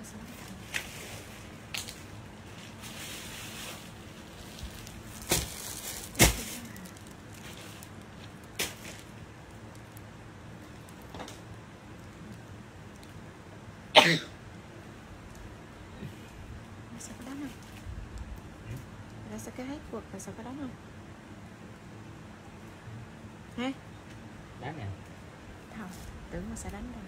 Sao có đóng không? Ra sao cái hết quật là sao có đóng không? Hả? Đánh nè. Không, tưởng mà sẽ đánh rồi.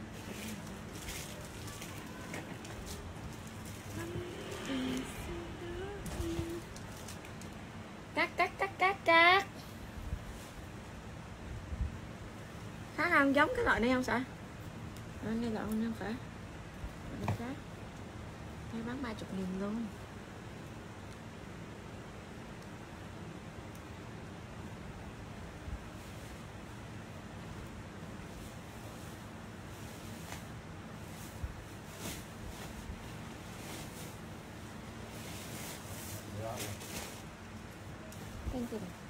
Cắt. Khác không? Giống cái loại này không sợ? Đây loại không phải. Loại khác. Đây bán 30.000 luôn. Tên gì này?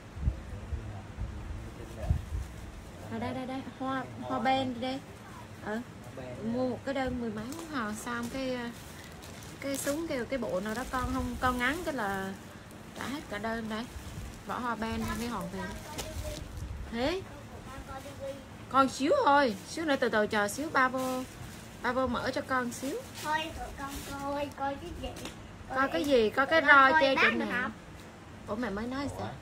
Đây hoa ben đây. Mua một cái đơn 10 mấy hò xong cái xuống kêu cái bộ nào đó con ngắn cái là trả hết cả đơn đây. Bỏ hoa ben mới hòn về. Thế con xíu thôi, xíu nữa từ từ chờ xíu ba vô mở cho con xíu. Thôi con coi cái gì? Coi cái gì? Coi cái roi che chỗ nào? Ủa mày mới nói sao?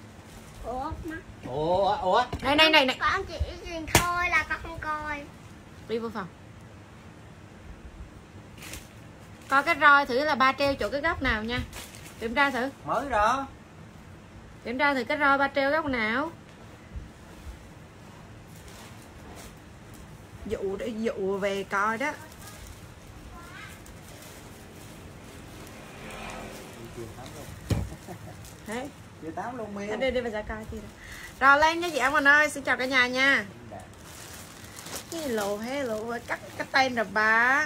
Ủa này con chỉ nhìn thôi là con không coi. Đi vô phòng coi cái roi thử là ba treo chỗ cái góc nào nha. Kiểm tra thử. Mới đó. Kiểm tra thử cái roi ba treo góc nào. Dụ về coi đó. Thế Chưa tám luôn miêu. đi về ra coi kia. Rồi lên nha chị em mình ơi, xin chào cả nhà nha. Cái lộ cắt tên rồi bà.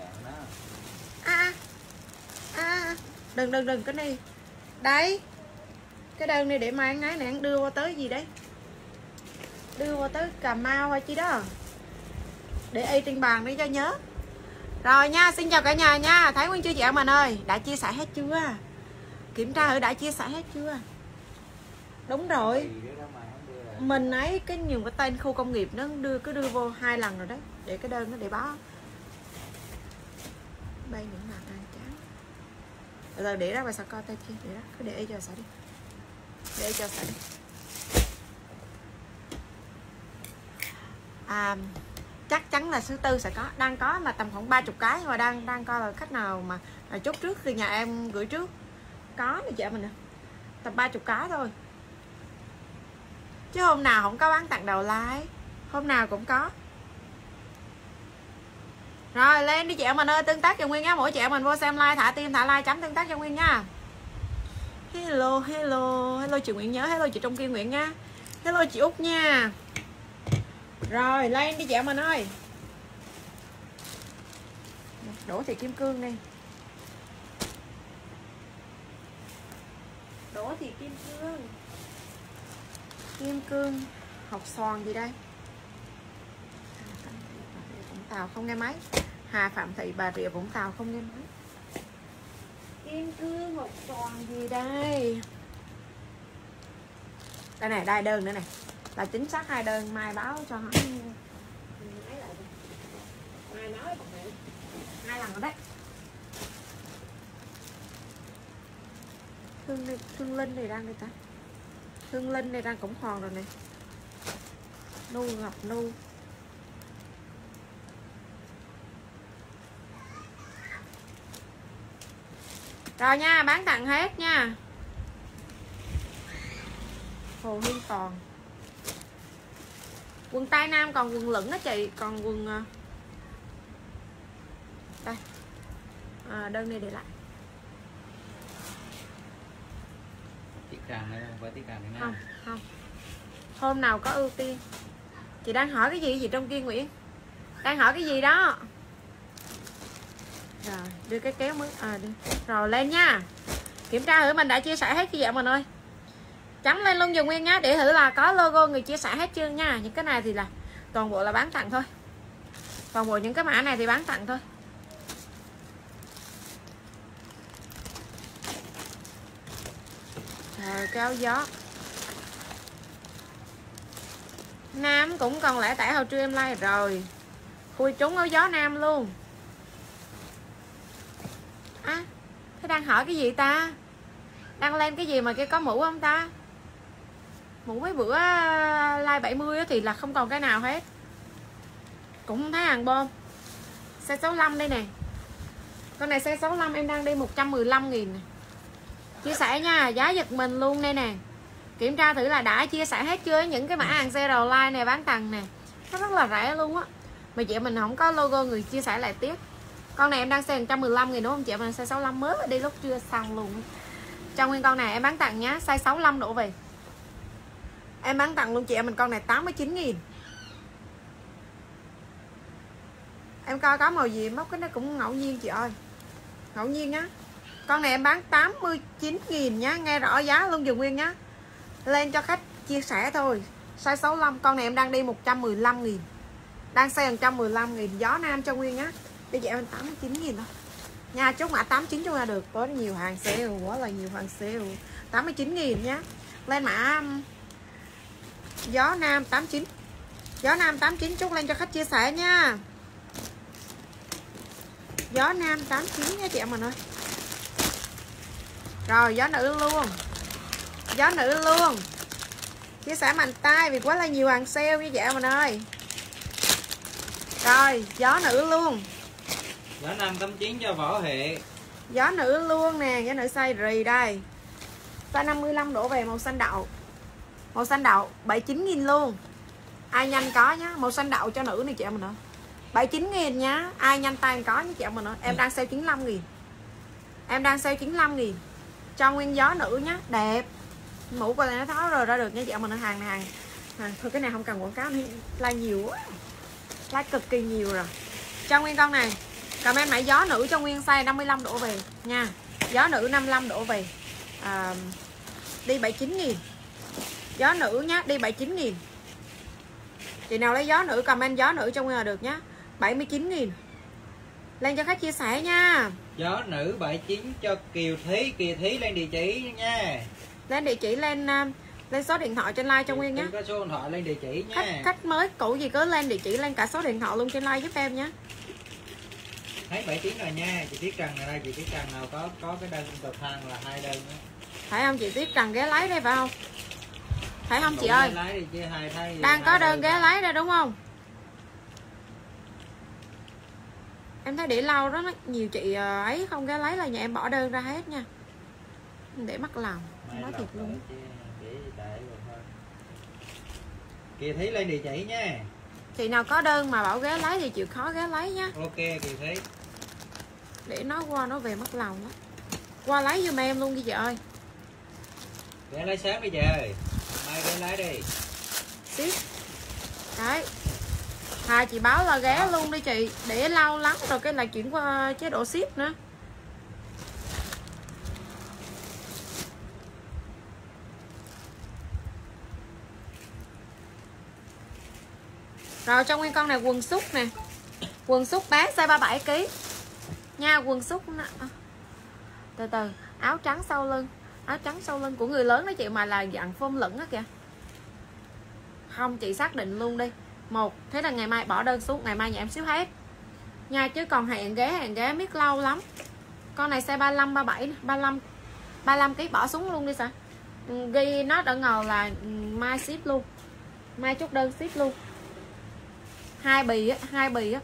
Đừng cái này. Đấy. Cái đơn này để mai nấy nè, đưa qua tới gì đấy? Đưa qua tới Cà Mau hay chi đó. Để y trên bàn để cho nhớ. Rồi nha, xin chào cả nhà nha. Thấy Nguyên chưa chị em mình ơi, đã chia sẻ hết chưa? Kiểm tra thử đã chia sẻ hết chưa? Đúng rồi. Mình ấy cái nhiều cái tên khu công nghiệp nó cứ đưa vô 2 lần rồi đấy, để cái đơn nó để báo. Đây những mặt ăn chán. Rồi để đó bà sao coi tay kia, để đó, cứ để cho sợ đi. Để cho sợ đi. Chắc chắn là thứ tư sẽ có, đang có mà tầm khoảng 30 cái, nhưng mà đang coi là khách nào mà chốt trước thì nhà em gửi trước. Có nè chị mình nè. Tầm 30 cái thôi. Chứ hôm nào không có bán tặng đầu like. Hôm nào cũng có. Rồi lên đi chị em mình ơi, tương tác cho Nguyên nhá. Mỗi chị em mình vô xem like, thả tim, thả like, chấm tương tác cho Nguyên nha. Hello chị Nguyễn nhớ. Hello chị Trung Kiên Nguyễn nha. Hello chị Út nha. Rồi lên đi chị em mình ơi. Đổ thì kim cương đi. Đổ thì kim cương. Kim cương học xoàn gì đây? Vũng Tàu không nghe máy. Hà Phạm Thị Bà Rịa Vũng Tàu không nghe máy. Kim cương học xoàn gì đây? Đây này, đây đơn nữa này. Là chính xác 2 đơn, mai báo cho hỏi. Mai nói 2 lần rồi đấy. Thương Linh này đang đây ta. Thương Linh này đang cũng hòn rồi nè. Nu Ngọc Nu. Rồi nha, bán tặng hết nha. Hồ Hiên còn. Quần tay nam còn quần lửng đó chị, còn quần đây. Đơn này để lại. Tiết càng hay không phải tiết càng này không? Không. Hôm nào có ưu tiên. Chị đang hỏi cái gì chị Trong Kiên Nguyễn? Đang hỏi cái gì đó? Rồi, đưa cái kéo mới đi. Rồi lên nha. Kiểm tra thử mình đã chia sẻ hết cái vậy mình ơi. Chấm lên luôn dùm Nguyên nhá, để thử là có logo người chia sẻ hết chưa nha. Những cái này thì là toàn bộ là bán tặng thôi. Toàn bộ những cái mã này thì bán tặng thôi. Rồi cái áo gió nam cũng còn lẻ tẻ hồi trưa em like rồi. Khui trúng áo gió nam luôn. À, thế đang hỏi cái gì ta? Đang lên cái gì mà kia có mũ không ta? Mũ mấy bữa like 70 thì là không còn cái nào hết. Cũng không thấy hàng bom. Size 65 đây nè. Con này size 65 em đang đi 115.000 nè. Chia sẻ nha, giá giật mình luôn đây nè. Kiểm tra thử là đã chia sẻ hết chưa những cái mã hàng zero like này bán tầng nè. Nó rất là rẻ luôn á. Mà chị mình không có logo người chia sẻ lại tiếp. Con này em đang size 115.000 đúng không chị? Mình size 65 mới đi lúc chưa xong luôn. Trong nguyên con này em bán tặng nhá, size 65 đổ về. Em bán tặng luôn chị em mình con này 89.000. Em coi có màu gì móc cái nó cũng ngẫu nhiên chị ơi. Ngẫu nhiên nhá. Con này em bán 89.000 nhá, nghe rõ giá luôn dùm Nguyên nhá. Lên cho khách chia sẻ thôi. Size 65, con này em đang đi 115.000. Đang size 115.000, gió nam cho Nguyên nhá. Bây giờ em 89.000 thôi. Nha, chốt mã 89 cho ra được. Có nhiều hàng sale, quá là nhiều hàng sale. 89.000 nhá. Lên mã gió nam 89. Gió nam 89 chốt lên cho khách chia sẻ nha. Gió nam 89 nha chị em mình ơi. Rồi gió nữ luôn. Gió nữ luôn. Chia sẻ mạnh tay vì quá là nhiều hàng sale như vậy mình ơi. Rồi gió nữ luôn. Gió nam 89 cho Võ Hệ. Gió nữ luôn nè. Gió nữ size rì đây. Size 55 đổ về màu xanh đậu. Màu xanh đậu 79.000 luôn. Ai nhanh có nhá. Màu xanh đậu cho nữ này chị em mình ơi. 79.000 nhá. Ai nhanh tay có nhá chị em mình ơi. Em đang sale 95.000. Em đang sale 95.000. Cho nguyên gió nữ nhá. Đẹp. Mũ coi nó tháo rồi ra được nha chị em mình ơi. Hàng này hàng. Thôi cái này không cần quảng cáo. Like nhiều quá. Like cực kỳ nhiều rồi. Cho nguyên con này. Comment mã gió nữ cho nguyên size 55 đổ về nha. Gió nữ 55 đổ về. Đi 79.000. Gió nữ nhá. Đi 79.000. Chị nào lấy gió nữ comment gió nữ cho nguyên là được nhá. 79.000. Lên cho khách chia sẻ nha. Gió nữ 79 cho Kiều Thí. Kiều Thí lên địa chỉ nha. Lên địa chỉ lên số điện thoại trên like cho Nguyên nhé. Có số điện thoại lên địa chỉ nha. Khách mới cũ gì cứ lên địa chỉ lên cả số điện thoại luôn trên like giúp em nhé. Thấy 79 rồi nha. Chị Tiết Trần này đây, chị Tiết Trần nào có cái đơn cầu thang là 2 đơn đó. Phải không chị Tiết Trần ghé lấy đây phải không? Phải không chị ơi? Đang có đơn ghé lấy đây đúng không? Em thấy để lâu đó nhiều chị ấy không ghé lấy là nhà em bỏ đơn ra hết nha. Để mắc lòng. Nói thiệt luôn. Kiều Thí lên địa chỉ nha. Chị nào có đơn mà bảo ghé lấy thì chịu khó ghé lấy nhá. Ok Kiều Thí. Để nói qua nói về mất lòng đó. Qua lấy giùm em luôn đi chị ơi. Ghé lấy sớm bây giờ. Mai ghé lấy đi. Ship. Đấy. Hà chị báo là ghé luôn đi chị. Để lâu lắm rồi cái là chuyển qua chế độ ship nữa. Rồi trong nguyên con này quần sút nè. Quần sút bé size 37kg nha. Quần sút từ từ. Áo trắng sau lưng. Áo trắng sau lưng của người lớn đó chị. Mà là dạng phông lửng á kìa. Không chị xác định luôn đi. Một. Thế là ngày mai bỏ đơn xuống. Ngày mai nhà em xíu hết nha. Chứ còn hẹn ghé biết lâu lắm. Con này size 35 37 35kg bỏ xuống luôn đi sao. Ghi nó ở ngầu là mai ship luôn. Mai chốt đơn ship luôn. Hai bì á.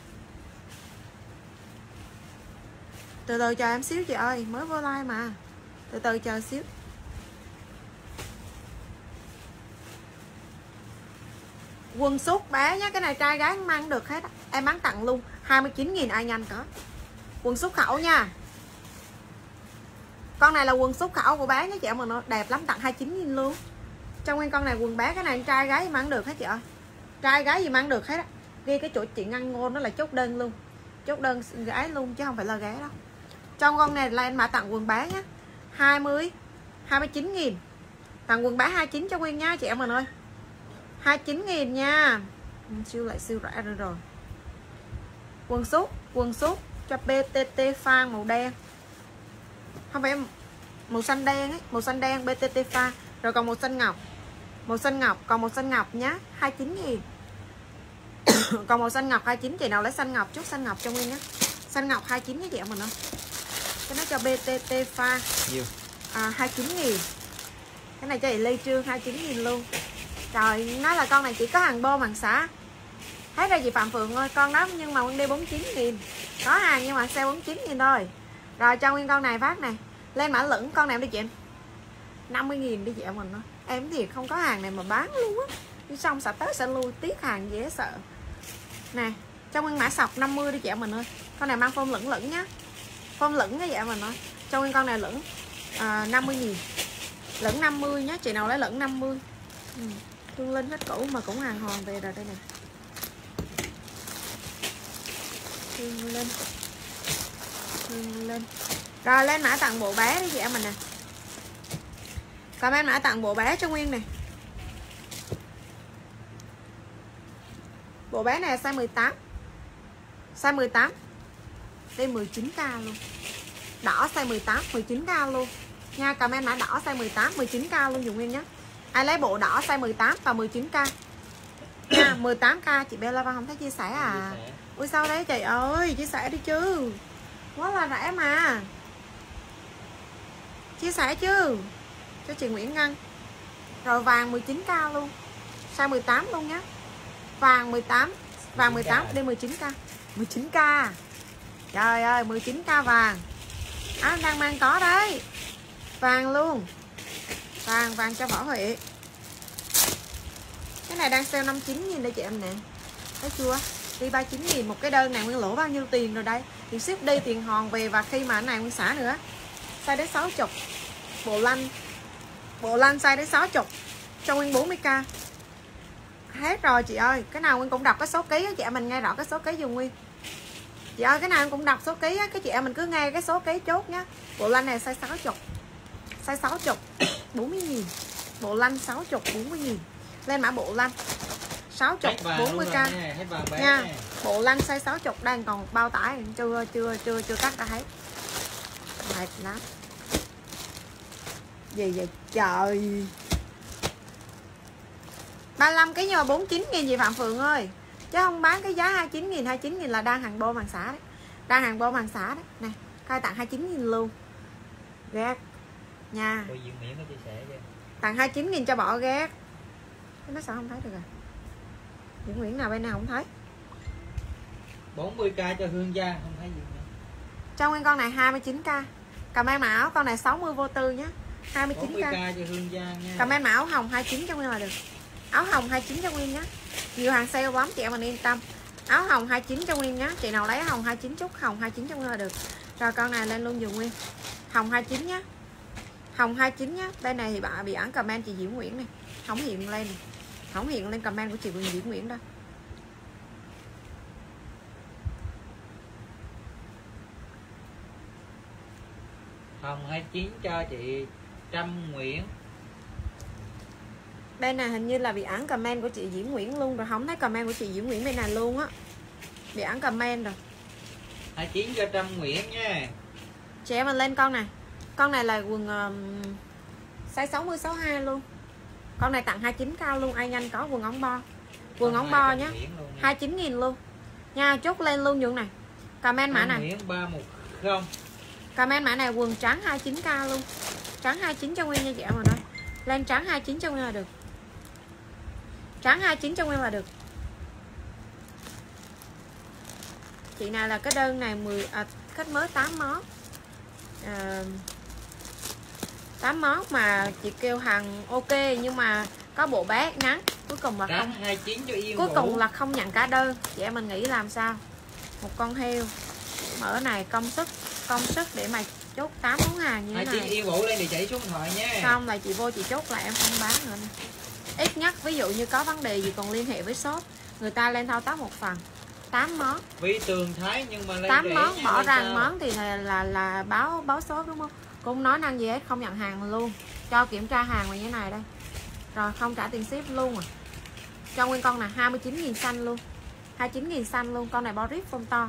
Từ từ chờ em xíu chị ơi. Mới vô like mà. Từ từ chờ xíu. Quần sút bé nhá. Cái này trai gái mang được hết. Em bán tặng luôn 29.000 ai nhanh có. Quần sút khẩu nha. Con này là quần sút khẩu của bé nhá chị mà nó đẹp lắm. Tặng 29.000 luôn. Trong nguyên con này quần bé. Cái này trai gái mang được hết chị ơi. Trai gái gì mang được hết á. Ghi cái chỗ chị Ngân Ngôn nó là chốt đơn luôn. Chốt đơn gái luôn chứ không phải là gái đâu. Trong con này là em mã tặng quần bé nhá. 29.000. Tặng quần bé 29 cho Nguyên nha chị em mình ơi. 29.000 nha. Siêu rẻ rồi. Quần sút cho PTT fan màu đen. Không phải Màu xanh đen ấy, màu xanh đen BTT pha. Rồi còn màu xanh ngọc. Màu xanh ngọc, còn màu xanh ngọc nhá, 29.000. Còn màu xanh ngọc 29, chị nào lấy xanh ngọc chút xanh ngọc cho Nguyên nhá. Xanh ngọc 29 với chị em mình ơi. Cái nó cho BTT pha. Nhiều. 29.000. Cái này cho chị Lê Trương 29.000 luôn. Trời, nó là con này chỉ có hàng bô hàng xả. Thấy ra chị Phạm Phượng ơi, con đó nhưng mà Nguyên đi 49.000. Có hàng nhưng mà sale 49.000 thôi. Rồi cho Nguyên con này phát này. Lên mã lửng con này em đi chị em. 50.000 đi chị em mình thôi. Em thì không có hàng này mà bán luôn á. Đi xong sẽ tới sẽ lui, tiếc hàng dễ sợ. Nè, cho Nguyên mã sọc 50 đi chị em mình ơi. Con này mang phông lửng lửng nhá. Phông lửng nha chị em mình ơi. Cho Nguyên con này lửng 50.000. Lửng 50 nhá, chị nào lấy lửng 50. Thương Linh hết cũ mà cũng hàng hoàn về rồi đây nè. Thương Linh. Rồi lên mã tặng bộ bé đi chị em mình nè. Comment mã tặng bộ bé cho Nguyên nè. Bộ bé này size 18. Size 18. Đây 19k luôn. Đỏ size 18, 19k luôn. Nha, comment mã đỏ size 18, 19k luôn dùng Nguyên nhé. Ai lấy bộ đỏ size 18 và 19k. Nha, 18k chị Bella Văn không thấy chia sẻ à? Ui sao đấy trời ơi, chia sẻ đi chứ. Quá là rẻ mà. Chia sẻ chứ. Cho chị Nguyễn Ngân. Rồi vàng 19k luôn. Size 18 luôn nhá. Vàng 18. Vàng 18 đi 19k. 19k. Trời ơi 19k vàng. Em đang mang có đấy. Vàng luôn. Vàng cho Võ Huệ. Cái này đang sale 59.000 đây chị em nè. Thấy chưa? Đi 39.000 một cái đơn này Nguyên lỗ bao nhiêu tiền rồi đây. Thì ship đi tiền hòn về và khi mà cái này Nguyên xả nữa. Size đến 60. Bộ lanh size đến 60. Cho Nguyên 40k. Hết rồi chị ơi. Cái nào Nguyên cũng đọc cái số ký á, chị em mình nghe rõ cái số ký dùng Nguyên. Chị ơi cái nào cũng đọc số ký á, cái chị em mình cứ nghe cái số ký chốt nhá. Bộ lanh này size 60. Size 60 40.000. Bộ lanh 60 40.000. Lên mã bộ lanh 60 40k nha. Bộ lanh size 60 đang còn bao tải chưa cắt ra hết. Mệt lắm. Gì vậy trời. 35 cái nhưng mà 49.000 chị Phạm Phượng ơi. Chứ không bán cái giá 29.000, 29.000 là đang hàng bô hàng xả đấy. Đang hàng bô hàng xả đấy. Nè, khai tặng 29.000 luôn. Ghét nha. Tặng 29.000 cho bỏ ghét. Nó sao không thấy được à? Những Nguyễn nào bên nào không thấy. 40k cho Hương Giang không thấy gì nữa. Cho Nguyên con này 29k. Comment mã áo con này 60 vô tư nhé. 29k. 40k cho Hương Giang nha. Comment mã áo hồng 29 cho Nguyên là được. Áo hồng 29 cho Nguyên nhé. Nhiều hàng sale bấm chị em mình yên tâm. Áo hồng 29 cho Nguyên nhé. Chị nào lấy hồng 29 chút, hồng 29 cho Nguyên là được. Rồi con này lên luôn dùm Nguyên. Hồng 29 nhé. Hồng 29 nhé. Bên này thì bạn bị ẩn comment chị Diễm Nguyễn này. Không hiện lên này. Không hiện lên comment của chị Diễm Nguyễn đâu. Hồng 29 cho chị Trâm Nguyễn. Bên này hình như là bị ẩn comment của chị Diễm Nguyễn luôn rồi. Không thấy comment của chị Diễm Nguyễn bên này luôn á. Bị ẩn comment rồi. 29 cho Trâm Nguyễn nha. Chị em mình lên con này. Con này là quần size 60 62 luôn. Con này tặng 29 cao luôn, ai nhanh có quần ống bo. Quần ống bo nhé. 29.000 luôn. Nha, chốt lên luôn những này. Comment mã này. Nguyễn 310. Comment mã này quần trắng 29k luôn. Trắng 29 cho Nguyên nha chị em mình ơi. Lên trắng 29 cho Nguyên là được. Trắng 29 cho Nguyên là được. Chị nào là cái đơn này khách mới 8 món. 8 món mà chị kêu hàng ok nhưng mà có bộ bé ngắn, cuối cùng là không 29 cho Yên cuối Vũ. cùng là không nhận cả đơn. Chị em mình nghĩ làm sao? Một con heo mở này công sức để mà chốt 8 món hàng như thế này. 29 Yên Vũ lên địa chỉ số điện thoại nha. Không là chị vô chị chốt lại em không bán nữa. Ít nhất ví dụ như có vấn đề gì còn liên hệ với shop, người ta lên thao tác một phần. 8 món. Vì Tường Thái nhưng mà lên 8 món nha, bỏ ra sao? món thì là báo shop đúng không? Cũng nói năng gì hết, không nhận hàng luôn. Cho kiểm tra hàng như thế này đây. Rồi không trả tiền ship luôn à. Cho Nguyên con này 29.000 xanh luôn. 29.000 xanh luôn, con này Boris phông to.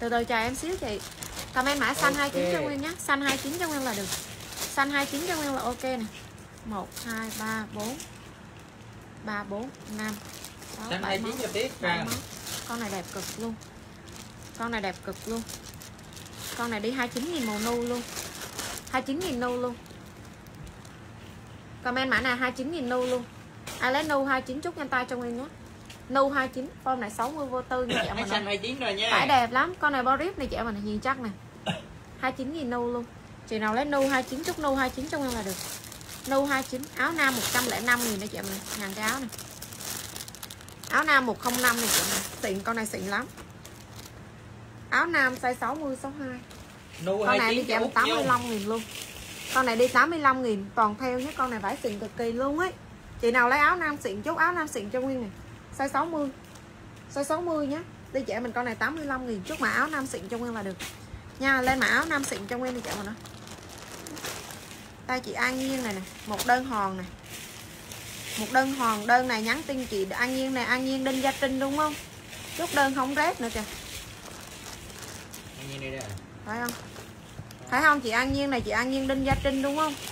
Từ từ chờ em xíu chị. Comment mã xanh 29 cho Nguyên nhé. Xanh 29 cho Nguyên là được. Xanh 29 cho Nguyên là ok nè. 1 2 3 4 3 4 5 6 Xanh 7 29 món. cho tiếp ra. Con này đẹp cực luôn. Con này đẹp cực luôn. Con này đi 29.000 màu nu luôn. 29.000 nu luôn. Comment mã này 29.000 nu luôn. Ai lấy nu 29 chút nhanh tay cho Nguyên nhé. Nu 29, form này 60 vô tư nha chị em mình. Xanh 29 rồi nha. Phải đẹp lắm. Con này Boris này chị em mình nhìn chắc nè. 29.000 nu luôn. Chị nào lấy nu 29 chút nu 29 cho Nguyên là được. Nu 29, áo nam 105.000 đây chị em mình. Ngàn cái áo này. Áo nam 105 này chị em mình. Xịn, con này xịn lắm. Áo nam size 60 62. Nu Con này đi 29 chị em 85.000 luôn. Con này đi 85.000 toàn theo nhé. Con này vải xịn cực kỳ luôn ấy. Chị nào lấy áo nam xịn chút áo nam xịn cho Nguyên này. Size 60. Size 60 nhé. Đi chị em mình con này 85.000 chút mà áo nam xịn cho Nguyên là được. Nha, lên mã áo nam xịn cho Nguyên đi chị em mình đó. Tay chị An Nhiên này nè, một đơn hòn này. Một đơn hòn, đơn này nhắn tin chị An Nhiên này, An Nhiên Đinh Gia Trinh đúng không? Chút đơn không rét nữa kìa. An Nhiên đây đây. Phải không? Phải không chị An Nhiên này, chị An Nhiên Đinh Gia Trinh đúng không?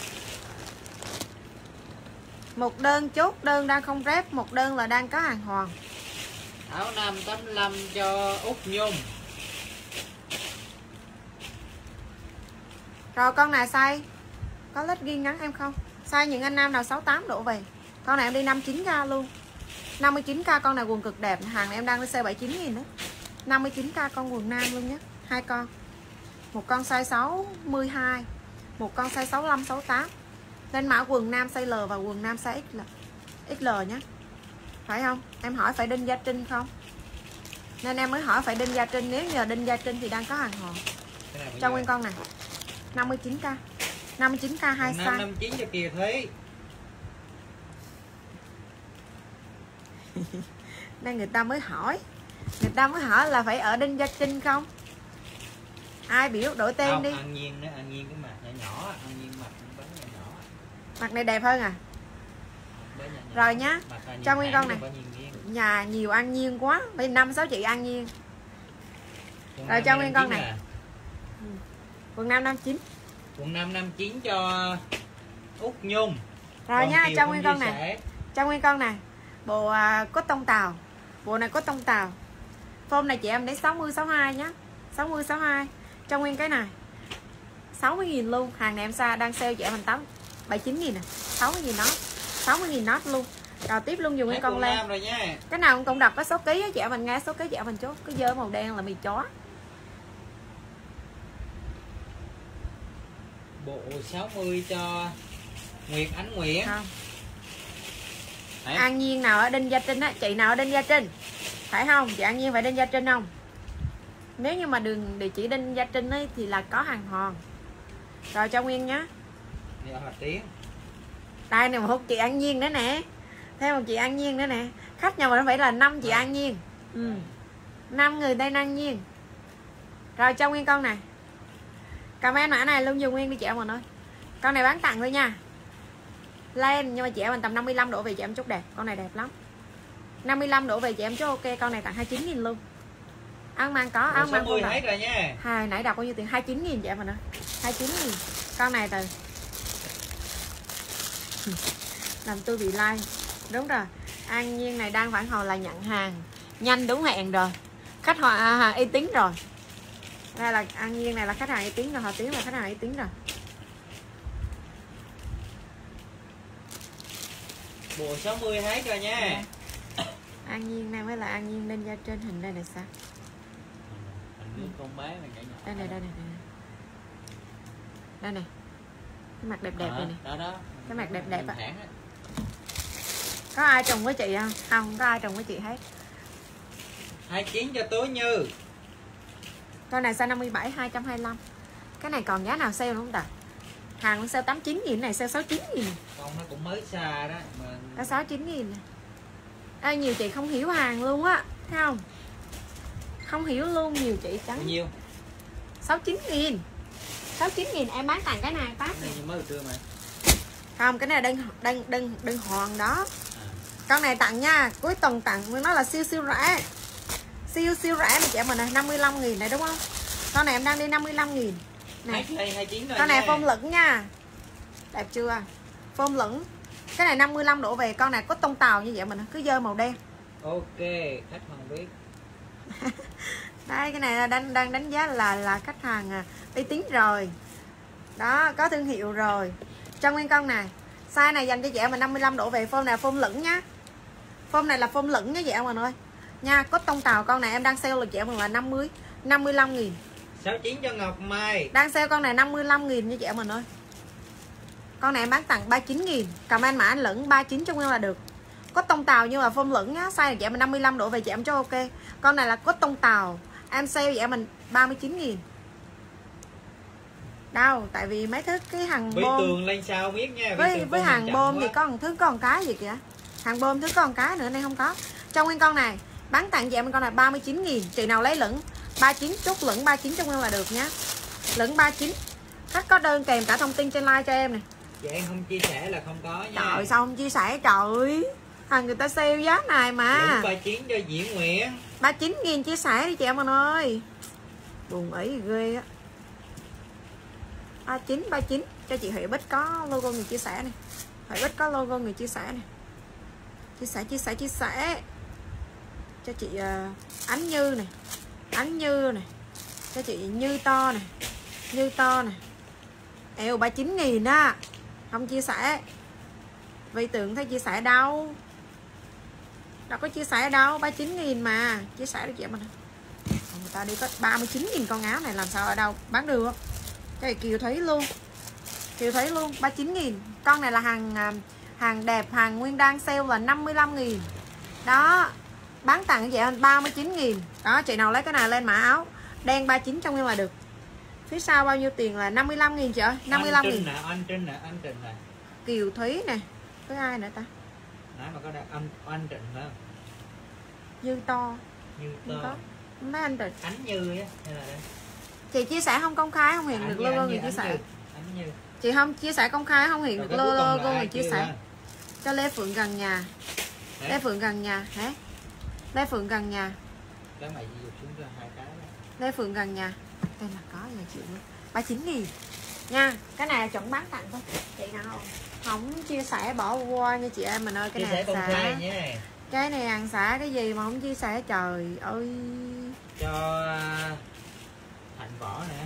Một đơn chốt đơn đang không rép, một đơn là đang có hàng hoàn. Áo nam 85 cho Út Nhung. Rồi con này size có lết ghi ngắn em không? Size những anh nam nào 68 đổ về. Con này em đi 59k luôn. 59k con này quần cực đẹp, hàng này em đang đi sale 79.000 đó. 59k con quần nam luôn nhé. Hai con. Một con size 62, một con size 65 68. Lên mã quần nam size L và quần nam size XL nhé. Phải không? Em hỏi phải Đinh Gia Trinh không? Nên em mới hỏi phải Đinh Gia Trinh. Nếu nhờ Đinh Gia Trinh thì đang có hàng hòn. Cho Nguyên con này 59k. 59k 2 size. 59 cho Kiều Thúy. Đây người ta mới hỏi. Người ta mới hỏi là phải ở Đinh Gia Trinh không? Ai biểu đổi tên không, đi. An Nhiên đó, An Nhiên cái mặt nhỏ nhỏ, An Nhiên mặt bánh nhỏ nhỏ. Mặt này đẹp hơn à? Rồi nhá. Cho Nguyên con này. Nhà nhiều An Nhiên quá. Phải 5-6 chị An Nhiên. Rồi cho Nguyên con này. Quần nam 59. Quần nam 59 cho Út Nhung. Rồi nha, cho Nguyên con sẻ. này. Cho Nguyên con này. Bộ cốt tông tàu. Bộ này cốt tông tàu. Form này chị em để 60 62 nhá. 60 62. Cho Nguyên cái này 60.000 luôn. Hàng này em đang sale chị em mình 79.000 nè. 60.000 nó. 60.000 nốt luôn. Rồi tiếp luôn dùng Nguyên con lên. Cái nào cũng đọc có số ký á chị em mình, nghe số ký chị em mình chốt. Cái dơ màu đen là mì chó. Bộ 60 cho Nguyệt Ánh Nguyệt. Không. An Nhiên nào ở Đinh Gia Trinh á, chị nào ở Đinh Gia Trinh? Phải không? Chị An Nhiên phải Đinh Gia Trinh không? Nếu như mà đường địa chỉ Đinh Gia Trinh ấy thì là có hàng hòn. Rồi cho Nguyên nhá. Đây nè, một chị An Nhiên nữa nè. Thêm một chị An Nhiên nữa nè. Khách nhà mình phải là 5 chị An Nhiên. 5 người tên An Nhiên. Rồi cho Nguyên con này. Comment mã này luôn dùng Nguyên đi chị em mình ơi. Con này bán tặng thôi nha. Lên nhưng mà chị em mình tầm 55 đổ về chị em chút đẹp. Con này đẹp lắm. 55 đổ về chị em chút ok. Con này tặng 29.000 luôn. Áo mang có, áo mang luôn hết rồi nha. Nãy đọc bao nhiêu tiền? 29.000 chị em mình ơi. 29.000. Con này từ làm tôi bị like. Đúng rồi. An Nhiên này đang phản hồi là nhận hàng nhanh đúng hẹn rồi. Khách hàng uy tín rồi. Đây là An Nhiên này là khách hàng uy tín rồi, họ tiếng là khách hàng uy tín rồi. Bộ 60 hết rồi nha. An Nhiên này mới là An Nhiên Đinh Gia Trinh, hình đây này sao? Hình con bé này nhỏ nhỏ. Đây này, đây này. Đây này. Cái mặt đẹp đẹp này nè. Đó. Cái mặt đẹp đẹp á. Có ai trùng với chị không? Không có ai trùng với chị hết. 29 cho Tố Như. Con này size 57 225. Cái này còn giá nào sale không ta? Hàng sale 89.000 này, sale 69.000. Con nó cũng mới xa đó mà. Có 69.000 nè. Ê, nhiều chị không hiểu hàng luôn á, thấy không? Không hiểu luôn, nhiều chị trắng. Bao nhiêu? 69.000. 69.000 em bán tặng cái này phát. Cái này mới trưa mà. Không, cái này là đơn hoàn đó. Con này tặng nha, cuối tuần tặng, nó là siêu rẻ. Siêu siêu rẻ này chị em mình này, 55.000 này đúng không? Con này em đang đi 55.000 này. Con này phông lửng nha. Đẹp chưa? Phông lửng. Cái này 55 đổ về, con này có tông tàu như vậy mình cứ dơ màu đen. Ok, khách hàng biết. Đây cái này là đang đánh giá là khách hàng uy tín rồi. Đó, có thương hiệu rồi. Cho nguyên con này. Size này dành cho chị em mà 55 đổ về, phông này là phông lửng nhá. Phông này là phông lửng nha chị em mình ơi. Nha, có tông tàu con này em đang sale là chị em mình là 55.000. 69 cho Ngọc Mai. Đang sale con này 55.000 nha chị em mình ơi. Con này em bán tặng 39.000. Comment mã anh lửng 39 cho nguyên là được. Có tông tàu nhưng mà phông lửng nhá. Size này chị em mình 55 đổ về chị em cho ok. Con này là có tông tàu. Em sale chị em mình 39.000. Đâu, tại vì mấy thứ cái hàng với bôm tường lên sao biết nha. Với hàng bôm thì có một thứ có một cái gì kìa. Hàng bôm thứ có một cái nữa nên không có. Trong nguyên con này bán tặng chị em con này 39.000. Chị nào lấy lửng 39 chốt lửng 39 trong nguyên là được nhá. Lửng 39. Khách có đơn kèm cả thông tin trên like cho em này. Chị em không chia sẻ là không có nha. Trời sao không chia sẻ trời. Hàng người ta sale giá này mà. Lửng 39 cho Diễm Nguyễn. 39.000 chia sẻ đi chị em ơi. Buồn ý ghê á. 39 cho chị Huệ Bích có logo người chia sẻ này. Huệ Bích có logo người chia sẻ này. Chia sẻ cho chị Ánh Như này. Ánh Như này. Cho chị Như to này. Như to này. Eo 39.000 á. Không chia sẻ. Vì tưởng thấy chia sẻ đâu. Đâu có chia sẻ đâu. 39.000 mà. Chia sẻ được chị em mình. Người ta đi có 39.000 con áo này làm sao ở đâu bán được. Cái này Kiều thấy luôn. Kiều thấy luôn 39.000. Con này là hàng đẹp, hàng nguyên đang sale là 55.000. Đó. Bán tặng vậy 39.000. Đó, chị nào lấy cái này lên mã áo đen 39 trong nguyên là được. Phía sau bao nhiêu tiền là 55.000 chị ơi, 55.000. Anh Trinh nè. Kiều Thúy nè. Với ai nữa ta? Nãy mà có anh Trịnh phải không? Như to. Như Không to. có. Mấy anh Trịnh. Ánh Như á hay là đây? Chị chia sẻ không công khai không hiện được logo người chia sẻ. Ánh Như. Chị không chia sẻ công khai không hiện được logo người chia sẻ. Cho Lê Phượng gần nhà. Lê Phượng gần nhà hả? Lê Phượng gần nhà. Cái mày di xuống cho hai cái đó. Lê Phượng gần nhà. Đây là có giờ chịu luôn. 39.000 nha. Cái này là chuẩn bán tặng thôi. Chị nào không chia sẻ bỏ qua nha chị em mình ơi. Cái này công khai nha. Cái này hàng xả cái gì mà không chia sẻ trời ơi. Cho Hạnh Võ nè.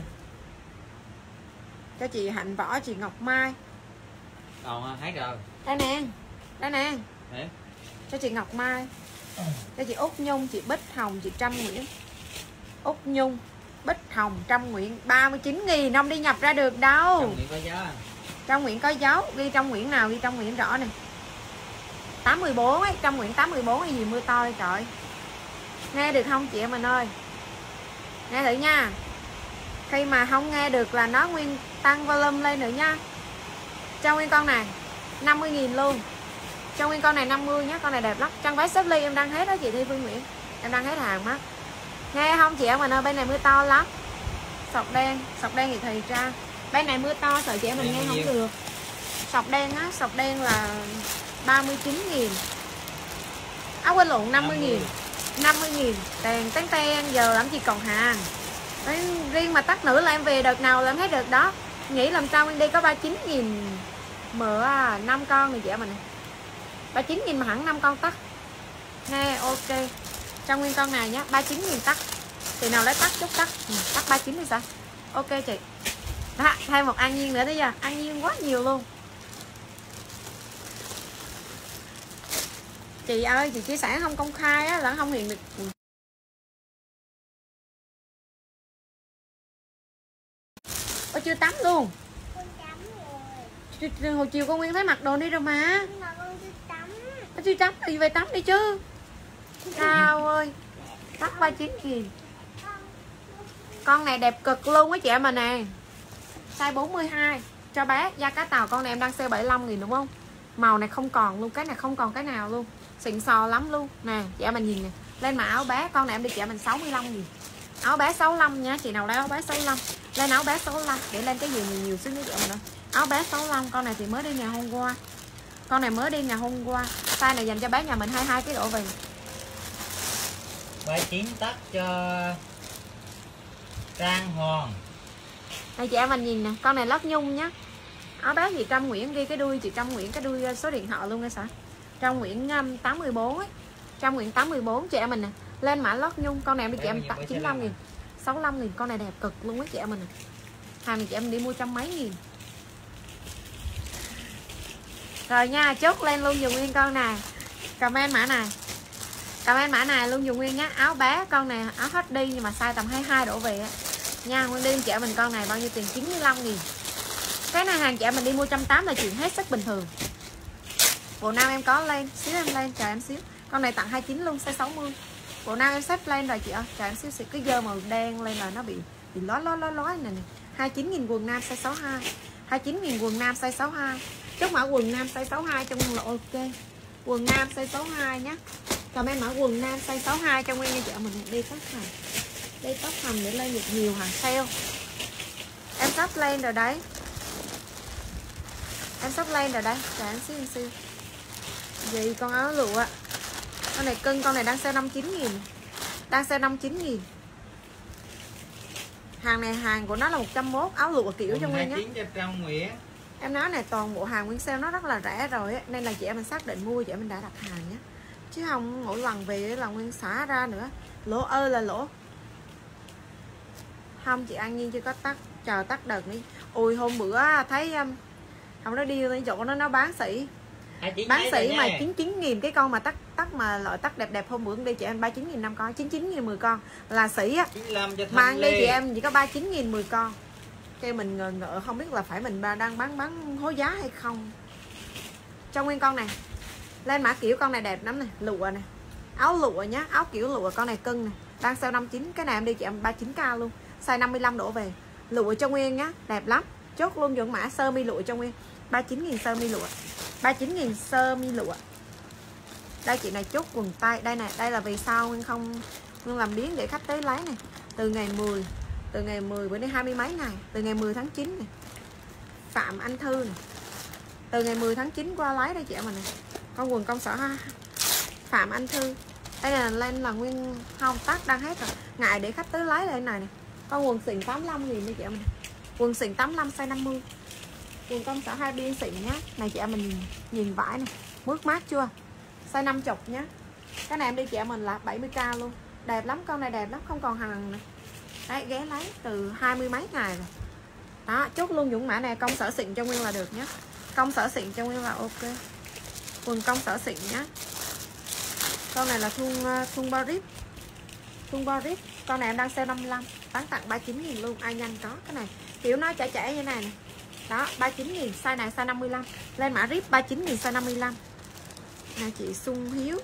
Cho chị Hạnh Võ, chị Ngọc Mai. Còn hết rồi. Đây nè. Đây nè. Đấy. Cho chị Ngọc Mai. Cho chị Út Nhung, chị Bích Hồng, chị Trâm Nguyễn. Út Nhung, Bích Hồng, Trâm Nguyễn 39.000. Không đi nhập ra được đâu. Trâm Nguyễn có dấu. Trâm Nguyễn có dấu. Ghi Trâm Nguyễn nào, ghi Trâm Nguyễn rõ này. 814 ấy, Trâm Nguyễn 814 hay gì mưa to đây trời. Nghe được không chị em mình ơi? Nghe thử nha. Khi mà không nghe được là nó nguyên tăng volume lên nữa nha. Cho nguyên con này 50.000 luôn. Cho nguyên con này 50 nhé. Con này đẹp lắm. Trang váy xếp ly em đang hết đó chị Thi Phương Nguyễn. Em đang hết hàng mắt. Nghe không chị em mình ơi? Bên này mưa to lắm. Sọc đen thì ra. Bên này mưa to sợ chị em mình nghe không được. Sọc đen á. Sọc đen là 39.000. Quên lộn 50.000. 50.000. Tiền ten giờ làm gì còn hàng. Đấy, riêng mà tắt nữa là em về đợt nào là em hết đợt đó. Nghĩ làm sao em đi có 39.000 mỡ 5 con này chị em mình. 39.000 mà hẳn 5 con tắt. Nghe ok. Trong nguyên con này nhá, 39.000 tắt. Chị nào lấy tắt chút tắt. Tắt 39 thì sao? Ok chị. Đó, thêm một An Nhiên nữa đấy giờ. An Nhiên quá nhiều luôn. Chị ơi, chị chia sẻ không công khai á là không hiện được. Ôi chưa tắm luôn. Con tắm rồi. Hồi chiều con Nguyên thấy mặc đồ đi rồi mà. Nhưng mà con chưa tắm. Con chưa tắm thì về tắm đi chứ. Sao ơi. Tắt 39.000. Con này đẹp cực luôn á chị em mà nè. Size 42 cho bé. Da cá tàu con này em đang sale 75.000 đúng không? Màu này không còn luôn. Cái này không còn cái nào luôn. Xịn sò lắm luôn. Nè chị em mình nhìn nè. Lên mà áo bé. Con này em đi chị em mình 65.000. Áo bé 65 nha. Chị nào lấy áo bé 65. Lên áo bé 65. Để lên cái gì nhiều xíu nữa chị em mình ơi. Áo bé 65. Con này thì mới đi ngày hôm qua. Con này mới đi ngày hôm qua. Size này dành cho bé nhà mình 22 kg độ về. 39 tắt cho Trang Hoàng. Đây chị em mình nhìn nè, con này lót nhung nhá. Áo bé chị Trâm Nguyễn ghi cái đuôi chị Trâm Nguyễn, cái đuôi số điện thoại luôn nghe sợ. Trâm Nguyễn 814 ấy. Trâm Nguyễn 814 chị em mình nè. Lên mã lót nhung, con này em đi chị em tặng 95.000, 65.000, con này đẹp cực luôn á chị em mình nè. Hàng này chị em đi mua trăm mấy nghìn. Rồi nha, chốt lên luôn dùng nguyên con này. Comment mã này. Comment mã này luôn dùng nguyên nhá. Áo bé con này áo hết đi nhưng mà size tầm 22 đổ về á. Nha, nguyên đêm chị em mình con này bao nhiêu tiền? 95.000. Cái này hàng chị em mình đi mua 180 là chuyện hết sức bình thường. Bộ nam em có lên, xíu em lên, chờ em xíu. Con này tặng 29 luôn, size 60. Bộ nam em xếp lên rồi chị ơi, chờ em xíu xíu. Cái dơ màu đen lên là nó bị lói này nè. 29.000 quần nam size 62. 29.000 quần nam size 62. Chốt mã quần nam size 62 trong nguyên là ok. Quần nam size 62 nhé. Comment mã quần nam size 62 trong nguyên nha chị mình đi tóc hồng. Đi tóc hồng để lên được nhiều hàng sale. Em sắp lên rồi đấy. Em sắp lên rồi đây, chờ em xíu. Gì con áo lụa. Con này cưng, con này đang sale 59.000. Đang sale 59.000. Hàng này hàng của nó là 101, áo lụa kiểu cho Nguyên nhé. Em nói này toàn bộ hàng Nguyên sale nó rất là rẻ rồi ấy, nên là chị em mình xác định mua chị em mình đã đặt hàng nhé. Chứ không mỗi lần về là Nguyên xả ra nữa. Lỗ ơi là lỗ. Không chị An Nhiên chưa có tắt, chờ tắt đợt đi. Ôi hôm bữa thấy không nó đi lên chỗ nó bán sỉ. Bán sỉ mà 99.000 cái con mà tắt mà loại tắt đẹp đẹp hôm bữa đi chị em 39.000 5 con, 99.000 10 con là sỉ á. Mà đi chị em chỉ có 39.000 10 con. Cái mình ngờ không biết là phải mình đang bán hối giá hay không. Cho Nguyên con này. Lên mã kiểu con này đẹp lắm này, lụa này. Áo lụa nhá, áo kiểu lụa con này cưng này. Đang sale 59, cái này em đi chị em 39k luôn. Size 55 đổ về. Lụa cho Nguyên nhá, đẹp lắm. Chốt luôn dùng mã sơ mi lụa cho Nguyên. 39.000 sơ mi lụa. 39.000 sơ mi lụa. Đây chị này chốt quần tay. Đây này, đây là vì sao Nguyên không Nguyên làm biến để khách tới lấy này. Từ ngày 10 bữa nay 20 mấy ngày. Từ ngày 10 tháng 9 này. Phạm Anh Thư này. Từ ngày 10 tháng 9 qua lấy đây chị em mình này. Con quần công sở ha. Phạm Anh Thư. Đây là lên là Nguyên không tắt đang hết rồi. Ngại để khách tới lấy đây này này. Con quần xịn 85.000 đây chị em mình. Quần xịn 85 size 50. Quần công sở hai biên xịn nhá. Này chị em mình nhìn vải này, mướt mát chưa? Size 50 nhá. Cái này em đi chị em mình là 70k luôn. Đẹp lắm, con này đẹp lắm, không còn hàng này. Đấy, ghé lấy từ 20 mấy ngày rồi. Đó, chốt luôn những mã này công sở xịn cho Nguyên là được nhá. Công sở xịn cho Nguyên là ok. Quần công sở xịn nhá. Con này là thun Paris. Thun Paris. Con này em đang sale 55, bán tặng 39.000 luôn, ai nhanh có. Cái này kiểu nó chảy như này nè. Đó, 39.000, size này size 55. Lên mã rip 39.000 size 55. Nè chị Xuân Hiếu.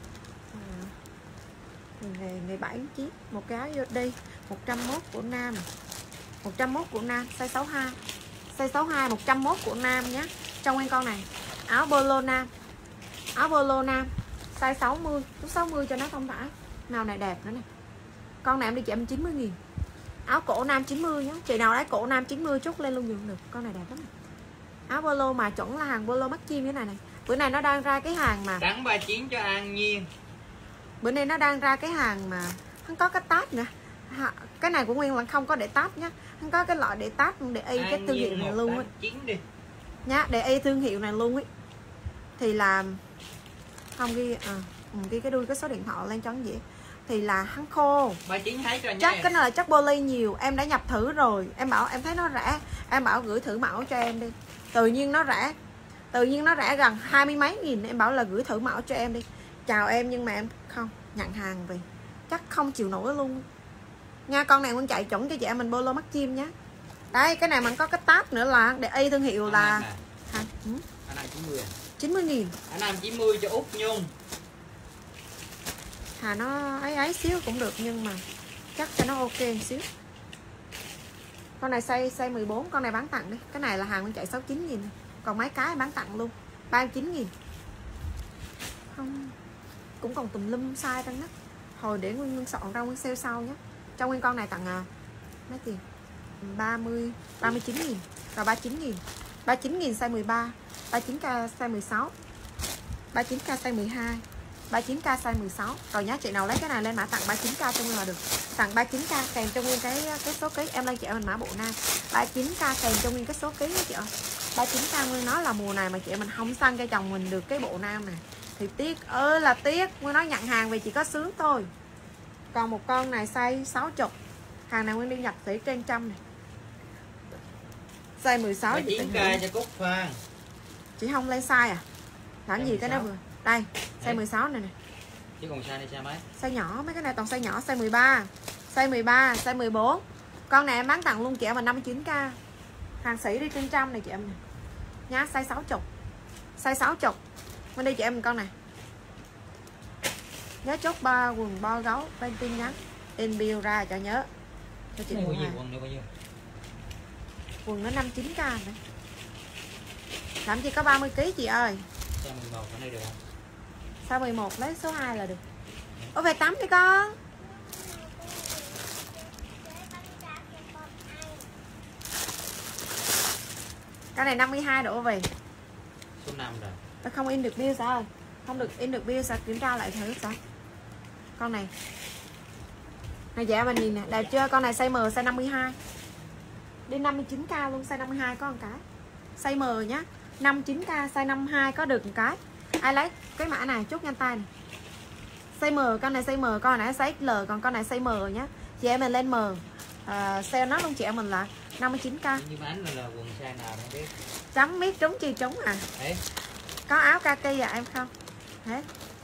Ngày 7 chiếc, một cái áo vô đi, 101 của nam. 101 của nam, size 62. Size 62 101 của nam nhé. Trong nguyên con này, áo polo nam. Áo polo nam, size 60, chút 60 cho nó thông thả. Màu này đẹp nữa nè. Con này em đi chị em 90.000. Áo cổ nam 90 nhé. Chị nào đấy cổ nam 90 chốt lên luôn dùng được. Con này đẹp lắm này. Áo polo mà chuẩn là hàng polo mắt chim như này này. Bữa này nó đang ra cái hàng mà Tặng 39 cho An Nhiên. Bữa nay nó đang ra cái hàng mà không có cái tab nữa. Cái này của Nguyên là không có để tab nhá. Không có cái loại để tab để y cái thương hiệu này luôn ấy. Nhá, để y thương hiệu này luôn ấy. Thì là không ghi ghi cái đuôi cái số điện thoại lên cho anh dễ. Thì là hắn khô. 39 thấy rồi nha. Chắc cái này là chắc poly nhiều, em đã nhập thử rồi. Em bảo em thấy nó rẻ, em bảo gửi thử mẫu cho em đi. Tự nhiên nó rẻ. Tự nhiên nó rẻ gần 20 mấy nghìn, em bảo là gửi thử mẫu cho em đi. Chào em nhưng mà em không nhận hàng về. Chắc không chịu nổi luôn. Nha, con này Nguyên chạy chuẩn cho chị em mình polo mắt chim nhá. Đây, cái này mình có cái tab nữa là để y thương hiệu là Anh làm 90 à? 90.000. Anh làm 90 cho Út Nhung. Hà nó ấy xíu cũng được nhưng mà chắc cho nó ok một xíu. Con này size 14, con này bán tặng đi. Cái này là hàng Nguyên chạy 69.000. Còn mấy cái bán tặng luôn 39.000. Không, cũng còn tùm lum size trong đó. Hồi để Nguyên soạn ra Nguyên sale sau nhé. Trong Nguyên con này tặng mấy tiền 39.000. Rồi 39.000. 39.000 size 13, 39k size 16, 39k size 12, 39k size 16. Rồi nhá, chị nào lấy cái này lên mã tặng 39k cho Nguyên là được. Tặng 39k kèm cho Nguyên cái số ký. Em lên chị em mình mã bộ nam 39k kèm cho Nguyên cái số ký đó chị ơi. 39k Nguyên nói là mùa này mà chị em mình không săn cho chồng mình được cái bộ nam này thì tiếc ơi là tiếc. Nguyên nói nhận hàng về chỉ có sướng thôi. Còn một con này size 60. Hàng này Nguyên đi nhập tỷ trên trăm này. Size 16 39k cho Cúc Phan. Chị không lên size à? Làm Size gì cái đó 16. vừa. Đây, size 16 này nè. Chứ còn size này size mấy? Size nhỏ, mấy cái này toàn size nhỏ, size 13. Size 13, size 14. Con này em bán tặng luôn chị em mà 59k. Hàng sĩ đi trên trăm này chị em nè. Nhá, size 60. Size 60. Bên đây chị em con này. Nhớ chốt ba quần bo gấu bên tin nhắn. In bill ra cho nhớ. Cho chị Này mua bao nhiêu hàng. quần này bao nhiêu? Quần nó 59k này. Làm gì có 30kg chị ơi. Size 11 ở đây được không? Size 11 lấy số 2 là được. Ô về tắm đi con. Cái này 52 độ về. Số 5 rồi. Tôi không in được bill sao? Không được in được bill sao? Kiểm tra lại thử sao? Con này. Này dạ mình nhìn nè, đẹp chưa? Con này size M, size 52. Đi 59k luôn, size 52 có một cái. Size M nhá. 59k size 52 có được một cái. Ai lấy cái mã này chốt nhanh tay này. Size M, con này size M, con này size XL, còn con này size M nhá. Chị em mình lên M. Sale nó luôn chị em mình là 59k. Nhưng mà anh là quần size nào không biết. Chấm biết trúng chi trúng à. Đấy. Có áo kaki à em không? Thế.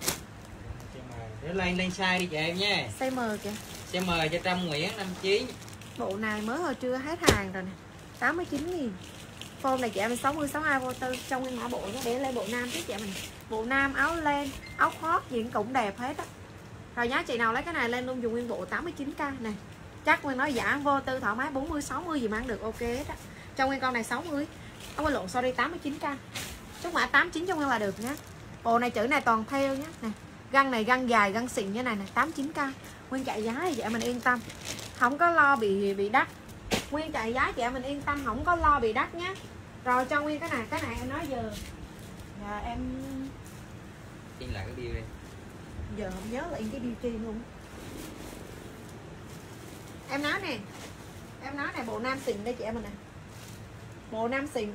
Để lên size đi chị em nha. Size M kìa. Size M cho Trâm Nguyễn 59. Bộ này mới hồi trưa hết hàng rồi nè. 89.000. Form này chị em 60 62 vô tư trong cái mã bộ nó để lên bộ nam chứ chị em mình. Bộ nam áo len, áo khoác gì cũng đẹp hết á. Rồi nhá, chị nào lấy cái này lên luôn dùng nguyên bộ 89k này. Chắc Nguyên nói giả vô tư thoải mái 40 60 gì mà ăn được ok hết á. Trong nguyên con này 60. Không có lộn sorry 89k. Chốt mã 89 cho Nguyên là được nhá. Bộ này chữ này toàn theo nhá. Nè. Găng này găng dài, găng xịn như này nè, 89k. Nguyên chạy giá thì chị em mình yên tâm. Không có lo bị đắt. Nguyên chạy giá chị em mình yên tâm, không có lo bị đắt nhá. Rồi cho Nguyên cái này em nói giờ em In lại cái bill đi. giờ không nhớ là in cái bill chi luôn. Em nói nè. Em nói này bộ nam xịn đây chị em mình nè. Bộ nam xịn.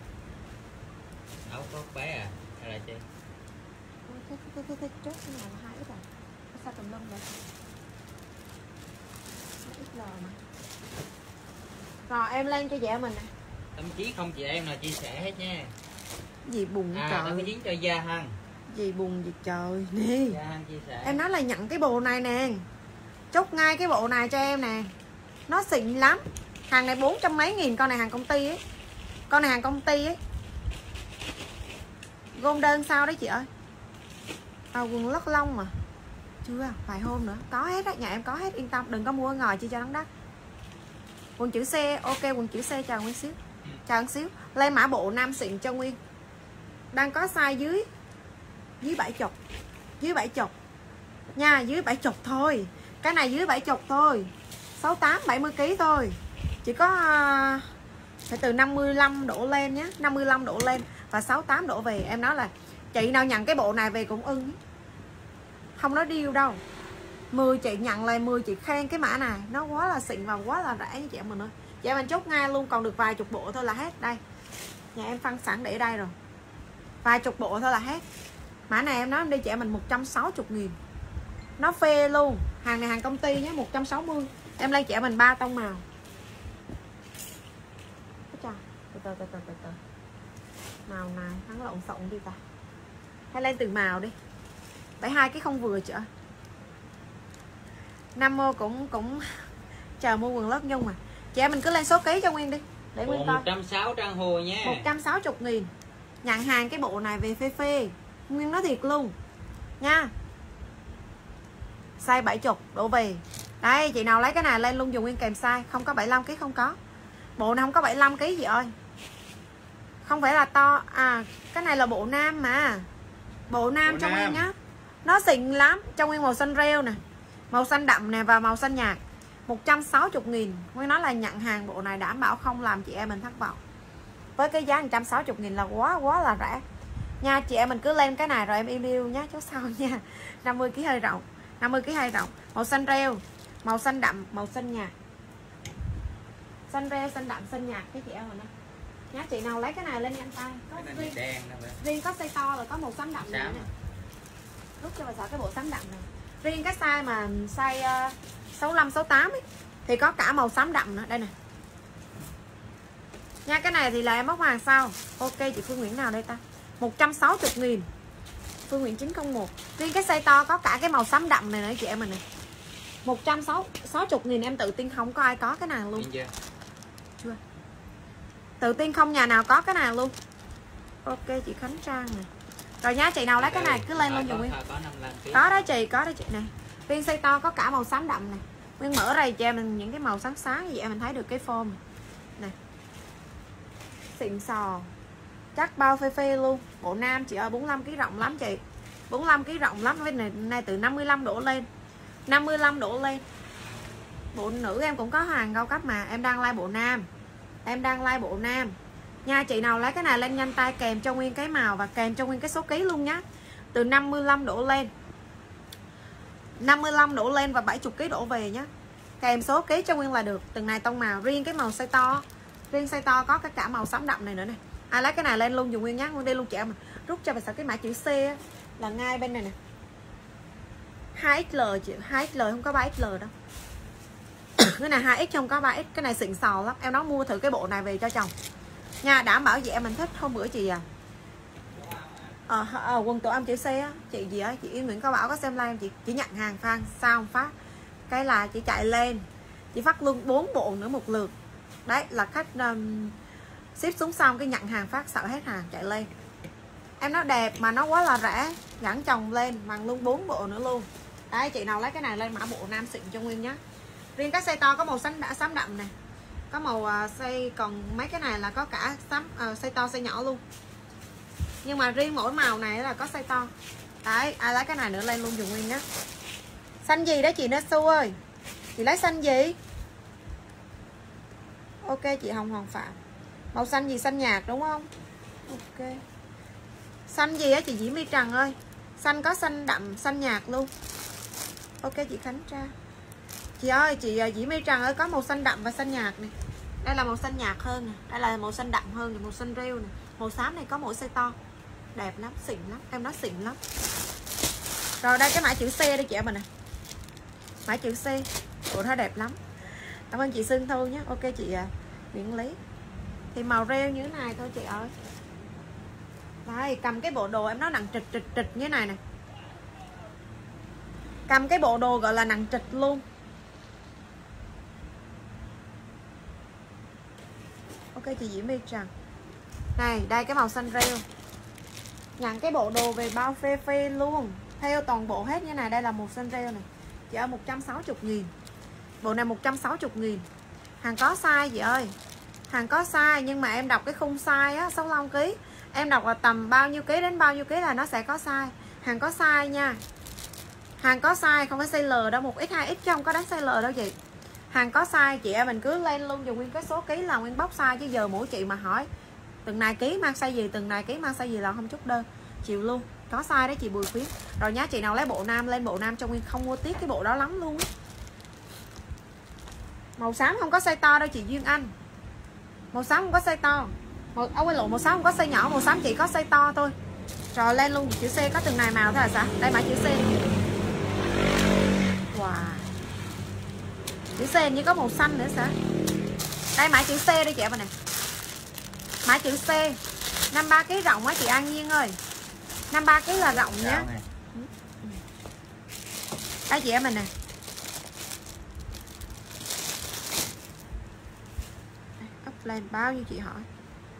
Áo có bé à hay là chi? Cái chốt cái này là 2 ít rồi. Sao tùm lum vậy? XL mà. Rồi em lên cho chị em mình nè. Thậm chí không chị em nào chia sẻ hết nha. Gì buồn À, trời. thậm chí cho Gia Hằng. Gì buồn gì trời nè. Gia Hằng chia sẻ. Em nói là nhận cái bộ này nè. Chốt ngay cái bộ này cho em nè. Nó xịn lắm. Hàng này 400 mấy nghìn, con này hàng công ty ấy. Con này hàng công ty ấy. Gom đơn sao đấy chị ơi. Quần lót lông mà. Chưa, vài hôm nữa. Có hết á, nhà em có hết, yên tâm. Đừng có mua ngồi chi cho nó đắt. Quần chữ C, ok quần chữ C chào Nguyên xíu. Chào một xíu. Lên mã bộ nam xịn cho Nguyên. Đang có size dưới 70. Dưới 70. Nha, dưới 70 thôi. Cái này dưới 70 thôi. 68 70kg thôi. Chỉ có phải từ 55 đổ lên nhé, 55 đổ lên và 68 đổ về. Em nói là chị nào nhận cái bộ này về cũng ưng. Không nói điêu đâu. 10 chị nhận lại 10 chị khen cái mã này, nó quá là xịn và quá là rẻ với chị em mình ơi. Chị em mình chốt ngay luôn, còn được vài chục bộ thôi là hết. Đây. Nhà em phân sẵn để đây rồi. Vài chục bộ thôi là hết. Mã này em nói em đi chị em mình 160.000. Nó phê luôn. Hàng này hàng công ty nhé, 160. Em lên chị em mình 3 tông màu. Từ từ. Màu này hắn lộn xộn đi ta. Hay lên từ màu đi. Tại hai cái không vừa chị ơi. Nam Mô cũng chờ mua quần lót nhung mà. Chị em mình cứ lên số ký cho Nguyên đi để Nguyên coi. 160 Trang Hồ nha. 160.000. Nhận hàng cái bộ này về phê phê. Nguyên nói thiệt luôn nha. Size 70 đổ về. Đây chị nào lấy cái này lên luôn dùng Nguyên kèm size. Không có 75kg không có. Bộ này không có 75kg gì ơi. Không phải là to. À cái này là bộ nam mà. Bộ nam cho Nguyên nhá. Nó xịn lắm. Cho Nguyên màu xanh rêu nè, màu xanh đậm nè và màu xanh nhạt. 160.000. Nguyên nói là nhận hàng bộ này đảm bảo không làm chị em mình thất vọng. Với cái giá 160.000 là quá là rẻ. nha. Chị em mình cứ lên cái này rồi em review nhá, chốt sau nha. 50 kg hơi rộng, 50 kg hơi rộng, màu xanh rêu, màu xanh đậm, màu xanh nhạt, xanh rêu, xanh đậm, xanh nhạt cái chị em mình nhá. Chị nào lấy cái này lên nhanh tay. Có riêng có size to là có màu xám đậm này nè. Rút cho bà sợ cái bộ xám đậm này. Riêng cái size mà size 65, 68 ấy, thì có cả màu xám đậm nữa. Đây nè nha. Cái này thì là em bóc hàng sau. Ok chị Phương Nguyễn nào đây ta? 160.000. Phương Nguyễn 901. Riêng cái size to có cả cái màu xám đậm này nữa chị em mình này. 160.000 em tự tin không có ai có cái này luôn. Chưa. Tự tin không nhà nào có cái này luôn. Ok chị Khánh Trang này. Rồi nhá, chị nào lấy cái này cứ lên luôn dùm Nguyên. Có đó chị, có đó chị này. Riêng size to có cả màu xám đậm này. Nguyên mở ra cho em những cái màu sáng sáng vậy em mình thấy được cái form này. Xịn sò. Chắc bao phê phê luôn. Bộ nam chị ơi, 45 kg rộng lắm chị. 45 kg rộng lắm. Cái này từ 55 đổ lên. 55 đổ lên. Bộ nữ em cũng có hàng cao cấp mà. Em đang like bộ nam. Em đang like bộ nam nha. Chị nào lấy cái này lên nhanh tay kèm cho Nguyên cái màu và kèm cho Nguyên cái số ký luôn nhá. Từ 55 đổ lên. 55 đổ lên và 70 kg đổ về nhá. Kèm số ký cho Nguyên là được. Từng này tông màu. Riêng cái màu size to. Riêng size to có cái cả màu xám đậm này nữa này. Ai lấy cái này lên luôn dùng Nguyên nhá. Nguyên đi luôn chị em. Rút cho bà sợ cái mã chữ C á, là ngay bên này nè. 2XL chị. 2XL không có 3XL đâu. Cái này 2X không có 3X. Cái này xịn sò lắm. Em nói mua thử cái bộ này về cho chồng nha. Đảm bảo chị em mình thích. Hôm bữa chị quần tổ âm chữ C á, chị gì á, chị Nguyễn Cao Bảo có xem live chị chỉ nhận hàng phan sao không phát cái là chị chạy lên chị phát luôn 4 bộ nữa một lượt. Đấy là khách ship xuống xong cái nhận hàng phát sợ hết hàng chạy lên. Em nó đẹp mà nó quá là rẻ, gắn chồng lên bằng luôn 4 bộ nữa luôn. Đấy chị nào lấy cái này lên mã bộ nam xịn cho Nguyên nhá. Riêng các size to có màu xám đậm này, có màu size, còn mấy cái này là có cả size to size nhỏ luôn. Nhưng mà riêng mỗi màu này là có size to. Đấy, ai lấy cái này nữa lên luôn dùng Nguyên nhá. Xanh gì đó chị Nesu ơi? Chị lấy xanh gì? Ok chị Hồng Hoàng Phạm. Màu xanh gì? Xanh nhạt đúng không? Ok. Xanh gì á chị Diễm My Trần ơi? Xanh có xanh đậm, xanh nhạt luôn. Ok chị Khánh Tra. Chị ơi, chị Diễm My Trần ơi, có màu xanh đậm và xanh nhạt này. Đây là màu xanh nhạt hơn nè, đây là màu xanh đậm hơn nè, màu xanh rêu nè. Màu xám này có mỗi size to. Đẹp lắm, xịn lắm, em nói xịn lắm. Rồi đây cái mã chữ C đây chị em mình nè. Mã chữ C. Bộ nó đẹp lắm. Cảm ơn chị Sương Thu nhé. Ok chị Nguyễn Lý. Thì màu rêu như thế này thôi chị ơi. Đây, cầm cái bộ đồ em nói nặng trịch như thế này nè. Cầm cái bộ đồ gọi là nặng trịch luôn. Ok chị Diễm My Trần. Này, đây cái màu xanh rêu. Nhận cái bộ đồ về bao phê phê luôn. Theo toàn bộ hết như này. Đây là màu xanh rêu này. Chị ơi 160.000. Bộ này 160.000. Hàng có size chị ơi. Hàng có size nhưng mà em đọc cái khung size á, 65 kg. Em đọc là tầm bao nhiêu ký đến bao nhiêu ký là nó sẽ có size. Hàng có size nha. Hàng có size, không phải size L đâu, 1X 2X chứ không có đánh size L đâu chị. Hàng có size chị em mình cứ lên luôn dùng nguyên cái số ký là nguyên bóc size, chứ giờ mỗi chị mà hỏi từng này ký mang size gì, từng này ký mang size gì là không chốt đơn. Chịu luôn. Có size đấy chị Bùi Khuyến. Rồi nhá, chị nào lấy bộ nam lên bộ nam cho Nguyên không mua tiếc cái bộ đó lắm luôn. Màu xám không có size to đâu chị Duyên Anh. Màu xám không có size to. Màu xám không có size nhỏ, màu xám chỉ có size to thôi. Rồi lên luôn chữ C có từng này màu thôi là sao? Đây mã chữ C. Wow. Chữ C như có màu xanh nữa sao? Đây mã chữ C đây chị em này. Mã chữ C 53 kg rộng á chị An Nhiên ơi. 53 kg là rộng nhá. Đây chị em mình nè. Up lên bao nhiêu chị hỏi.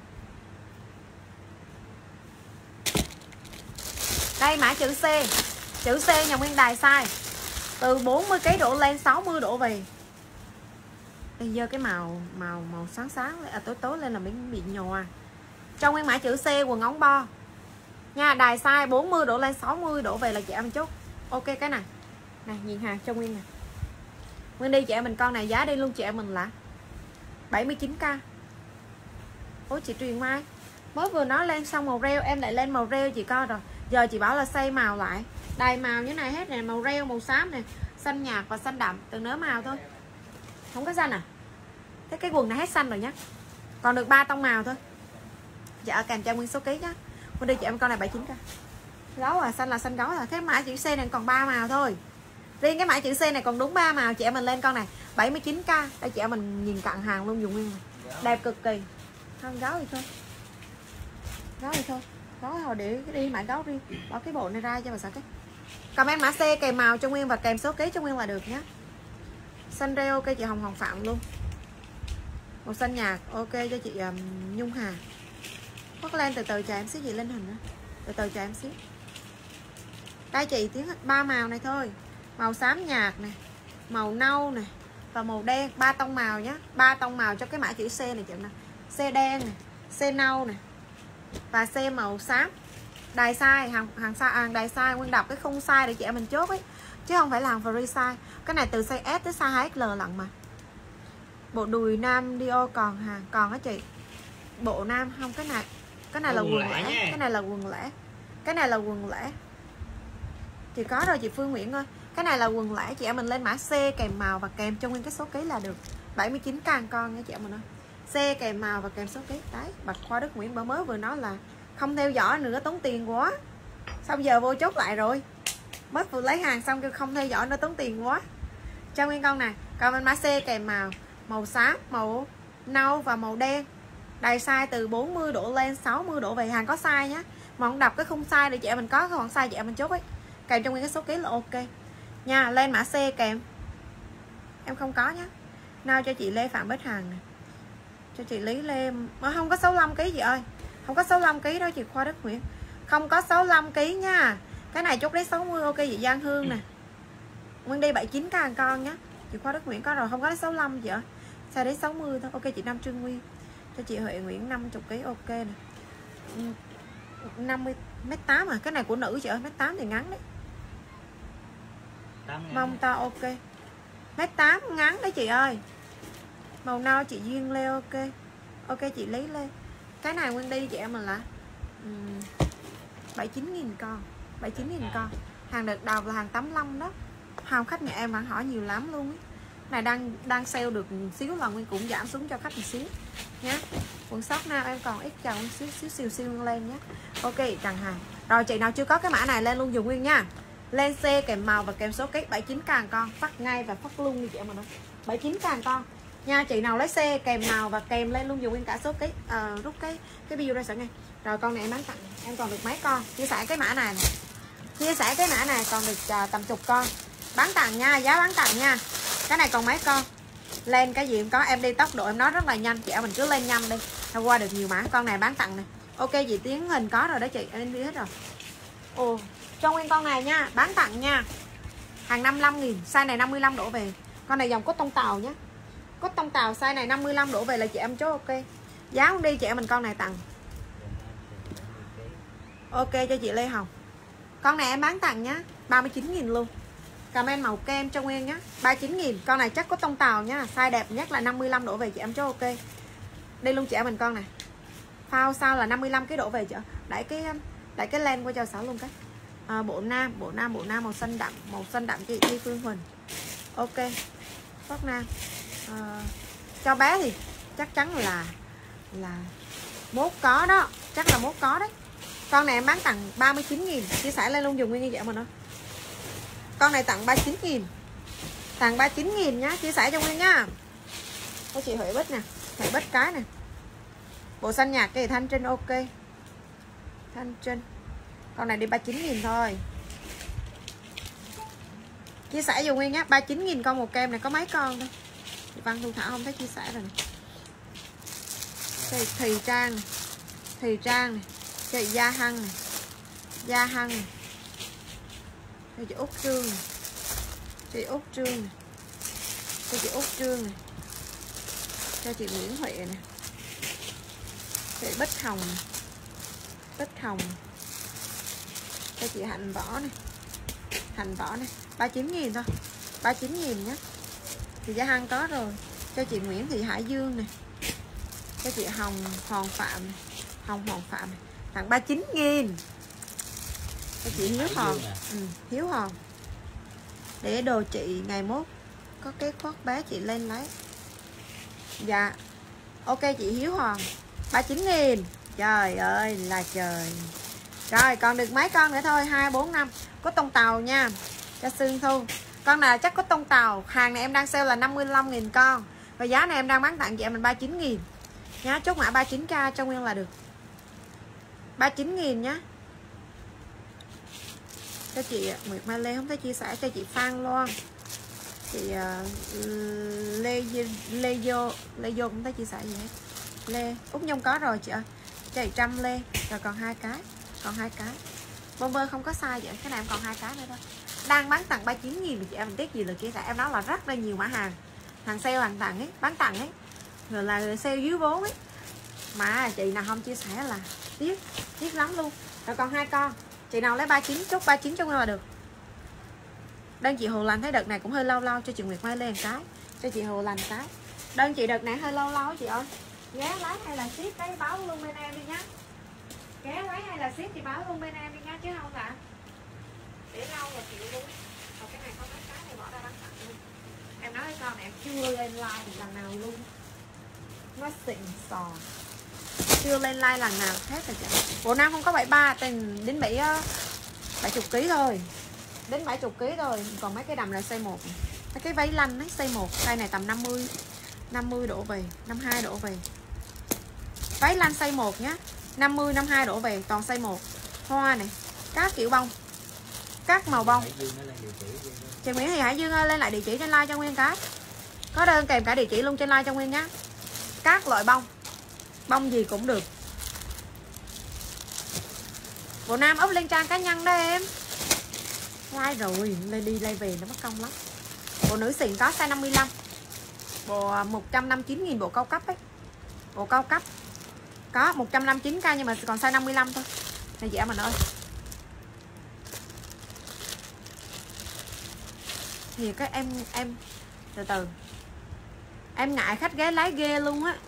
Đây mã chữ C. Chữ C nhà Nguyên đài size từ 40 kg đổ lên 60 đổ về. Bây giờ cái màu sáng sáng tối tối lên là bị nhòa. Trong Nguyên mã chữ C quần ống bo nha, đài size 40 đổ lên 60 đổ về là chị em chút. Ok cái này. Này nhìn hàng cho Nguyên nè. Nguyên đi chị em mình con này giá đi luôn chị em mình là 79k. Ôi chị Truyền Mai Mới vừa nói lên xong màu rêu, em lại lên màu rêu chị coi rồi. Giờ chị bảo là xây màu lại. Đầy màu như này hết nè, màu rêu, màu xám nè, xanh nhạt và xanh đậm, từng nớ màu thôi. Không có xanh à? Thế cái quần này hết xanh rồi nhá. Còn được 3 tông màu thôi. Dạ kèm cho nguyên số ký nhá. Con đi chị em con này 79k. Gấu à, xanh là xanh gấu rồi. Cái mã chữ C này còn 3 màu thôi. Riêng cái mã chữ C này còn đúng 3 màu. Chị em mình lên con này 79k. Đây chị em mình nhìn cận hàng luôn dùng nguyên này. Đẹp cực kỳ. Không gấu thì thôi. Gấu thì thôi. Gấu thôi để đi mã gấu riêng. Bỏ cái bộ này ra cho bà sợ cái. Comment mã C kèm màu cho Nguyên và kèm số ký cho Nguyên là được nhé. Xanh rêu ok chị Hồng Phạm luôn. Màu xanh nhạt ok cho chị Nhung Hà. Bắt lên từ từ chờ em xíu, chị lên hình nữa. Từ từ chờ em xíu. Đây chị tiếng 3 màu này thôi. Màu xám nhạt này, màu nâu này và màu đen, 3 tông màu nhé. 3 tông màu cho cái mã chữ C này chị nè. C đen này, C nâu này và C màu xám. Đài size, hàng đài size Nguyên đọc cái khung size để chị em mình chốt ấy, chứ không phải là hàng free size. Cái này từ size S tới size 2XL lận mà. Bộ đùi nam Dio còn hàng, còn á chị. Bộ nam không, cái này là quần lẻ, cái này là quần lẻ. Cái này là quần lẻ. Chị có rồi chị Phương Nguyễn ơi. Cái này là quần lẻ, chị em mình lên mã C kèm màu và kèm cho Nguyên cái số ký là được. 79k con nha chị em mình ơi. C kèm màu và kèm số ký. Đấy, Bạch Khoa Đức Nguyễn mới vừa nói là không theo dõi nữa tốn tiền quá. Xong giờ vô chốt lại rồi. Mất vừa lấy hàng xong kêu không theo dõi nữa tốn tiền quá. Cho Nguyên con này. Còn bên mã C kèm màu, màu xám, màu nâu và màu đen. Đài size từ 40 độ lên 60 độ về, hàng có size nhá. Mà không đọc cái khung size để chị em mình có cái khoảng size chị em mình chốt ấy. Kèm trong Nguyên cái số ký là ok. Nha, lên mã C kèm. Em không có nhá. Nào cho chị Lê Phạm Bích Hằng này. Cho chị Lý Lê mà không có 65 kg chị ơi. Không có 65 kg đâu chị Khoa Đức Nguyễn. Không có 65 kg nha. Cái này chốt đấy 60 ok chị Giang Hương nè. Nguyên đi 79k con nhá. Chị Khoa Đức Nguyễn có rồi, không có 65 chị ơi. Sao đấy 60 thôi. Ok chị Nam Trương Nguyên. Cho chị Huệ Nguyễn 50 kg ok nè. 50m8 à, cái này của nữ chị ơi, 1m8 thì ngắn đấy. Mông to ok. 1m8 ngắn đấy chị ơi. Màu nâu chị Duyên Lê ok. Ok chị Lý Lê. Cái này Nguyên đi chị em mình là 79.000 con. 79.000 con. Hàng đợt đầu là hàng 85 đó. Hàng khách nhà em vẫn hỏi nhiều lắm luôn ấy. Này đang sale được xíu là Nguyên cũng giảm xuống cho khách một xíu nhé. Quần sóc nào em còn ít chào xíu siêu lên nhé. Ok Trần Hàng. Rồi chị nào chưa có cái mã này lên luôn dùng Nguyên nha. Lên C kèm màu và kèm số ký 79k con, phát ngay và phát luôn đi chị em mình ơi. 79k con. Nha, chị nào lấy C kèm màu và kèm lên luôn dùng Nguyên cả số ký. Rút cái video ra sẵn ngay. Rồi con này em bán tặng, em còn được mấy con. Chia sẻ cái mã này. Chia sẻ cái mã này còn được tầm chục con. Bán tặng nha, giá bán tặng nha. Cái này còn mấy con. Lên cái gì cũng có, em đi tốc độ em nói rất là nhanh, chị em mình cứ lên nhanh đi. Nó qua được nhiều mã, con này bán tặng này. Ok chị Tiến hình có rồi đó chị, em đi hết rồi. Ồ, cho Nguyên con này nha, bán tặng nha. Hàng 55.000, size này 55 đổ về. Con này dòng cốt tông tàu nhé. Cốt tông tàu size này 55 đổ về là chị em chốt ok. Giá không đi chị em mình con này tặng. Ok cho chị Lê Hồng. Con này em bán tặng nhá, 39.000 luôn. Comment màu kem cho Nguyên nhá, 39.000. Con này chắc có tông tàu nhá, size đẹp nhất là 55 đổ về chị em chốt ok. Đi luôn chị em mình con này. Phao sao là 55 cái đổ về chị. Đẩy cái len qua cho Sáu luôn cái. Bộ nam màu xanh đậm chị Thi Phương Huỳnh. Ok. Phát nam. Cho bé thì chắc chắn là mốt có đó, chắc là mốt có đấy. Con này em bán tặng 39.000, chia sẻ lên luôn dùng Nguyên như vậy mà nó. Con này tặng 39.000. Tặng 39.000 nhá, chia sẻ cho Nguyên nhá. Có chị Huệ Bích nè, Huệ Bích cái nè. Bộ xanh nhạt cái Thanh Trinh ok. Thanh Trinh. Con này đi 39.000 thôi. Chia sẻ dùng Nguyên nhá, 39.000 con một kem này có mấy con thôi. Chị Văn Thu Thảo không thấy chia sẻ rồi nè. Thùy Trang này. Chị Gia Hằng này. Chị Út Trương này. Chị Út Trương này. Cho chị Nguyễn Huệ nè. Chị Bích Hồng này. Cho chị Hạnh Võ này. 39.000 thôi. 39.000 nhé. Chị Gia Hằng có rồi. Cho chị Nguyễn Thị Hải Dương này. Cho chị Hồng Hoàng Phạm này. Hồng Hoàng Phạm này. Tặng 39.000 cho chị Hiếu Hòn. Hiếu Hòn. Để đồ chị ngày mốt có cái khoác bé chị lên lấy. Dạ. Ok chị Hiếu Hòn. 39.000. Trời ơi là trời. Rồi còn được mấy con nữa thôi. 2, 4, 5. Có tông tàu nha. Cho Sương Thu. Con nào chắc có tông tàu. Hàng này em đang sale là 55.000 con. Và giá này em đang bán tặng chị em mình 39.000 nhá. Chốt mã 39k cho Nguyên là được. 39.000 nhá. Cho chị Nguyệt Mai Lê không thấy chia sẻ. Cho chị Phan Loan. Chị Lê Vô cũng thấy chia sẻ gì hết. Lê Úc Nhung có rồi chị ơi. Cho chị Trâm Lê. Rồi còn 2 cái. Còn 2 cái. Bomber không có sai vậy. Cái này em còn 2 cái nữa thôi. Đang bán tặng 39.000 chị em. Mình tiếc gì là chia sẻ. Em nói là rất là nhiều mã hàng. Hàng sale hàng tặng ấy. Bán tặng ấy. Rồi là sale dưới vốn ấy. Mà chị nào không chia sẻ là tiếc lắm luôn. Rồi còn 2 con. Chị nào lấy 39 chốt 39 cho Nguyên là được. Đơn chị Hồ Lành thấy đợt này cũng hơi lâu cho chị Nguyệt Mai lên cái. Cho chị Hồ Lành cái. Đơn chị đợt này hơi lâu chị ơi. Ghé lấy hay là ship cái báo luôn bên em đi nhá. Ghé lấy hay là ship thì báo luôn bên em đi nhá chứ không là để lâu rồi chịu luôn. Còn cái này có mấy cái này bỏ ra bán tặng luôn. Em nói với con này em chưa lên like lần nào luôn. Nó xịn sò. Chưa lên like lần nào hết rồi chị. Bộ nam không có 73 tình đến 70 kg thôi. Đến 70 kg thôi. Còn mấy cái đầm là size 1. Mấy cái váy lanh ấy size 1. Size này tầm 50 đổ về, 52 đổ về. Váy lanh size 1 nhá. 50 52 đổ về, toàn size 1. Hoa này, các kiểu bông. Các màu bông. Chị Nguyễn Thị Hải Dương ơi, lên lại địa chỉ trên like cho Nguyên cái. Có đơn kèm cả địa chỉ luôn trên like cho Nguyên nhá. Các loại bông. Bông gì cũng được. Bộ nam up lên trang cá nhân đó em. Like rồi, lên đi lên về nó mất công lắm. Bộ nữ xịn có size 55. Bộ 159.000 bộ cao cấp ấy. Bộ cao cấp có 159k nhưng mà còn size 55 thôi. Này chị mình ơi. Thì cái em từ từ. Em ngại khách ghé lái ghê luôn á.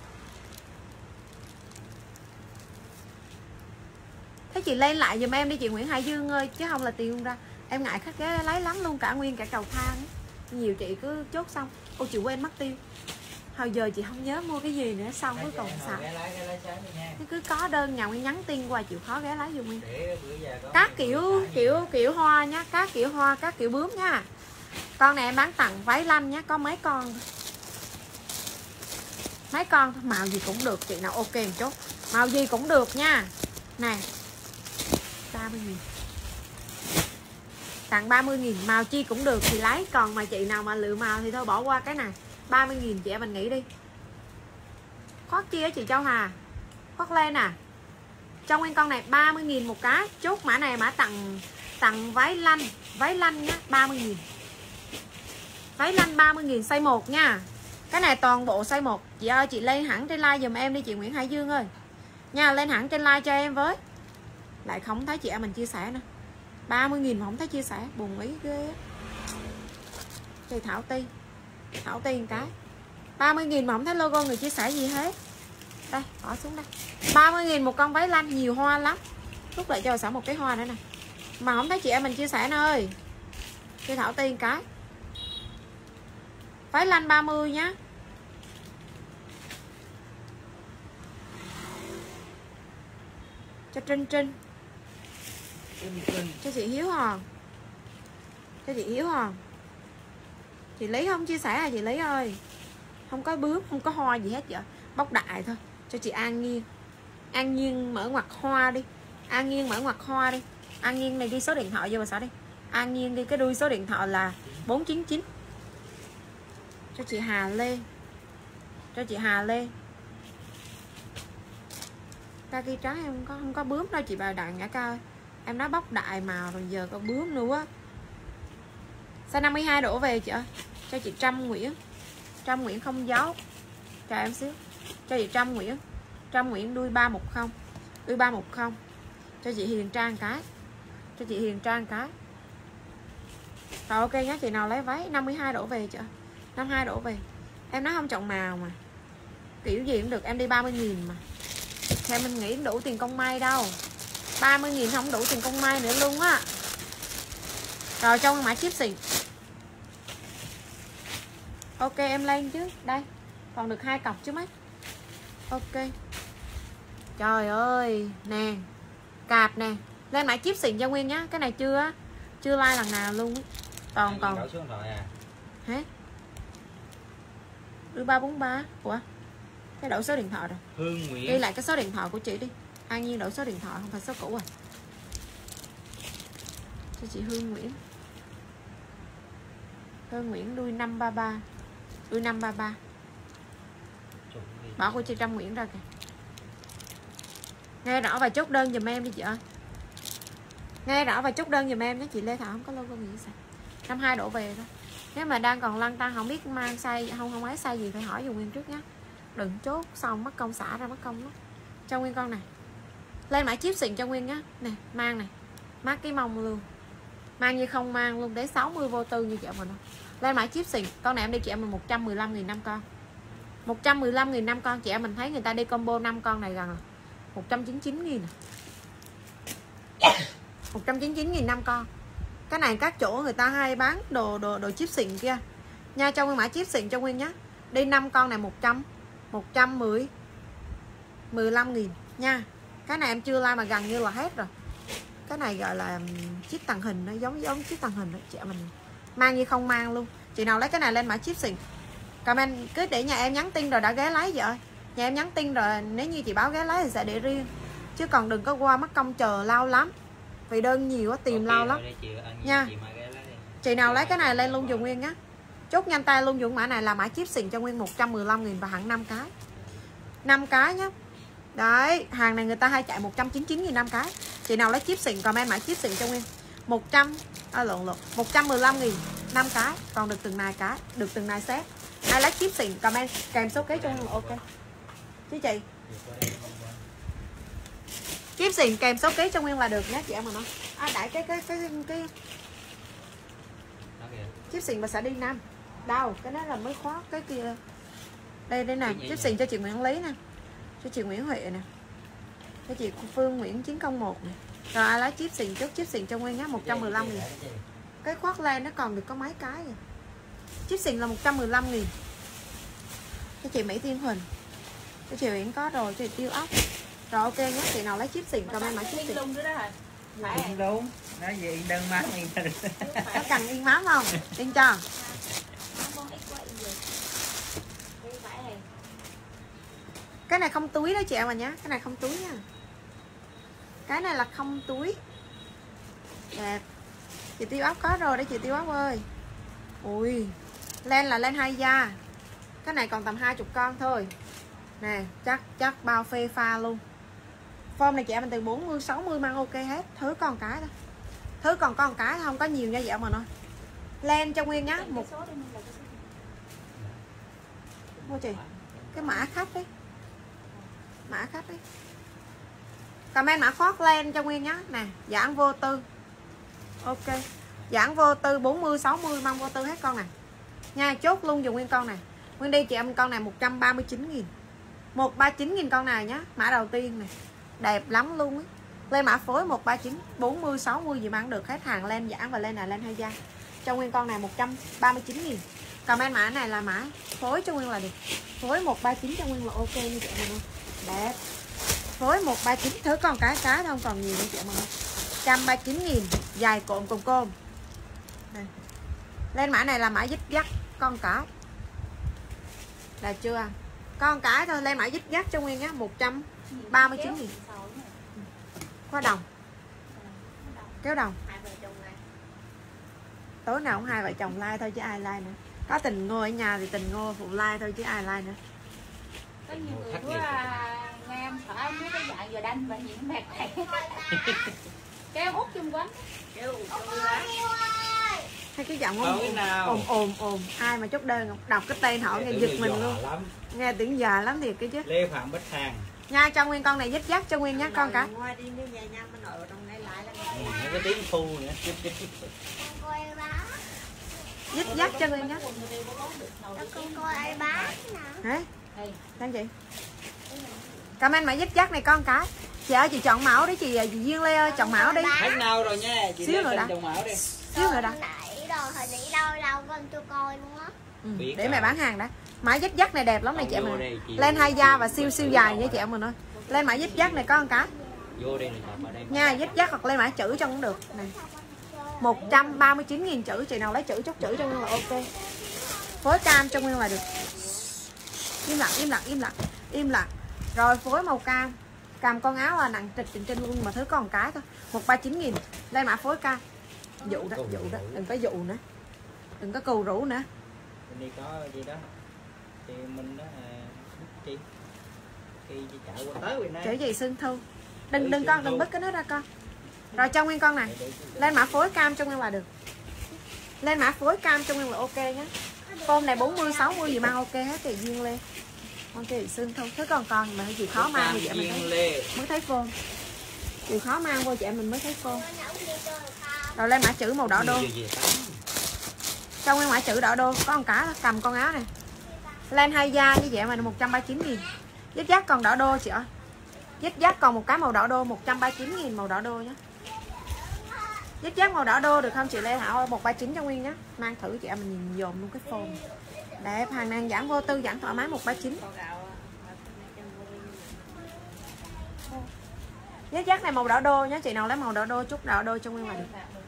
Thế chị lên lại giùm em đi chị Nguyễn Hải Dương ơi, chứ không là tiền không ra. Em ngại khách ghé lấy lắm luôn, cả nguyên cả cầu thang ấy. Nhiều chị cứ chốt xong. Ô chị quên mất tiêu. Hồi giờ chị không nhớ mua cái gì nữa, xong cuối cùng sao. Cứ có đơn nhà Nguyên nhắn tin qua chịu khó ghé lấy giùm Nguyên. Các kiểu hoa nhá, các kiểu hoa, các kiểu bướm nha. Con này em bán tặng váy lanh nhá, có mấy con. Mấy con màu gì cũng được, chị nào ok một chút. Màu gì cũng được nha. Nè. 30.000. Tặng 30.000, màu chi cũng được thì lấy, còn mà chị nào mà lựa màu thì thôi bỏ qua cái này. 30.000 chị em mình nghĩ đi. Khoác chi á chị Châu Hà. Khoác lên à. Trong nguyên con này 30.000 một cái. Chốt mã này mã tặng váy lanh nhá, 30.000. Váy lanh 30.000 size 1 nha. Cái này toàn bộ size 1. Chị ơi chị lên hẳn trên like giùm em đi chị Nguyễn Hải Dương ơi. Nha, lên hẳn trên like cho em với. Lại không thấy chị em mình chia sẻ nữa. 30.000 mà không thấy chia sẻ, buồn ý ghê á. Chị Thảo Ti một cái. 30.000 mà không thấy logo người chia sẻ gì hết. Đây, bỏ xuống đây. 30.000 một con váy lanh, nhiều hoa lắm. Rút lại cho xả một cái hoa nữa nè. Mà không thấy chị em mình chia sẻ nữa ơi. Chị Thảo Ti một cái. Váy lanh 30 nhá. Cho Trinh cho chị Hiếu Hòn. Cho chị Hiếu Hòn. Chị Lý không chia sẻ à chị Lý ơi. Không có bướm, không có hoa gì hết vậy. Bóc đại thôi. Cho chị An Nhiên. An Nhiên mở ngoặc hoa đi. An Nhiên mở ngoặc hoa đi. An Nhiên này ghi số điện thoại vô mà sợ đi. An Nhiên đi, cái đuôi số điện thoại là 499. Cho chị Hà Lê. Cho chị Hà Lê. Ca ghi trái em không có bướm đâu chị bà Đặng Nhã Ca ơi. Em nói bóc đại màu rồi giờ có bướm nữa á. Size 52 đổ về chị ơi. Cho chị Trâm Nguyễn. Trâm Nguyễn không giấu. Cho em xíu. Cho chị Trâm Nguyễn. Trâm Nguyễn đuôi 310. Đuôi 310. Cho chị Hiền Trang cái. Cho chị Hiền Trang cái. Rồi ok nhá, chị nào lấy váy 52 đổ về chị ơi. 52 đổ về. Em nói không chọn màu mà. Kiểu gì cũng được, em đi 30.000 mà. Thì mình nghĩ đủ tiền công may đâu. 30.000 không đủ tiền công may nữa luôn á. Rồi trong mã chip xịn. Ok em lên chứ. Đây. Còn được 2 cọc chứ mấy. Ok. Trời ơi. Nè. Cạp nè. Lên mã chip xịn cho Nguyên nhá. Cái này chưa á. Chưa like lần nào luôn á. Còn Đổ xuống rồi à. Hả? Đưa 343. Ủa? Cái đổi số điện thoại rồi. Hương Nguyễn. Ghi lại cái số điện thoại của chị đi. An Nhiên đổi số điện thoại không phải số cũ à. Cho chị Hương Nguyễn. Hương Nguyễn đuôi 533. Đuôi 533. Bỏ của chị Trâm Nguyễn ra kìa. Nghe rõ và chốt đơn giùm em đi chị ơi. Nghe rõ và chốt đơn giùm em nhé. Chị Lê Thảo không có logo gì sao. 52 đổ về thôi. Nếu mà đang còn lăn tăng không biết mang size không ấy size gì phải hỏi dùng Nguyên trước nhé. Đừng chốt xong mất công xả ra mất công đó. Cho Nguyên con này. Lên mã chip xịn cho Nguyên nhá. Nè mang này. Mát cái mông luôn. Mang như không mang luôn. Để 60 vô tư như chị mình không. Lên mã chip xịn. Con này em đi chị em mình 115.000 5 con. 115.000 5 con. Chị em mình thấy người ta đi combo 5 con này gần 199.000. 199.000 5 con. Cái này các chỗ người ta hay bán đồ chip xịn kia nha. Cho Nguyên mã chip xịn cho Nguyên nhá. Đi 5 con này 15.000 nha. Cái này em chưa like mà gần như là hết rồi. Cái này gọi là chip tàng hình, nó giống chip tàng hình đó chị mình. Mang như không mang luôn. Chị nào lấy cái này lên mã chip xịn. Comment cứ để nhà em nhắn tin rồi đã ghé lấy vậy ơi. Nhà em nhắn tin rồi nếu như chị báo ghé lấy thì sẽ để riêng. Chứ còn đừng có qua mất công chờ lâu lắm. Vì đơn nhiều quá tìm lâu lắm. Nha. Chị nào lấy cái này lên luôn dùng Nguyên nhá. Chốt nhanh tay luôn dùng mã này là mã chip xịn cho Nguyên 115.000 và hẳn 5 cái. 5 cái nhá. Đấy, hàng này người ta hay chạy 199.000 5 cái. Chị nào lấy chip xịn comment mã chip xịn cho Nguyên. 115.000 5 cái, còn được từng này cái, được từng này set. Ai lấy chip xịn comment kèm số kế cho Nguyên là ok. Chứ chị. Chip xịn kèm số kế cho Nguyên là được nhé chị em mà nói. Đãi cái chip xịn mà sẽ đi Nam. Đâu, cái đó là mới khóa cái kia. Đây nè, chip xịn cho chị Nguyễn Lý nè. Cho chị Nguyễn Huệ nè. Cho chị Phương Nguyễn 901 nè. Rồi ai lấy chip xịn chốt chip xịn cho Nguyên nhá, 115.000. Cái khoác len nó còn được có mấy cái rồi. Chip xịn là 115.000. Cho chị Mỹ Tiên Huỳnh. Cho chị Nguyễn có rồi, cho chị Tiêu Ốc. Rồi ok nhé, chị nào lấy chip xịn comment mã chip xịn. Đúng. Nói gì yên đơn má yên. Có cần yên mám không? Yên cho. Cái này không túi đó chị em mà nhá. Cái này không túi nha. Cái này là không túi. Đẹp. Chị Tiêu Ốc có rồi đấy chị Tiêu Ốc ơi. Ui. Len là len 2 da. Cái này còn tầm 20 con thôi. Nè, chắc bao phê pha luôn. Form này chị em mình từ 40 60 mang ok hết. Thứ còn cái thôi. Thứ còn có một cái không có nhiều nha dạo mà nói. Len cho Nguyên nhá. Một mua chị. Cái mã khách đấy. Mã khách đấy. Comment mã khoác len cho Nguyên nhá. Nè, giãn vô tư. Ok. Giãn vô tư 40 60 mang vô tư hết con này. Nha, chốt luôn dùng Nguyên con này. Nguyên đi chị em con này 139.000. 139.000 con này nhá. Mã đầu tiên này. Đẹp lắm luôn á. Lên mã phối 139 40 60 gì mang được hết hàng len giãn và lên này lên 2 da. Cho Nguyên con này 139.000. Comment mã này là mã phối cho Nguyên là được. Phối 139 cho Nguyên là ok như vậy mà. Đẹp. Phối 139 thứ còn cái không còn nhiều nữa chị mà. 139.000 dài cộm cùng côm. Đây. Lên mã này là mã dít dắt con cái. Là chưa? Con cái thôi, lên mã dít dắt cho Nguyên nhá, 139.000. Khóa đồng. Kéo đồng. Tối nào cũng hai vợ chồng like thôi chứ ai like nữa. Có tình ngô ở nhà thì tình ngô phụ like thôi chứ ai like nữa. Có nhiều người của nghe em phải mấy cái dạng giờ đanh và những mệt này. Kéo út chung quánh. Kéo út chung quánh. Hay cái giọng ồn ai mà chốt đơn đọc cái tên họ nghe giật mình luôn lắm. Nghe tiếng già lắm thiệt cái chứ. Lê Phạm Bích Hằng nha, cho Nguyên con này dít dắt cho Nguyên nhá con cả. cái tiếng thu nữa. Dít dắt cho Nguyên nhá. Con coi ai bán nè. Hả? Đang chị? Comment mã dít dắt này con cái. Chị ơi chị chọn mẫu đi chị Duyên Lê ơi, chọn mẫu đi. Hết nào rồi nha, chị Xíu nữa đã. chọn mẫu đi. Xíu nữa đã. Nãy đồ hồi nãy đâu con chưa coi luôn á. Để mẹ bán hàng đã. Mã dít dắt này đẹp lắm này chị em Vô mình. đây, chị Lên vô hai đây, da chị và vô siêu đây. siêu dài với chị em mình ơi. Lên mã dít dắt này có con cái. Vô đây này chọn ở đây. Nha, dít dắt hoặc lên mã chữ trong cũng được. Này. 139.000 chữ, chị nào lấy chữ chốt chữ trong Nguyên là ok. Phối cam trong Nguyên là được. Im lặng, im lặng, im lặng, im lặng. Rồi phối màu cam. Cầm con áo là nặng trịch trên luôn mà thứ còn cái thôi. 139.000. Lên mã phối cam. Dụ đó, đừng có dụ nữa. Đừng có cù rủ nữa. Bên đây có gì đó. Thì mình đó chị. Khi chị chạy qua tới bên đây. Chữ gì Sương Thu. Đừng con, đừng bứt cái nó ra con. Rồi cho Nguyên con này. Lên mã phối cam cho Nguyên là được. Lên mã phối cam cho Nguyên là ok nhé. Form này 40 60 gì mang ok hết chị Duyên Lê. Con chị Sương Thu thứ còn mà chị khó mang thì chị mình thấy, mới thấy form. Chị khó mang vô chị em mình mới thấy form. Rồi lên mã chữ màu đỏ đô. Cho Nguyên mã chữ đỏ đô có con cá cầm con áo này. Lên hai da như vậy mà 139.000. Dít dắt còn đỏ đô chị ơi. Dít dắt còn một cái màu đỏ đô 139.000 màu đỏ đô nhé. Dít dắt màu đỏ đô được không chị Lê Thảo ơi, 139 cho Nguyên nhé. Mang thử chị em mình nhìn dồn luôn cái form. Đẹp, hàng này giảm vô tư, giảm thoải mái 139. Dít dắt này màu đỏ đô nhé, chị nào lấy màu đỏ đô chút đỏ đô cho Nguyên là được.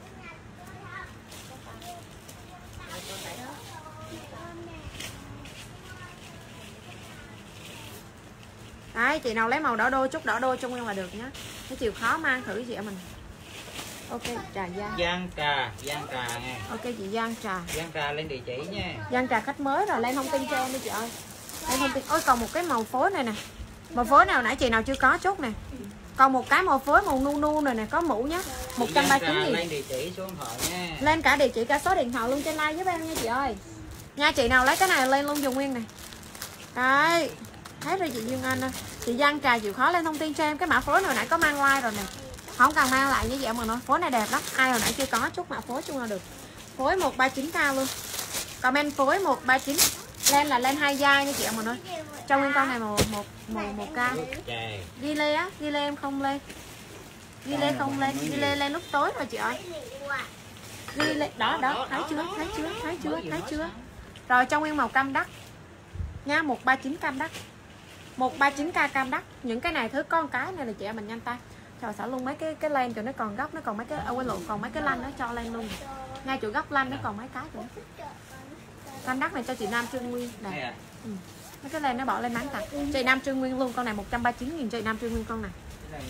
Đấy, chị nào lấy màu đỏ đô chút đỏ đô cho Nguyên là được nhé. Cái chiều khó mang thử chị em mình. Ok, trà Giang. Giang trà nghe. Ok chị Giang trà. Giang trà lên địa chỉ nha. Giang trà khách mới rồi, lên thông tin cho em đi chị ơi. Lên thông tin. Ôi còn một cái màu phối này nè. Màu phối nào nãy chị nào chưa có chốt nè. Còn một cái màu phối màu nu nu này nè, có mũ nhá. 139.000. Lên địa chỉ số điện thoại nha. Lên cả địa chỉ cả số điện thoại luôn trên live với em nha chị ơi. Nha chị nào lấy cái này lên luôn dùng Nguyên này. Đấy. Thấy rồi chị Dương Anh ơi. Chị Giang trà chịu khó lên thông tin cho em cái mã phối hồi nãy có mang like rồi nè. Không cần mang lại như vậy mà nói phối này đẹp lắm. Ai hồi nãy chưa có chút mã phối chung là được. Phối 139k luôn. Comment phối 139. Lên là lên 2 dai nha chị em mà nói. Cho Nguyên con này một k. Ghi lê á, ghi lê em không lên. Ghi lê không lên, ghi lê lên lúc tối rồi chị ơi. Ghi lê đó, thấy chưa? Rồi cho Nguyên màu cam đắt. Nha, 139 cam đắt. 139k cam đắt. Những cái này thứ con cái này là chị em mình nhanh tay. Trời xả luôn mấy cái len cho nó còn góc, nó còn mấy cái quên lộn, còn mấy cái lanh nó cho lên luôn. Ngay chỗ góc lanh nó còn mấy cái nữa. Cam đắt này cho chị Nam Trương Nguyên nè. Mấy cái len nó bỏ lên bán tặng. Chị Nam Trương Nguyên luôn, con này 139.000 chị Nam Trương Nguyên con này.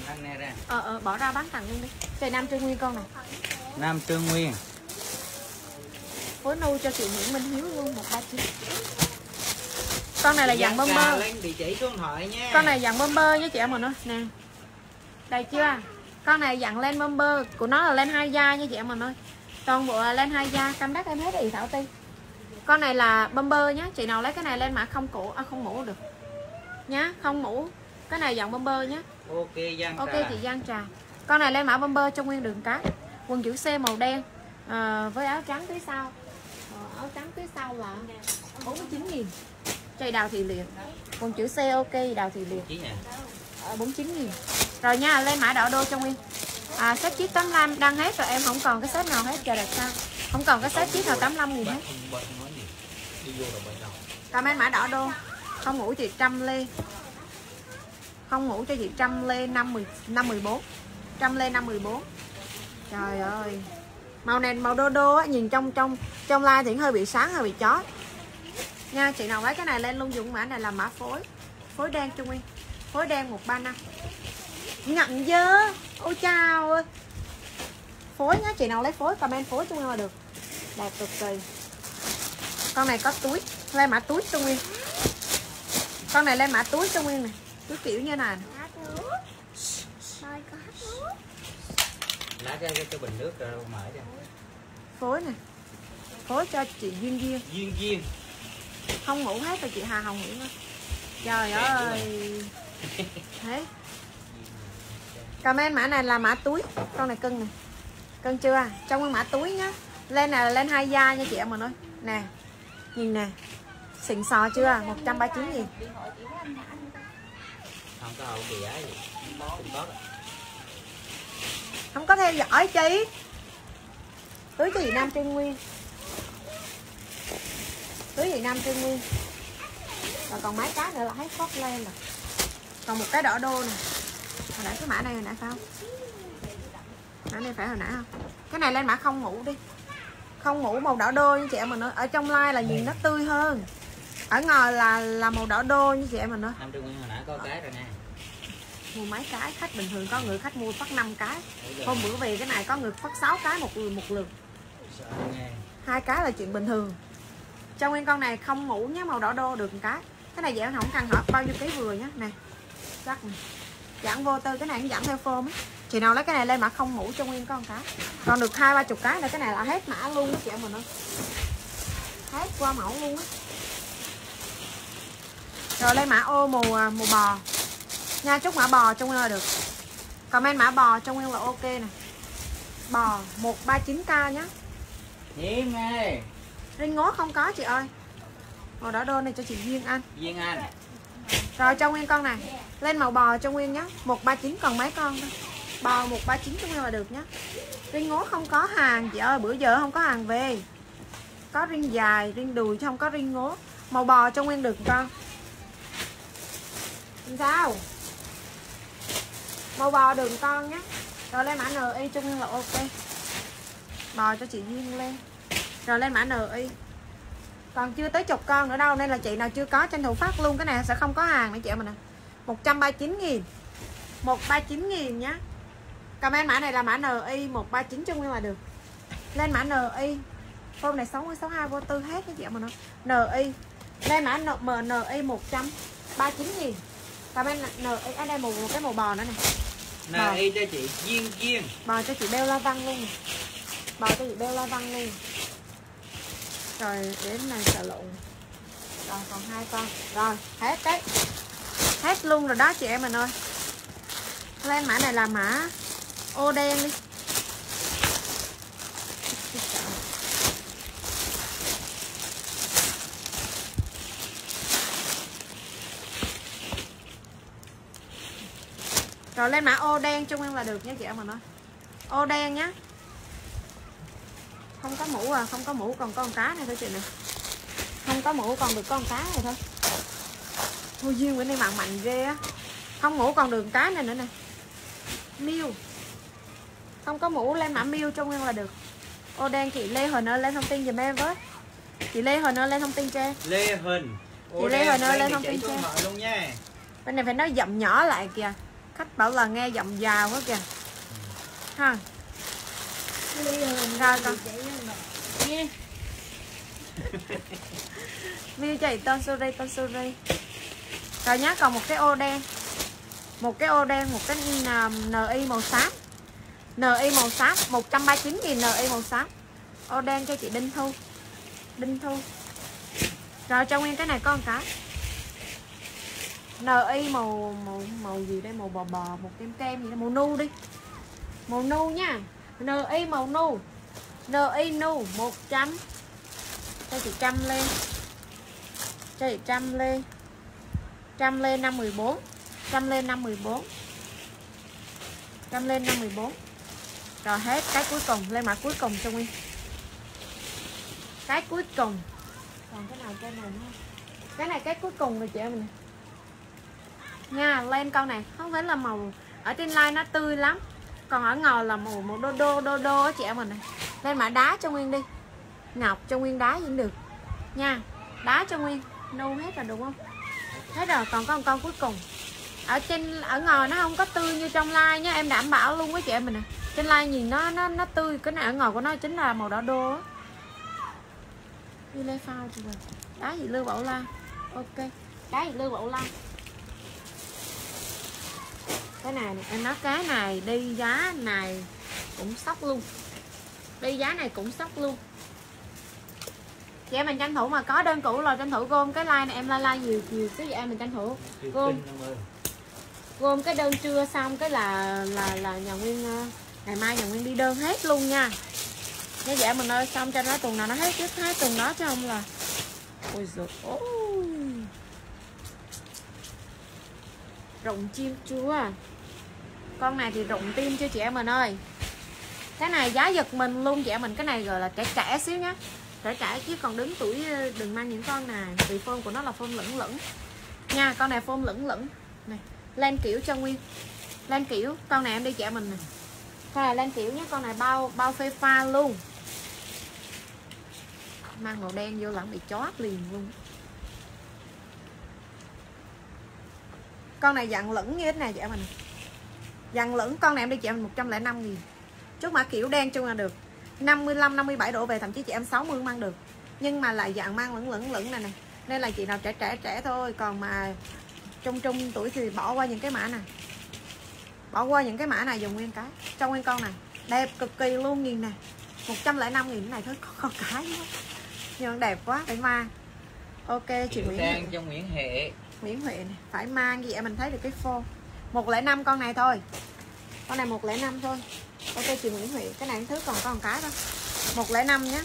Bỏ ra bán tặng luôn đi. Chị Nam Trương Nguyên con này. Nam Trương Nguyên. Phối nu cho chị Nguyễn Minh Hiếu luôn 139. Con này là dạng bomber. Lên địa chỉ số điện thoại nha. Con này dạng bomber nhé chị em mình ơi nè. Đây chưa? Con này dạng len bomber của nó là len 2 da nha chị em mình ơi. Toàn bộ là len 2 da, cam đắt em hết ý Thảo Ti. Con này là bomber nhá, chị nào lấy cái này lên mã không cổ không mũ được. Nhá, không mũ. Cái này dạng bomber nhá. Ok Giang Ok trà. chị Giang trà. Con này lên mã bomber cho Nguyên đường cái. Quần chữ C màu đen với áo trắng phía sau. Áo trắng phía sau là 49.000. Chạy Đào Thị Liệt. Quần chữ C ok Đào Thị Liệt. 49.000. Rồi nha, lên mã đỏ đô cho Nguyên. Set chip 85 đang hết rồi, em không còn cái set nào hết giờ đặt sao. Không còn cái set chip nào 85.000 hết. Comment mã đỏ đô. Không ngủ chị Trâm Lê. Không ngủ cho chị Trâm Lê 514. Trâm Lê 514. Trời ơi. Màu này màu đô đô á, nhìn trong live thì hơi bị sáng hơi bị chói. Nha, chị nào lấy cái này lên luôn dùng mã này là mã phối. Phối đen cho Nguyên. Phối đen 135. Ngặn dơ. Ôi chào ơi. Phối nhá, chị nào lấy phối comment phối cho Nguyên là được. Đẹp cực kỳ. Con này có túi, lên mã túi cho Nguyên. Con này lên mã túi cho Nguyên này. Túi kiểu như này. Lá cho bình nước rồi mở ra. Phối này. Phối cho chị Duyên Duyên. Duyên Duyên. Không ngủ hết rồi chị Hà Hồng Nguyễn ơi. Trời ơi. Thế. Comment mã này là mã túi. Con này cân này. Cân chưa? Trong nguyên mã túi nhá. Lên này là lên 2 da nha chị em mình ơi. Nè. Nhìn nè. Xịn sò chưa? 139.000. Không có hậu bìa gì. Không có. Không có theo dõi chị. Cưới cho chị Nam Trương Nguyên. Cưới chị Nam Trương Nguyên. Rồi còn mấy cái nữa là thấy phót lên rồi. Còn một cái đỏ đô nè. Hồi nãy cái mã này hồi nãy phải không? Mã này phải hồi nãy không? Cái này lên mã không ngủ đi. Không ngủ màu đỏ đô như chị em mình nói. Ở trong like là nhìn nó tươi hơn. Ở ngoài là màu đỏ đô như chị em mình nói. Nam Trương Nguyên hồi nãy có cái rồi nè. Mua mấy cái, khách bình thường có người khách mua phát 5 cái. Hôm bữa về cái này có người phát 6 cái một lượt. 2 cái là chuyện bình thường. Cho nguyên con này không ngủ nhé, màu đỏ đô được một cái. Cái này dễ không cần hỏi bao nhiêu ký vừa nhé. Nè. Chắc nè. Giảm vô tư, cái này cũng giảm theo form á. Chị nào lấy cái này lên mã không ngủ cho nguyên con cái. Còn được 20-30 cái nữa, cái này là hết mã luôn đó chị em mình ơi. Hết qua mẫu luôn á. Rồi lên mã ô màu bò. Nha, chúc mã bò cho nguyên là được. Comment mã bò cho nguyên là ok nè. Bò 139k nhá. Nhiên ơi. Ring ngố không có chị ơi. Màu đỏ đô này cho chị Duyên Anh. Duyên Anh. Rồi cho nguyên con này. Lên màu bò cho nguyên nhá. 139 còn mấy con thôi. Bò 139 cho nguyên là được nhá. Ring ngố không có hàng chị ơi, bữa giờ không có hàng về. Có ring dài, ring đùi chứ không có ring ngố. Màu bò cho nguyên được con. Sao? Màu bò đường con nhé. Rồi lên mã NI cho nguyên là ok. Bò cho chị Duyên lên. Rồi lên mã NI. Còn chưa tới chục con nữa đâu, nên là chị nào chưa có tranh thủ phát luôn. Cái này sẽ không có hàng nữa chị em mình nè. 139.000. 139.000 nhá. Comment mã này là mã NI 139 cho nguyên là được. Lên mã NI. Hôm này 60 62 vô tư hết đó chị em mình ơi. NI. Lên mã NI 139.000. Comment NI ở đây một cái màu bò nữa nè. NI cho chị Duyên Duyên. Bò cho chị beo la văn luôn. Bò cho chị beo la văn luôn. Rồi đến này sợ lộn. Rồi còn 2 con. Rồi hết đấy. Hết luôn rồi đó chị em mình ơi. Lên mã này là mã ô đen đi. Rồi lên mã ô đen cho nguyên là được nha chị em mình ơi. Ô đen nhá. Không có mũ à, không có mũ còn con cá này thôi chị này. Không có mũ còn được con cá này thôi. Thôi Duyên bữa nay mặn mạnh ghê á. Không mũ còn được cá này nữa nè. Miêu. Không có mũ lên mã miêu cho nguyên là được. Ô đen chị Lê Huỳnh ơi lên thông tin giùm em với. Chị Lê Huỳnh ơi lên thông tin cho em. Lê Huỳnh. Chị Lê Huỳnh ơi lên thông tin cho em. Luôn nha. Bên này phải nói giọng nhỏ lại kìa. Khách bảo là nghe giọng giàu quá kìa. Ha. Rồi con. Miêu chạy Tonsuri. Rồi nhá, còn một cái ô đen. Một cái ô đen, một cái NI màu xám. NI màu xám 139.000 NI màu xám. Ô đen cho chị Đinh Thu. Đinh Thu. Rồi cho nguyên cái này có một cái. NI màu gì đây, màu bò một kem gì đây, màu nu đi. Màu nu nha. NI màu nu. NI nu 100. Cho chị trăm lên. Cho chị trăm lên. Trăm lên 514. Trăm lên 514. Trăm lên 514. Rồi hết cái cuối cùng, lên mã cuối cùng cho nguyên. Cái cuối cùng. Còn cái nào trên này nữa? Cái này cái cuối cùng rồi chị em mình. Nha, lên con này không phải là màu ở trên line nó tươi lắm. Còn ở ngồi là màu đô á chị em mình này. Lên mã đá cho nguyên đi. Ngọc cho nguyên đá vẫn được. Nha, đá cho nguyên. Nu hết rồi đúng không? Hết rồi, còn có một con cuối cùng. Ở ngồi nó không có tươi như trong like nhá, em đảm bảo luôn với chị em mình nè. Trên like nhìn nó tươi, cái này ở ngồi của nó chính là màu đỏ đô á. Đi lê phao chị mình. Đá gì Lưu Bảo La. Ok. Đá gì Lưu Bảo La. Cái này em nói cái này đi giá này cũng sốc luôn. Đi giá này cũng sốc luôn. Chị em mình tranh thủ mà có đơn cũ rồi tranh thủ gom cái like này, em like nhiều cái gì em mình tranh thủ gom cái đơn trưa xong cái là nhà Nguyên ngày mai nhà Nguyên đi đơn hết luôn nha. Như vậy mình ơi, xong cho nó tuần nào nó hết trước hết tuần đó chứ không là ôi giời ơi. Rụng chim chưa? Con này thì rụng tim chưa chị em mình ơi. Cái này giá giật mình luôn chị em mình. Cái này gọi là trẻ trẻ xíu nhá, trẻ trẻ chứ còn đứng tuổi đừng mang những con này, vì phôm của nó là phôm lửng lửng nha. Con này phôm lửng lửng này, len kiểu cho Nguyên, len kiểu. Con này em đi chị em mình này, con này len kiểu nhé. Con này bao phê pha luôn, mang màu đen vô lẫn bị chót liền luôn. Con này dặn lửng như thế này chị em mình, dặn lửng. Con này em đi chị em 105.000. Chút mã kiểu đen chung là được 55 57 đổ về, thậm chí chị em 60 cũng mang được, nhưng mà lại dạng mang lửng lửng này này, nên là chị nào trẻ thôi. Còn mà trung tuổi thì bỏ qua những cái mã này, bỏ qua những cái mã này dùng nguyên cái. Trong nguyên con này đẹp cực kỳ luôn, nhìn nè, 105.000 cái này thôi, con cái nữa. Nhưng đẹp quá, phải mang. Ok chị Nguyễn Trang cho Nguyễn Huệ. Nguyễn Huệ này, phải mang gì em mình thấy được cái phô 105 con này thôi. Con này 105 thôi. Ok chị Nguyễn Huệ, cái này thứ còn có một cái thôi. 105 nhé.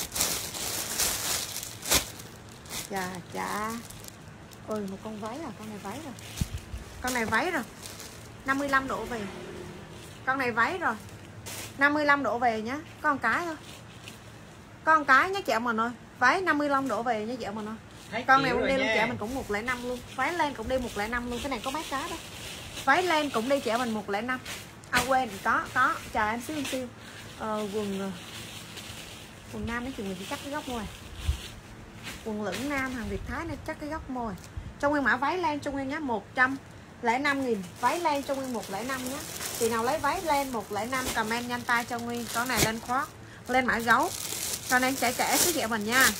Chà. Ôi một con váy à, con này váy rồi. Con này váy rồi. 55 độ về. Con này váy rồi. 55 độ về nhá, có một cái thôi. Có một cái nhé chị em mình ơi. Váy 55 độ về nhé chị em mình ơi. Con này cũng đi luôn chị em mình cũng 105 luôn. Váy len cũng đi 105 luôn. Cái này có mấy cái đó. Váy len cũng đi chị em mình 105. À quên, có. Chờ em xíu. Quần nam nói chuyện mình chỉ cắt cái góc môi. Quần lửng nam hàng Việt Thái này cắt cái góc môi. Trong nguyên mã váy len trong nguyên nhá 105.000. Váy len trong nguyên 105 nhá. Chị nào lấy váy len 105 comment nhanh tay cho Nguyên. Con này lên khoác, lên mã gấu. Con này trẻ xíu chị em mình nha.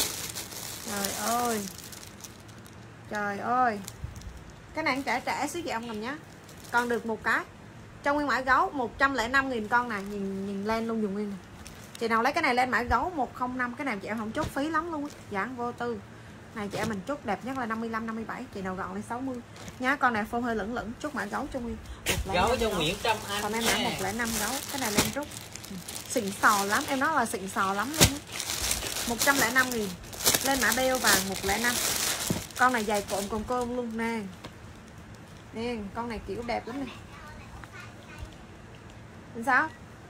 Trời ơi. Cái này trẻ xíu chị em mình nhá. Còn được một cái. Trong nguyên mã gấu 105.000 con này, nhìn lên luôn dùng Nguyên này. Chị nào lấy cái này lên mã gấu 105, cái này chị em không chốt phí lắm luôn, giảng vô tư. Này chị em mình chốt đẹp nhất là 55 57, chị nào gọn lên 60 nhá. Con này phông hơi lửng, chốt mã gấu cho Nguyên. Gấu cho Nguyễn Trâm Anh. Còn em mã 105 gấu, cái này lên rút. Xịn sò lắm, em nói là xịn sò lắm luôn. 105.000. Lên mã beo vàng 105. Con này dày cộm còn cơm luôn nè. Nè, con này kiểu đẹp lắm nè. Sao?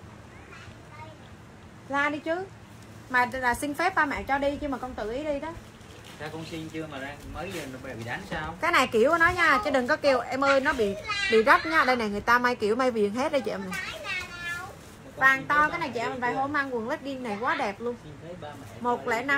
La đi chứ. Mà là xin phép ba mẹ cho đi chứ mà con tự ý đi đó. Sao con xin chưa mà ra mới giờ nó bị đánh sao? Cái này kiểu của nó nha, chứ đừng có kêu em ơi nó bị rách nha. Đây này người ta may kiểu may viền hết đây chị em này. Vàng to cái này chị em vài hôm mang quần legging này quá đẹp luôn. 105.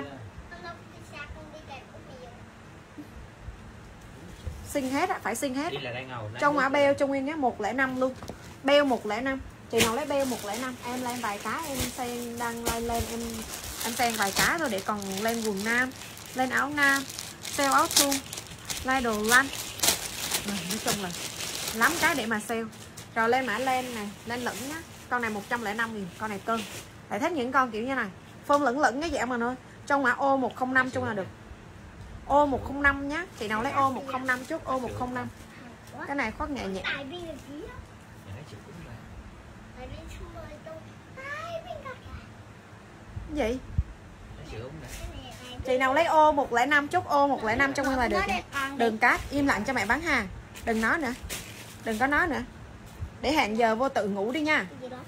Xinh hết á, phải xinh hết. Trong mã beo trong Nguyên nhé 105 luôn. Beo 105. Chị nào lấy beo 105, em lên vài cái em xem đăng lên em xem vài cái thôi để còn lên quần nam, lên áo nam, sale áo thun, like đồ lanh. Nói chung là lắm cái để mà sale. Rồi lên mã len này, lên lửng nhá. Con này 105.000, con này cân. Lại thích những con kiểu như này. Phông lửng cái dạng mà thôi. Trong mã ô 105 chung là được. Ô 105 nhá. Chị nào lấy ô 105 chút, ô 105. Cái này khoác nhẹ nhẹ. Cái gì? Chị nào lấy ô 105 chút, ô 105 trong nguyên là được. Đừng cát, im lặng cho mẹ bán hàng. Đừng nói nữa. Đừng có nói nữa. Để hẹn giờ vô tự ngủ đi nha.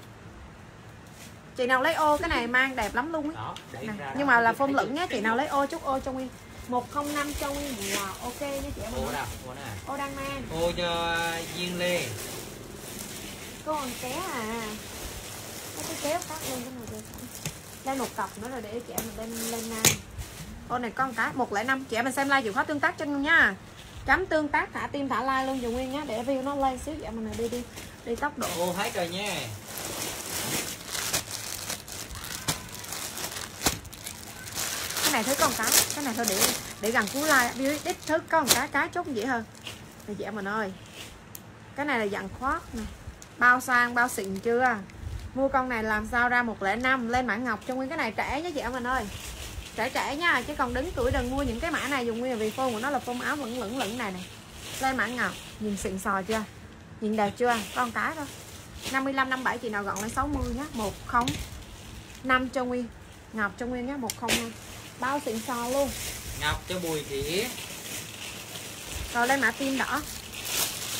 Chị nào lấy ô cái này mang đẹp lắm luôn ấy. Nhưng mà là phông lửng nhé. Chị nào lấy ô chút ô cho Nguyên 105 cho Nguyên là ok nha chị em. Ô đang mang. Ô cho Duyên Lê. Có con ké à. Cái kéo khác luôn cái này. Lên một cặp nữa rồi để chị em mình lên nam. Ô này con cái 105. Chị em mình xem like chịu khó tương tác cho Nguyên nha. Chấm tương tác thả tim thả like luôn dùng Nguyên nhá, để view nó lên xíu. Chị em mình đi tốc độ. Ô hết rồi nha. Cái này thấy có một cái này thôi để gần cuối like đích thức có một cái chốt dễ hơn. Này chị em mình ơi. Cái này là dạng khoác nè. Bao sang bao xịn chưa? Mua con này làm sao ra 105 lên mã ngọc cho Nguyên. Cái này trẻ nhé chị em mình ơi. Trẻ nha, chứ còn đứng tuổi đừng mua những cái mã này dùng Nguyên vì phông của nó là phông áo lửng này này. Lên mã ngọc, nhìn xịn sò chưa? Nhìn đẹp chưa? Có một cái thôi. 55 57 chị nào gọn lên 60 nhá. 105 cho Nguyên. Ngọc cho Nguyên nhá, 105. Bao xịn sò luôn. Ngọc cho Bùi Thị. Rồi lên mã tim đỏ.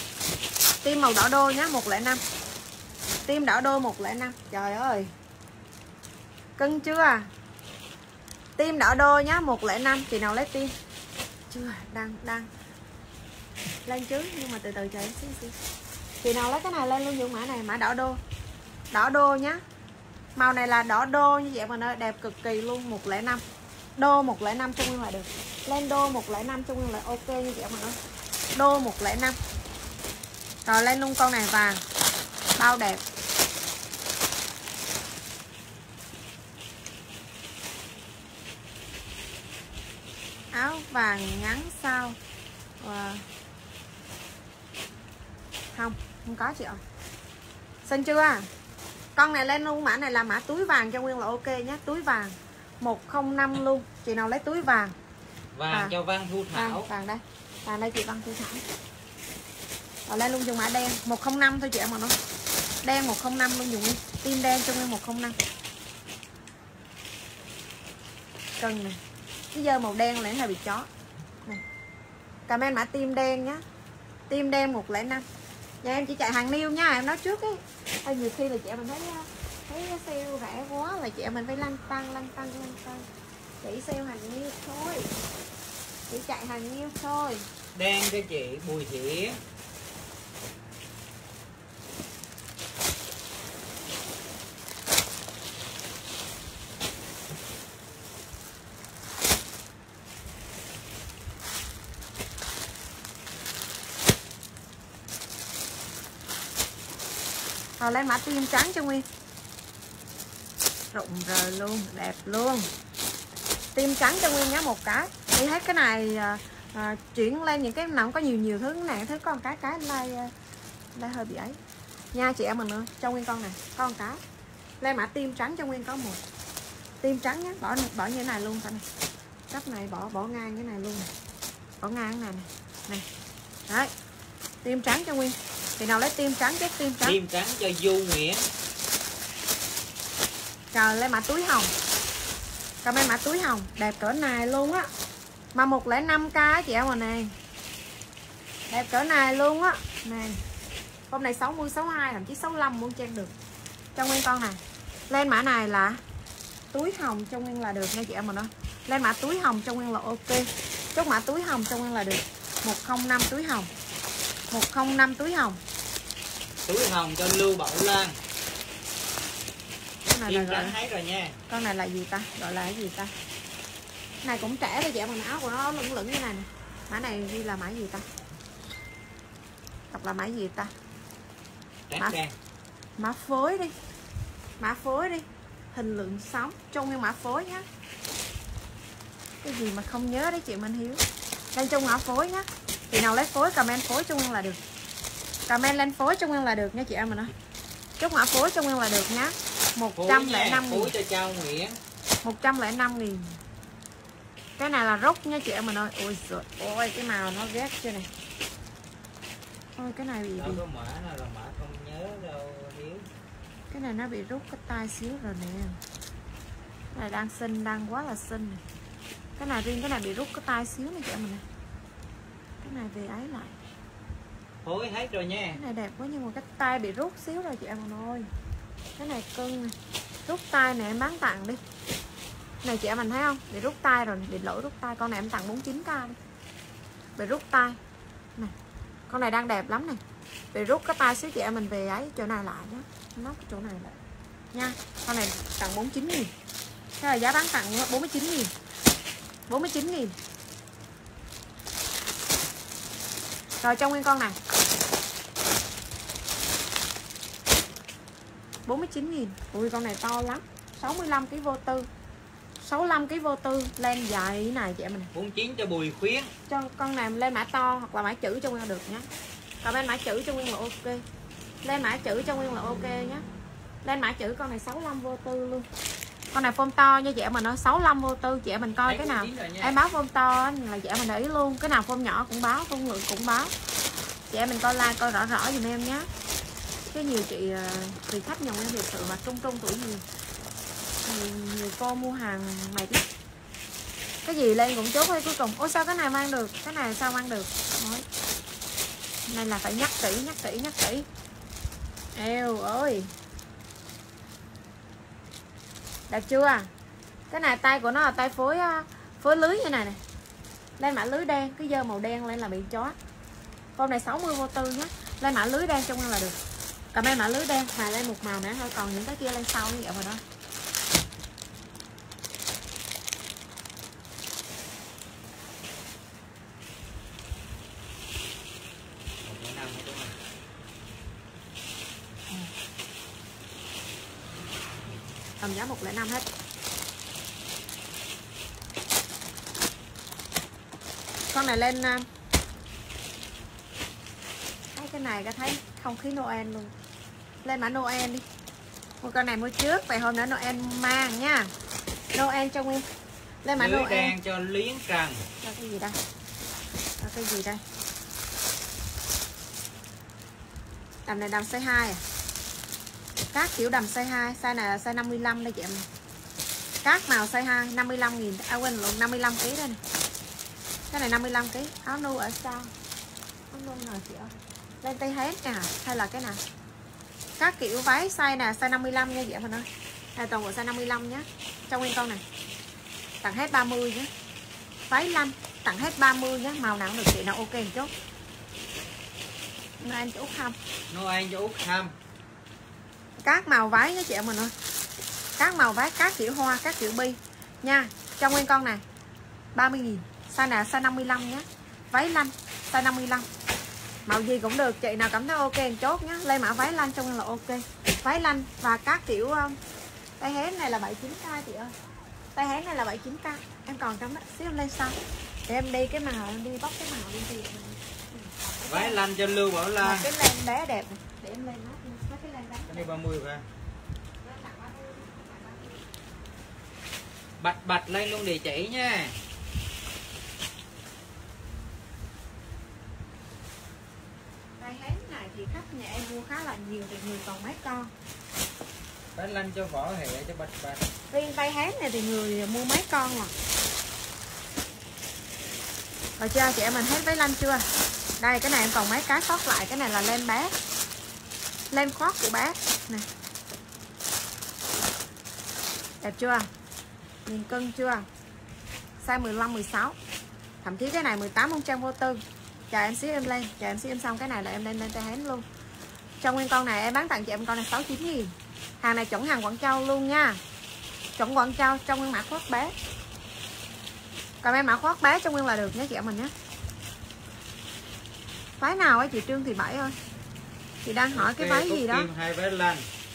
Tim màu đỏ đô nhá, 105. Tim đỏ đô 105. Trời ơi. Cưng chưa? Tim đỏ đô nhá, 105. Chị nào lấy tim? Chưa, đang lên chứ, nhưng mà từ từ chờ xíu. Chị nào lấy cái này lên luôn những mã này, mã đỏ đô. Đỏ đô nhá. Màu này là đỏ đô như vậy mà nó đẹp cực kỳ luôn, 105. Đô 105 cho Nguyên là được. Lên đô 105 cho Nguyên là ok như vậy mà nó. Đô 105. Rồi lên luôn con này vàng. Bao đẹp. Áo vàng ngắn sao? Không có chị ạ. Xin chưa? Con này lên luôn, mã này là mã túi vàng cho Nguyên là ok nhé. Túi vàng 105 luôn. Chị nào lấy túi vàng? Vàng cho Văn Thu Thảo. Vàng đây. Vàng đây chị Văn Thu Thảo. Rồi lên luôn dùng mã đen 105 thôi chị em mà nó. Đen 105 luôn, dùng tim đen cho Nguyên 105. Cần này. Cái dơ màu đen này bị chó. Này. Comment mã tim đen nhá. Tim đen 105. Dạ em chỉ chạy hàng niêu nha, em nói trước ấy. Nhiều khi là chị em mình thấy sale rẻ quá là chị em mình phải lăn tăng. Chỉ sale hàng niêu thôi. Chỉ chạy hàng niêu thôi. Đen cho chị Bùi Thị. Rồi lên mã tim trắng cho Nguyên. Rụng rời luôn, đẹp luôn. Tim trắng cho Nguyên nhé, một cái. Đi hết cái này chuyển lên những cái nào có nhiều thứ này, thứ con cái lai hơi bị ấy. Nha chị em mình ơi, cho Nguyên con này, con cái. Lên mã tim trắng cho Nguyên có một. Tim trắng nhé, bỏ như thế này luôn coi này. Cấp này bỏ ngang cái này luôn này. Bỏ ngang cái này này. Đấy. Tim trắng cho Nguyên. Thì nào lấy tim trắng chứ, tim trắng. Tim trắng cho Du Nguyễn. Rồi lấy mã túi hồng. Comment mã túi hồng, đẹp cỡ này luôn á. Mà 105k chị em mà nè. Đẹp cỡ này luôn á. Nè. Hôm nay 60, 62, thậm chí 65 muốn trang được. Cho Nguyên con này. Lên mã này là túi hồng cho Nguyên là được nha chị em mà nó. Lên mã túi hồng cho Nguyên là ok. Chốt mã túi hồng cho Nguyên là được. 105 túi hồng. 105 túi hồng. Túi hồng cho Lưu Bảo Lan. Con này Tim là trắng thấy rồi nha. Con này là gì ta? Gọi là cái gì ta? Này cũng trẻ thôi chị em, áo của nó lửng như này nè. Mã này ghi là mã gì ta? Đọc là mã gì ta? Mã phối đi. Mã phối đi. Hình lượng sóng trong nguyên mã phối nhá. Cái gì mà không nhớ đấy chị Minh Hiếu. Lên trong mã phối nhá. Chị nào lấy phối comment phối cho Nguyên là được. Comment lên phối cho Nguyên là được nha chị em mình ơi. Chốt mã phối cho Nguyên là được nhá. 105.000. Phối cho Châu Nguyễn. 105.000. Cái này là rốc nha chị em mình ơi. Ôi giời ôi, cái màu nó ghét chưa này. Ôi cái này bị Đâu có mã nào là mã không nhớ đâu Hiếu. Cái này nó bị rút cái tay xíu rồi nè. Cái này đang xinh, đang quá là xinh này. Cái này riêng cái này bị rút cái tay xíu này chị em mình này. Cái này về ấy lại. Phối hết rồi nha. Cái này đẹp quá nhưng mà cái tay bị rút xíu rồi chị em mình ơi. Cái này cưng này. Rút tay này em bán tặng đi. Này chị em mình thấy không? Bị rút tay rồi, bị lỗi rút tay. Con này em tặng 49k đi. Bị rút tay. Này. Con này đang đẹp lắm này. Bị rút cái tay xíu chị em mình về ấy chỗ này lại nhá. Nóc chỗ này lại. Nha. Con này tặng 49.000. Thế là giá bán tặng 49.000. 49.000. Rồi cho Nguyên con này 49.000. Ui con này to lắm. 65kg vô tư. 65kg vô tư. Len dài thế này chị em mình. 49 cho Bùi Khuyến. Cho con này lên mã to hoặc là mã chữ cho Nguyên được nhé. Còn lên mã chữ cho Nguyên là ok. Lên mã chữ cho Nguyên là ok nhé. Lên mã chữ con này 65 vô tư luôn. Con này form to nha chị em mình, nó 65 vô tư. Chị em mình coi cái nào em báo form to là chị em mình để ý luôn. Cái nào form nhỏ cũng báo, form lượng cũng báo. Chị em mình coi like coi rõ rõ giùm em nhé. Cái nhiều chị thì khách nhận em biệt sự mà trung tuổi nhiều cô mua hàng mày biết. Cái gì lên cũng chốt hay cuối cùng. Ôi sao cái này mang được, cái này sao mang được. Nên là phải nhắc kỹ. Eo ơi, đẹp chưa? Cái này tay của nó là tay phối lưới như này nè. Lên mã lưới đen, cứ dơ màu đen lên là bị chó. Con này 60 vô tư nhé. Lên mã lưới đen trong là được. Comment mã lưới đen, xài lên một màu nữa thôi, còn những cái kia lên sau như vậy rồi đó. Tầm giá 105 hết. Con này lên cái này có thấy không khí Noel luôn. Lên mã Noel đi. Một con này mua trước, vậy hôm nữa Noel mang nha. Noel cho Nguyên. Lên mã Noel đen cho liếng trần. Là cái gì đây? Là cái gì đây? Đầm này đầm size 2 à? Các kiểu đầm size 2, size này là size 55 đây chị em. Các màu size 2 55.000, à quên lộn 55 kg đây này. Cái này 55 kg, áo nu ở sau. Áo nu nào chị ơi? Lên tay hết nè, hay là cái nào? Các kiểu váy size nè, size 55 nha chị em ơi. Đây toàn bộ size 55 nhé. Trong nguyên con này. Tặng hết 30 nhé. Váy lanh tặng hết 30 nhé, màu nào cũng được chị nào ok một chút. Noel cho Út Hâm. Noel cho Út Hâm. Các màu váy nhé chị em mình ơi. Các màu váy, các kiểu hoa, các kiểu bi nha. Trong nguyên con này 30.000. Size nào size 55 nhé. Váy lanh size 55. Màu gì cũng được, chị nào cảm thấy ok chốt nhé. Lên mã váy lanh trong nguyên là ok. Váy lanh và các kiểu tay hén này là 79k chị ơi. Tay hén này là 79k. Em còn trong đó, xíu em lên sau. Để em đi cái màu, em đi bóc cái màu đi chị. Váy lanh cho Lưu Bảo Lan. Cái len bé đẹp này. Để em lên nó. Cái len bé. Cái này 30 phải. Bạch lên luôn địa chỉ nha. Tay hén này thì khách nhà em mua khá là nhiều, thì người còn mấy con. Váy lanh cho Võ Hệ cho Bạch. Riêng tay hén này thì người mua mấy con mà. Rồi chưa chị em mình hết váy lanh chưa? Đây cái này em còn mấy cái sót lại. Cái này là len bé. Len khoác của bé nè. Đẹp chưa? Nhìn cân chưa? Size 15, 16. Thậm chí cái này 18 không trang vô tư. Chờ em xíu em lên. Chờ em xíu em xong cái này là em lên tay hén luôn. Trong nguyên con này em bán tặng chị em con này 69.000. Hàng này chuẩn hàng Quảng Châu luôn nha. Chuẩn Quảng Châu trong nguyên mã khoác bé. Còn em mã khoác bé trong nguyên là được nhé chị em mình nhé. Váy nào ấy chị Trương Thị Bảy ơi? Chị đang hỏi cái váy gì đó. Hai váy lanh.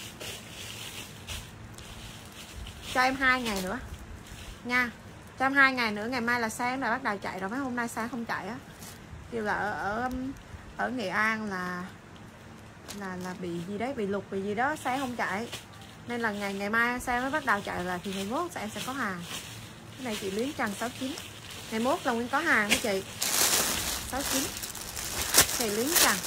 Cho em 2 ngày nữa nha. Cho em 2 ngày nữa, ngày mai là sáng là bắt đầu chạy rồi. Mấy hôm nay sáng không chạy á. Kêu là ở Nghệ An là bị gì đấy, bị lục bị gì đó, sáng không chạy. Nên là ngày mai sáng mới bắt đầu chạy là thì ngày mốt em sẽ có hàng. Cái này chị Luyến Trần 69. Ngày mốt là Nguyên có hàng đó chị. 69. Chị Luyến Trần.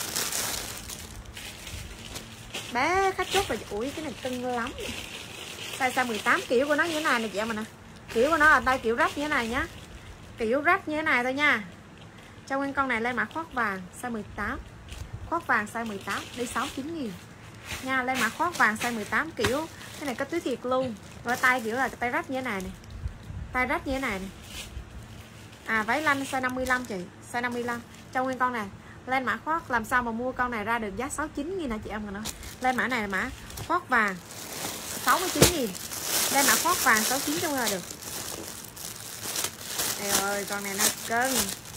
Bé khách chốt là ủi cái này cưng lắm. Size 18 kiểu của nó như thế này nè chị em mình nè. Kiểu của nó là tay kiểu rách như thế này nhá. Kiểu rách như thế này thôi nha. Trong nguyên con này lên mã khoác vàng size 18. Khoác vàng size 18 đi 69.000 nha. Lên mã khoác vàng size 18 kiểu. Cái này có túi thiệt luôn. Và tay kiểu là tay rách như thế này nè. Tay rách như thế này nè. À váy lanh size 55 chị. Size 55. Trong nguyên con này lên mã khoác, làm sao mà mua con này ra được giá 69.000 hả chị em mình ơi. Lên mã này là mã khoác vàng 69.000. Lên mã khoác vàng 69 trong là được. Ê ơi con này nó cân.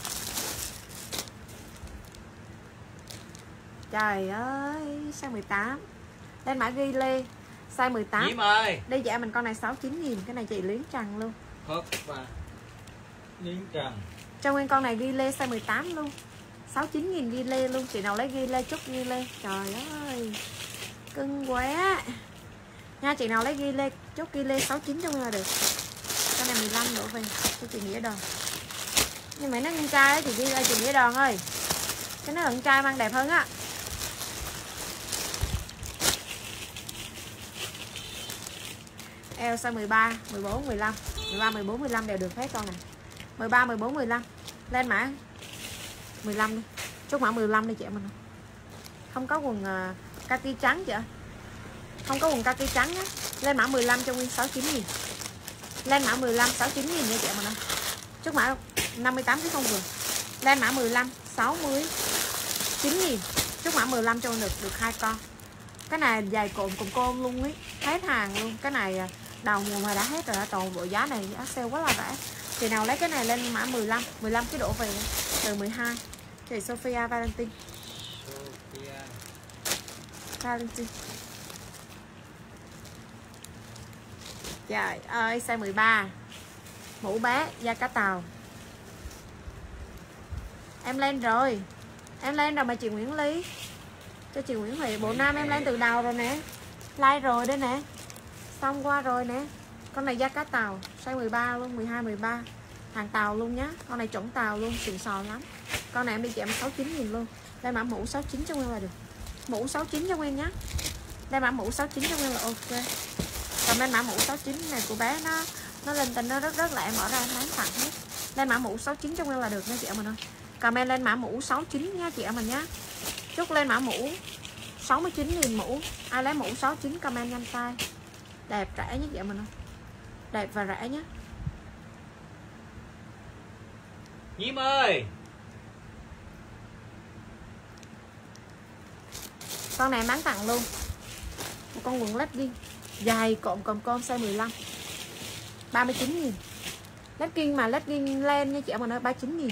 Trời ơi size 18. Lên mã ghi lê size 18. Diễm ơi. Đây dạ mình con này 69.000. Cái này chị Luyến Trần luôn. Khoác và Luyến Trần. Trong nguyên con này ghi lê size 18 luôn. 69.000 ghi lê luôn. Chị nào lấy ghi lê chút ghi lê. Trời ơi cưng quá nha. Chị nào lấy ghi lê chút ghi lê 69 trong là được. Cái này 15 đổ về cho chị Nghĩa Đòn. Nhưng mà nó con trai á chị ghi lê chị Nghĩa Đòn ơi. Cái nó con trai mang đẹp hơn á. Eo size 13, 14, 15. 13, 14, 15 đều được hết con này. 13, 14, 15. Lên mã 15 đi. Chốt mã 15 đi chị em mình. Không có quần kaki trắng chị ạ. Không có quần kaki trắng á. Lên mã 15 cho Nguyên 69.000. Lên mã 15 69.000 nha chị em mình. Chốt mã 58 cái không vừa. Lên mã 15 69.000. Chốt mã 15 cho được 2 con. Cái này dài cộm cùng côn luôn ấy, hết hàng luôn. Cái này đầu mùa mà đã hết rồi, toàn bộ giá này giá sale quá là rẻ. Chị nào lấy cái này lên mã 15 cái đổ về từ 12. Chị Sophia Valentine. Trời ơi, size 13. Mũ bé da cá tàu. Em lên rồi. Em lên rồi mà chị Nguyễn Ly. Cho chị Nguyễn Huệ. Bộ nam em lên từ đầu rồi nè. Like rồi đây nè. Xong qua rồi nè. Con này da cá tàu, size 13 luôn, 12 13. Hàng tàu luôn nhá. Con này trống tàu luôn, xịn sò lắm. Con này em đi chị em 69.000 luôn. Đây mã mũ 69 cho Nguyên là được. Mũ 69 cho Nguyên nhá. Đây mã mũ 69 cho Nguyên là ok. Còn bên mã mũ 69 này của bé nó lên tình nó rất là em mở ra em bán tặng hết. Lên mã mũ 69 cho Nguyên là được nha chị em mình ơi. Comment lên mã mũ 69 nha chị em mình nhá. Chúc lên mã mũ 69.000 mũ. Ai lấy mũ 69 comment nhanh tay. Đẹp rẻ nhé chị em mình ơi. Đẹp và rẻ nhé. Nhiêm ơi. Con này em bán tặng luôn. Một con quần legging dài cộm size 15. 39.000. Legging mà legging len nha chị em mình ơi, 39.000.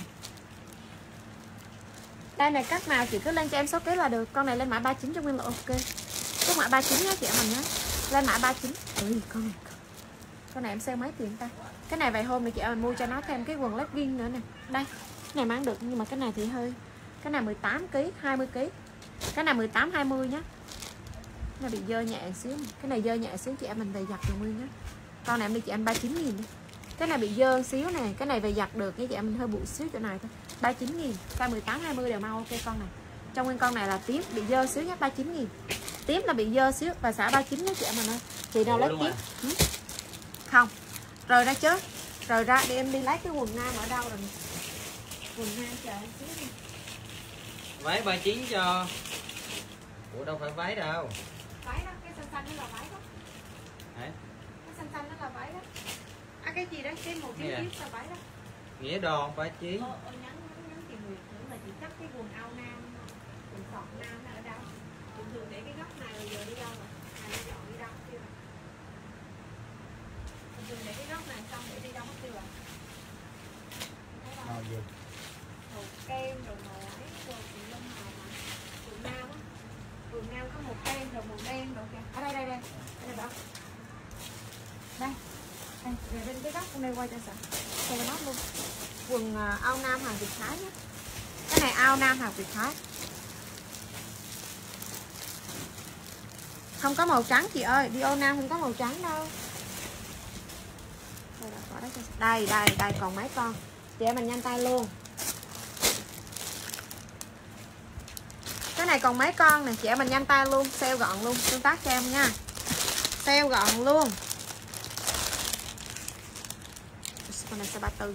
Đây này các màu chị cứ lên cho em số ký là được. Con này lên mã 39 cho Nguyên là ok. Chốt mã 39 nhé chị em mình nhé. Lên mã 39. Ui, con này em sale mấy tiền ta? Cái này vài hôm này chị em mình mua cho nó thêm cái quần legging nữa nè. Đây, cái này mang được nhưng mà cái này thì hơi. Cái này 18 kg, 20 kg. Cái này 18 20 nhá. Nó bị dơ nhẹ xíu. Cái này dơ nhẹ xíu chị em mình về giặt được Nguyên nhá. Con này em đi chị em 39.000 đi. Cái này bị dơ xíu nè, cái này về giặt được với chị em mình hơi bụi xíu chỗ này thôi. 39.000, size 18 20 đều mau ok con này. Trong Nguyên con này là tím bị dơ xíu nhé, 39.000. Tím là bị dơ xíu và xả 39 nhé chị em mình ơi. Chị nào lấy tím? Không. Rồi ra chứ. Rồi ra đi em đi lấy cái quần nam ở đâu rồi. Quần nam chờ em xíu đi. Váy 39 cho. Ủa đâu phải váy đâu. Váy đó, cái xanh xanh đó là váy đó. Hả? Cái xanh xanh đó là váy đó. À cái gì đó, cái một cái chiếc là váy đó. Nghĩa đòn 39. Nhắn chị Nguyệt nữa là chị cắt cái quần ao nam, quần sọt nam nó ở đâu? Thường để cái góc này rồi giờ đi đâu rồi? Này nó dọn đi đâu chưa rồi? Thường để cái góc này xong để đi đâu mất tiêu rồi? Màu gì? Màu kem rồi màu ấy, rồi chị lên màu mà quần nam á. Quần nam có màu kem rồi màu đen rồi kìa. Ở đây đây. Đây bảo. Đây. Đây, bên cái góc hôm nay quay cho sợ. Quay nó luôn. Quần ao nam hàng Việt Thái nhé. Cái này ao nam hàng Việt Thái. Không có màu trắng chị ơi, đi ô nam không có màu trắng đâu. Đây còn mấy con. Chị em mình nhanh tay luôn. Cái này còn mấy con này, chị em mình nhanh tay luôn, sale gọn luôn, tương tác cho em nha. Sale gọn luôn. Con này size 34.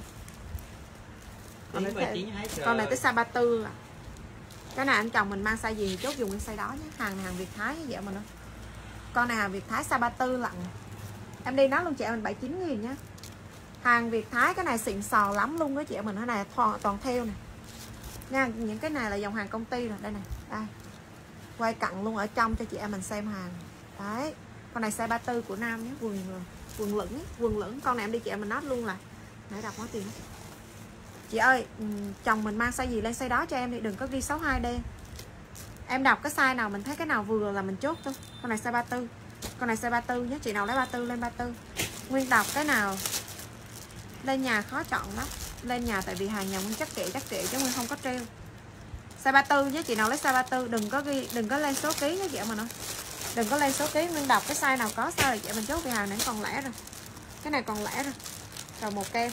Con này tới size 34 à. Cái này anh chồng mình mang size gì thì chốt dùng cái size đó nhé. Hàng này hàng Việt Thái vậy mà nó. Con này hàng Việt Thái size 34 lận. Em đi nói luôn chị em mình 79.000 nhá. Hàng Việt Thái cái này xịn sò lắm luôn đó chị em mình. Cái này toàn theo này nha. Những cái này là dòng hàng công ty rồi. Đây này. Đây. Quay cận luôn ở trong cho chị em mình xem hàng. Đấy. Con này size 34 của nam nhé. Quần lửng. Con này em đi chị em mình nói luôn là để đọc quá tiền. Chị ơi, chồng mình mang size gì lên size đó cho em đi, đừng có ghi 62D. Em đọc cái size nào mình thấy cái nào vừa là mình chốt thôi. Con này size 34. Con này size 34 nhé, chị nào lấy 34 lên 34. Nguyên đọc cái nào lên nhà khó chọn lắm. Lên nhà tại vì hàng nhà Nguyên chắc kệ chứ Nguyên không có treo. Size 34 nhé, chị nào lấy size 34 đừng có lên số ký nhé chị em mình ơi. Đừng có lên số ký, Nguyên đọc cái size nào có size rồi chị em mình chốt vì hàng này còn lẻ rồi. Cái này còn lẻ rồi. Rồi màu kem.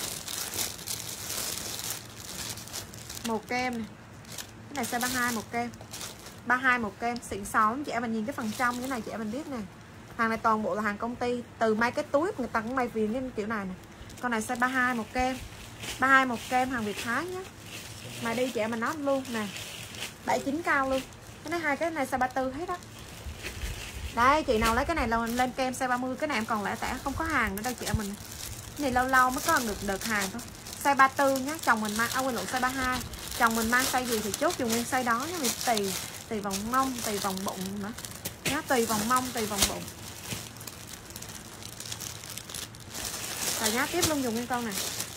Màu kem này. Cái này size 32 màu kem. 32 màu kem xịn sò lắm chị em mình nhìn cái phần trong cái này chị em mình biết nè. Hàng này toàn bộ là hàng công ty, từ may cái túi người ta cũng may viền cái kiểu này nè. Con này size 32 màu kem. 32 màu kem hàng Việt Thái nhé. Mà đi chị em mình nói luôn nè, 79 cao luôn. Cái này hai cái này size 34 hết đó. Đây chị nào lấy cái này lên kem size 30, cái này em còn lẻ tẻ không có hàng nữa đâu chị em mình. Cái này lâu lâu mới có đợt hàng thôi. Size 34 nhá, chồng mình mang quên lộn size 32. Chồng mình mang size gì thì chốt dùng nguyên size đó nhá, vì tùy vòng mông, tùy vòng bụng nữa. Nhá, tùy vòng mông, tùy vòng bụng. Rồi nhá, tiếp luôn dùng nguyên con này.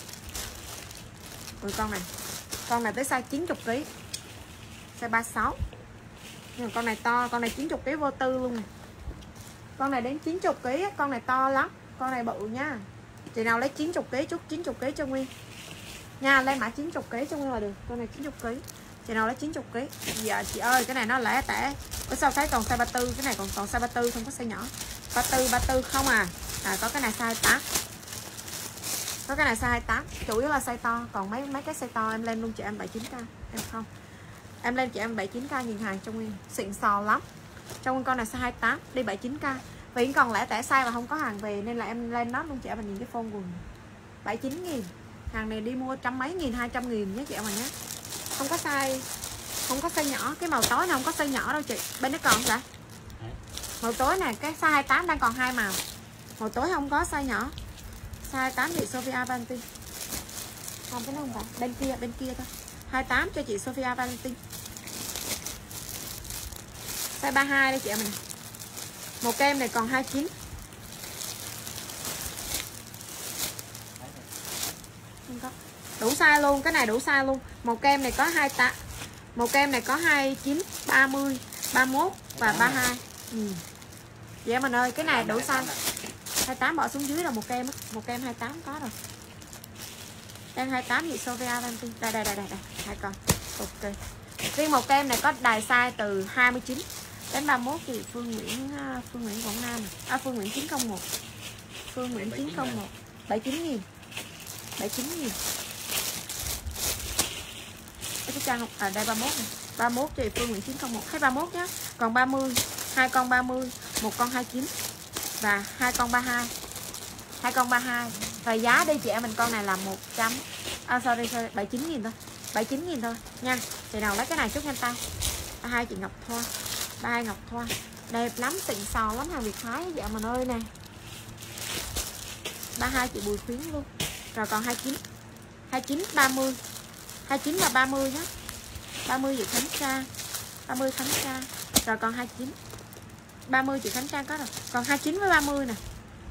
Con này. Con này tới size 90 kg. Size 36. Nhưng mà con này to, con này 90 kg vô tư luôn nè. Con này đến 90 kg, con này to lắm. Con này bự nha. Chị nào lấy 90 kg chút 90 kg cho Nguyên. Nha, lên mã 90 kg cho Nguyên là được. Con này 90 kg. Chị nào lấy 90 kg. Dạ chị ơi, cái này nó lẻ tẻ. Ở sau thấy còn size 34, cái này còn size 34 không có size nhỏ. 34 không à. Có cái này size 28. Có cái này size 28, chủ yếu là size to, còn mấy cái size to em lên luôn chị em 79k. Em không. Em lên chị em 79k nhìn hàng trong Nguyên xịn sò lắm. Trong Nguyên con này size 28 đi 79k. Vì còn lẻ tẻ size mà không có hàng về nên là em lên nó luôn chị em mình nhìn cái phone quần. 79.000. Hàng này đi mua trăm mấy nghìn, 200.000 nhé chị em mình nhé. Không có size nhỏ, cái màu tối này không có size nhỏ đâu chị. Bên nó còn hả? Màu tối này cái size 28 đang còn 2 màu. Màu tối không có size nhỏ. Size 8 chị Sophia Valentine. Không, cái nó không phải. Bên kia thôi. 28 cho chị Sophia Valentine. Size 32 đây chị em mình. Màu kem này còn 29. Không có. Đủ size luôn, cái này đủ size luôn. Màu kem này có 28. Màu kem này có 29, 30, 31 và 32. Chị em mình ơi, cái này đủ size. 28 bỏ xuống dưới là một kem á. Một kem 28 có rồi. Đang 28 chị Sophia Valentine. Đây. Hai con. Ok. Riêng một kem này có đài size từ 29 đến 31 thì Phương Nguyễn Quảng Nam. Phương Nguyễn 901. Phương Nguyễn 901. 79.000. 79.000. Cái trang đây 31 này. 31 chị Phương Nguyễn 901. Hết 31 nhá. Còn 30, hai con 30, một con 29 và hai con 32. Hai con 32. Và giá đi chị em mình con này là 100. Sorry 79.000 thôi. 79.000 thôi nha. Chị nào lấy cái này chút nhanh tay. Hai chị Ngọc Thoa. 32 Ngọc Thoa. Đẹp lắm, xịn sò lắm hàng Việt Thái dạ mình ơi nè. 32 chị Bùi Khuyến luôn. Rồi còn 29. 29 30. 29 và 30 nhá. 30 chị Khánh Trang. 30 Khánh Trang. Rồi còn 29. 30 chị Khánh Trang có rồi. Còn 29 với 30 nè.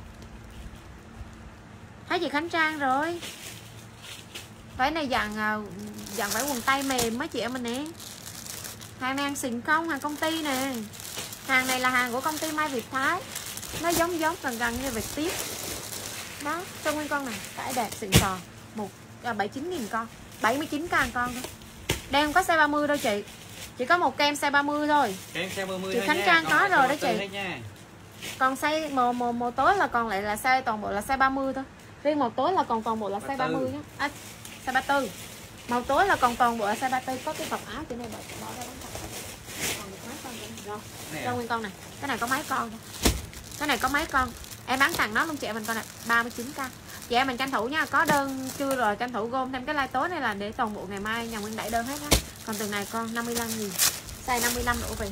Thấy chị Khánh Trang rồi. Váy này dạng váy quần tây mềm mấy chị em mình nè. Hàng này hàng xịn không, hàng công ty nè. Hàng này là hàng của công ty Mai Việt Thái. Nó giống gần như Việt Tiếp. Đó, cho nguyên con này, vải đẹp xịn sò. 79.000 con, 79k con thôi. Đây không có size 30 đâu chị. Chỉ có một kem size 30 thôi. Kem size 30 chị Khánh Trang có rồi đó chị. Còn size màu tối là còn lại là size toàn bộ là size 30 thôi. Riêng màu tối là còn toàn bộ là size 30 nhá. Size 34. Màu tối là còn toàn bộ là size 34. Có cái cọc áo chị này bỏ ra bán cọc. Còn được mấy con rồi. Cho nguyên con này. Cái này có mấy con thôi. Cái này có mấy con. Em bán tặng nó luôn chị em mình con này 39k. Chị em mình tranh thủ nha, có đơn chưa rồi tranh thủ gom thêm cái like tối này là để toàn bộ ngày mai nhà Nguyên đẩy đơn hết á. Còn từng này con 55.000. Size 55 đổ về.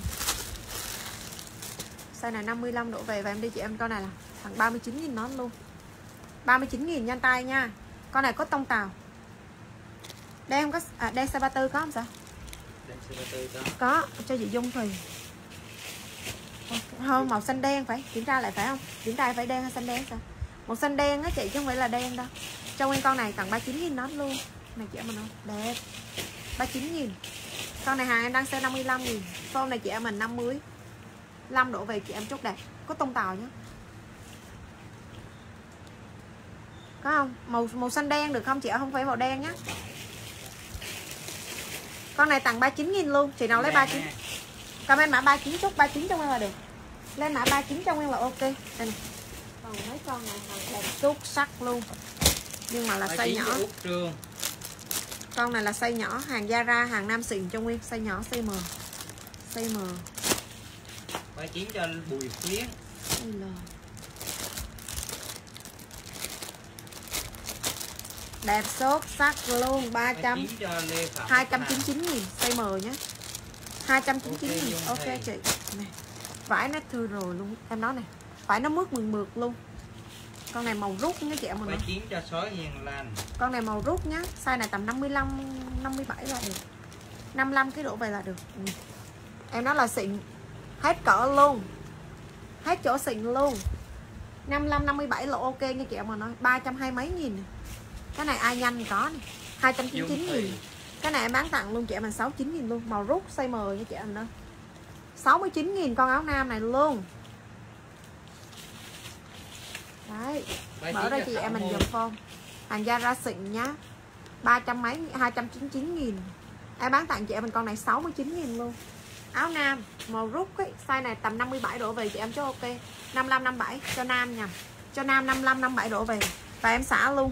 Size này 55 đổ về và em đi chị em con này là thằng 39.000 nó luôn. 39.000 nhanh tay nha. Con này có tông tàu. Đây không có đây size 34 có không sao? Có cho chị Dung thì. Không, màu xanh đen phải kiểm tra lại phải không? Kiểm tra phải đen hay xanh đen sao? Màu xanh đen á chị chứ không phải là đen đâu. Cho nguyên con này tặng 39.000 nó luôn. Này chị em mình không? Đẹp. 39.000. Con này hàng em đang sale 55.000. Con này chị em mình 50. 5 đổ về chị em chốt đẹp. Có tông tàu nhá. Có không? Màu xanh đen được không chị ạ? Không phải màu đen nhá. Con này tặng 39.000 luôn. Chị nào lấy 39. Comment mã 39 chốt 39 cho Nguyên là được. Lên mã 39 cho Nguyên là ok. Đây này. Còn mấy con này đẹp xuất sắc luôn. Nhưng mà là size nhỏ. Con này là size nhỏ, hàng Zara, hàng Nam xịn cho Nguyên, size nhỏ, size M. Size M. 39 cho Bùi Khuyến. Đẹp sốt sắc luôn. 300 cho Lê Phạm 299 nghìn. Size M nhé. 299 Ok, nghìn. Dung Ok Thùy. chị. Này. Vải nó thư rồi luôn. Em nói này. Vải nó mướt mượt mượt luôn. Con này màu rút nhé chị em mình. 39 cho sói hiền lành. Con này màu rút nhá. Size này tầm 55 57 là được. 55 cái đổ về là được. Em nói là xịn. Hết cỡ luôn. Hết chỗ xịn luôn. 55 57 là ok nha chị em mà nói. 320 mấy nghìn này. Cái này ai nhanh có này. 299 nghìn. Cái này em bán tặng luôn chị em mình 69 nghìn luôn. Màu rút size M nha chị em đó. 69 nghìn con áo nam này luôn. Đấy. Mở ra chị em mình dùng form. Hàng Zara xịn nhá. 300 mấy 299 nghìn. Em bán tặng chị em mình con này 69 nghìn luôn. Áo nam màu rút ấy, size này tầm 57 đổ về chị em chứ ok. 55 57 cho nam nha. Cho nam 55 57 đổ về. Và em xả luôn.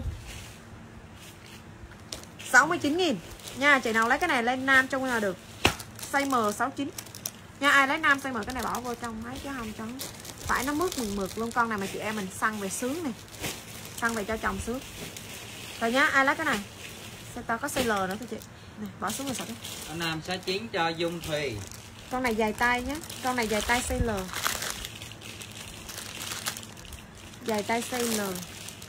69 nghìn nha. Chị nào lấy cái này lên nam trong là được. Size M 69 nha. Ai lấy nam size M cái này bỏ vô trong mấy chứ không trắng. Phải nó mướt mượt luôn. Con này mà chị em mình săn về sướng này. Săn về cho chồng sướng. Rồi nhá. Ai lấy cái này. Tao có size L nữa thôi chị. Này, bỏ xuống rồi sạch đấy. Nam 69 cho Dung Thùy. Con này dài tay nhé. Con này dài tay size L. Dài tay size L.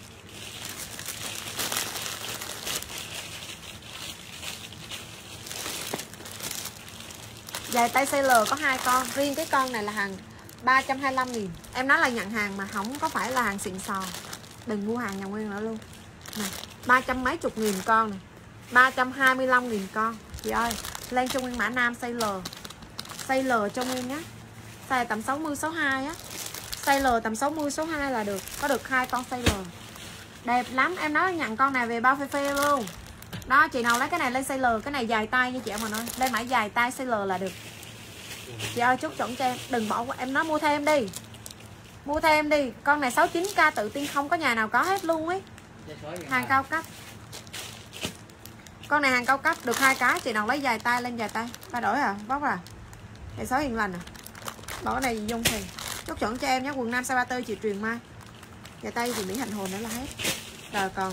Dài tay size L có 2 con. Riêng cái con này là hàng 325 nghìn. Em nói là nhận hàng mà không có phải là hàng xịn sò. Đừng mua hàng nhà Nguyên nữa luôn. Này, 300 mấy chục nghìn con này. 325 nghìn con. Chị ơi, lên cho Nguyên mã nam size L. Size L cho Nguyên nhé. Size tầm 60 62 á. Size L tầm 60 62 là được. Có được 2 con size L. Đẹp lắm. Em nói nhận con này về bao phê phê luôn. Đó, chị nào lấy cái này lên size L. Cái này dài tay như chị em mà nói. Lên mã dài tay size L là được. Chị ơi, chốt chuẩn cho em. Đừng bỏ qua. Em nói mua thêm đi. Mua thêm đi. Con này 69k tự tin không có nhà nào có hết luôn ấy. Hàng cao cấp. Con này hàng cao cấp. Được 2 cái. Chị nào lấy dài tay lên dài tay. Thay đổi à? Bóc à? Này sói hiền lành à? Bỏ cái này Dung thì chốt chuẩn cho em nhé. Quần nam size 34 chị Truyền Mai. Dài tay thì Mỹ Hạnh Hồn nữa là hết. Rồi còn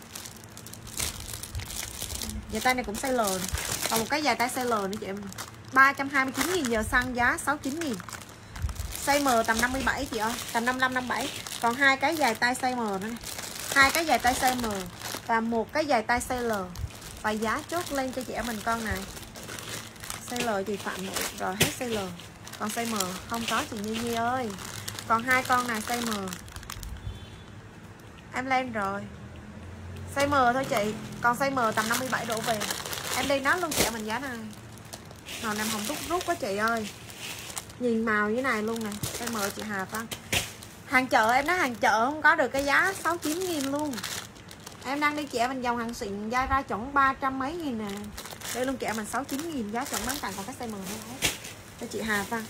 dài tay này cũng size L này. Còn một cái dài tay size L nữa chị em. 329.000 giờ săn giá 69.000. Size M tầm 57 chị ơi. Tầm 55 57. Còn 2 cái dài tay size M nữa này. 2 cái dài tay size M và một cái dài tay size L. Và giá chốt lên cho chị em mình con này. Size L chị Phạm Nội. Rồi hết size L. Còn size M không có chị Nhi Nhi ơi. Còn 2 con này size M. Em lên rồi. Size M thôi chị. Còn size M tầm 57 đổ về. Em đi nói luôn chị em mình giá này. Màu nam hồng rút quá chị ơi. Nhìn màu như này luôn nè. Size M chị Hà Văn. Hàng chợ em nói hàng chợ không có được cái giá 69.000 luôn. Em đang đi chị em mình dòng hàng xịn giá ra chuẩn 300 mấy nghìn nè. Đây luôn chị em mình 69.000 giá chuẩn bán tặng còn cái size M nữa. Cho chị Hà Văn.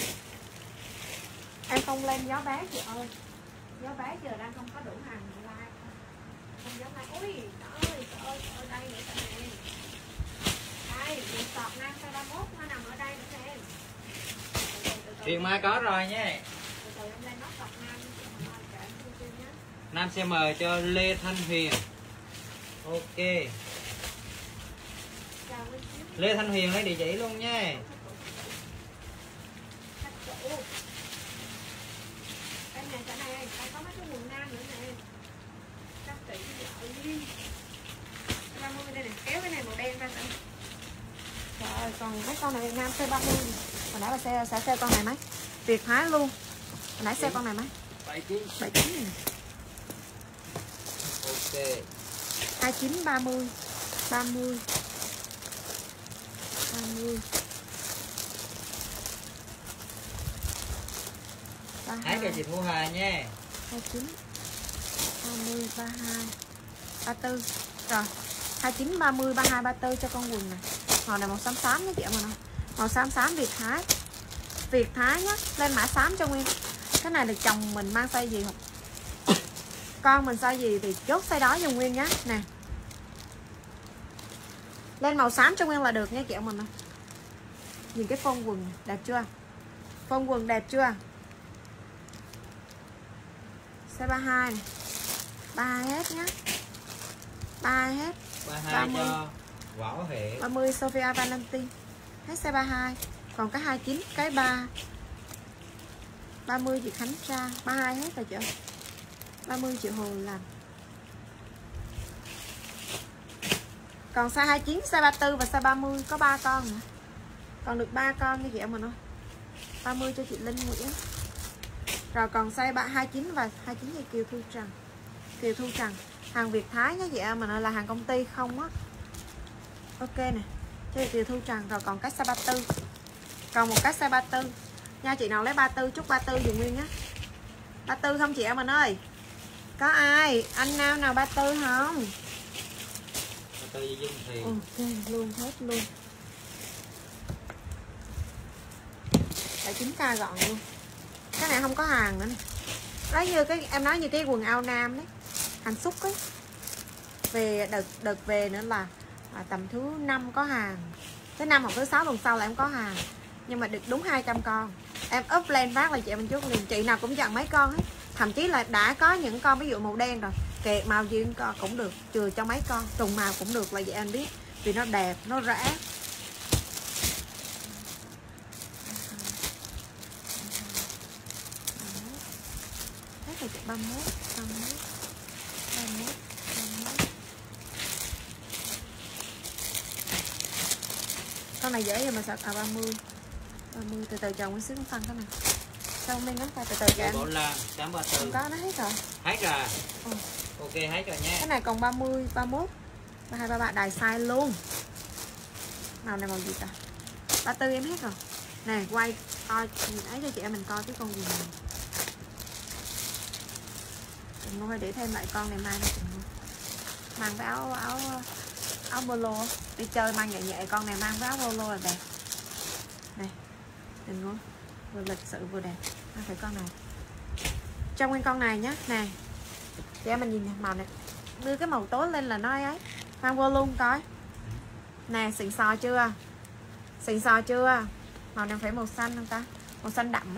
Em không lên gió bé chị ơi. Gió bé giờ đang không có đủ hàng like. Không gió này. Ui trời ơi đây nữa nè. Đây, điện sọt nam size 31 nó nằm ở đây nữa nè. Truyền Mai có rồi nha. Nam CM cho Lê Thanh Huyền. Ok. Lê Thanh Huyền lấy địa chỉ luôn nha. Kéo cái này màu đen ra. Rồi còn mấy con này nam size 30. Hồi nãy là xe con này mấy? Việt Thái luôn. Hồi nãy xe con này mấy? 79 này. Ok. 29 30 30 30 Hãy cho chị Thu Hà nha. 29 30 32 34. Rồi 29 30 32 34 cho con quần này. Màu này màu xám xám nhé chị em ơi. Màu xám xám Việt Thái. Việt Thái nhá. Lên mã xám cho Nguyên. Cái này được chồng mình mang size gì không? Con mình size gì thì chốt size đó dùng Nguyên nhá. Nè. Lên màu xám cho Nguyên là được nha chị em mình ơi. Nhìn cái phông quần đẹp chưa? Phông quần đẹp chưa? Size 32 này. 32S nhá. 32 hết. 32 cho Võ Huệ. 30 Sophia Valentine. Hết size 32. Còn cái 29, cái 30 chị Khánh Tra, 32 hết rồi chị ơi. 30 chị Hồ làm. Còn size 29, size 34 và size 30 có 3 con nữa. Còn được 3 con như chị em mình ơi. 30 cho chị Linh Nguyễn. Rồi còn size 29 và 29 thì Kiều Thu Trần. Kiều Thu Trần. Hàng Việt Thái nhé chị em mình ơi, là hàng công ty không á. Ok nè. Cho chị Kiều Thu Trần. Rồi còn cái size 34. Còn một cái size 34. Nha chị nào lấy 34 chút 34 dùm Nguyên á. 34 không chị em mình ơi? Có ai? Anh nào 34 không? 34 với Dung thì. Ok luôn hết luôn. 9k gọn luôn. Cái này không có hàng nữa nè. Đấy như cái em nói như cái quần áo nam đấy. Hàng xúc ấy. Về đợt về nữa là tầm thứ 5 có hàng. Thứ 5 hoặc thứ 6 tuần sau là em có hàng. Nhưng mà được đúng 200 con. Em up lên phát là chị em mình chốt liền. Chị nào cũng chọn mấy con hết. Thậm chí là đã có những con ví dụ màu đen rồi. Kệ màu gì cũng được. Chừa cho mấy con. Trùng màu cũng được là vậy em biết. Vì nó đẹp, nó rẻ. Hết rồi chị 31. Con này dễ rồi mà sợ 30 từ từ chồng xíu phân cái này. Sao mình ngắn tay từ từ cho anh. Bộ Lan 834. Không có nó hết rồi. Hết rồi. Ok hết rồi nha. Cái này còn 30, 31, 32, 33 đài size luôn. Màu này màu gì ta? 34 em hết rồi. Nè quay coi ấy cho chị em mình coi cái con gì này. Đừng có để thêm lại con này mai mang cái áo polo đi chơi mang nhẹ nhẹ, con này mang cái áo polo là đẹp. Này đừng ngon, vừa lịch sự vừa đẹp. Phải con này trong nguyên con này nhá. Nè chị em mình nhìn màu này, đưa cái màu tối lên là nó ấy mang vô luôn coi nè. Xịn sò chưa? Xịn sò chưa? Màu này phải màu xanh không ta? Màu xanh đậm ấy,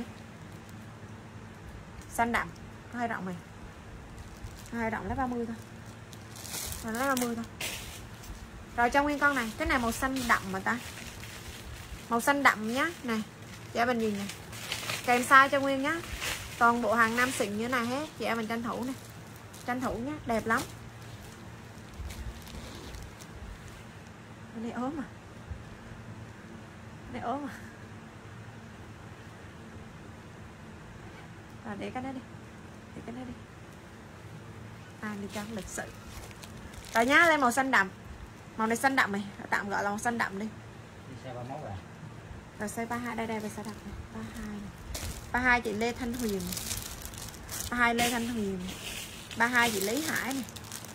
xanh đậm có hơi rộng này, hơi rộng lấy 30 thôi. Rồi lấy 30 thôi. Rồi trong nguyên con này, cái này màu xanh đậm mà ta, màu xanh đậm nhá. Này chị em mình nhìn này, kèm size cho Nguyên nhá. Toàn bộ hàng nam xịn như thế này hết. Chị em mình tranh thủ này, tranh thủ nhá, đẹp lắm. Cái này ốm à, cái này ốm à. Rồi để cái đó đi, để cái đó đi. Đi cho lịch sự. Rồi nhá, lên màu xanh đậm. Màu này xanh đậm này, tạm gọi là màu xanh đậm đi. Size 31 rồi. Rồi size 32 đây về size đậm này, 32 này. 32 chị Lê Thanh Huyền. 32 Lê Thanh Huyền. 32 chị Lý Hải này.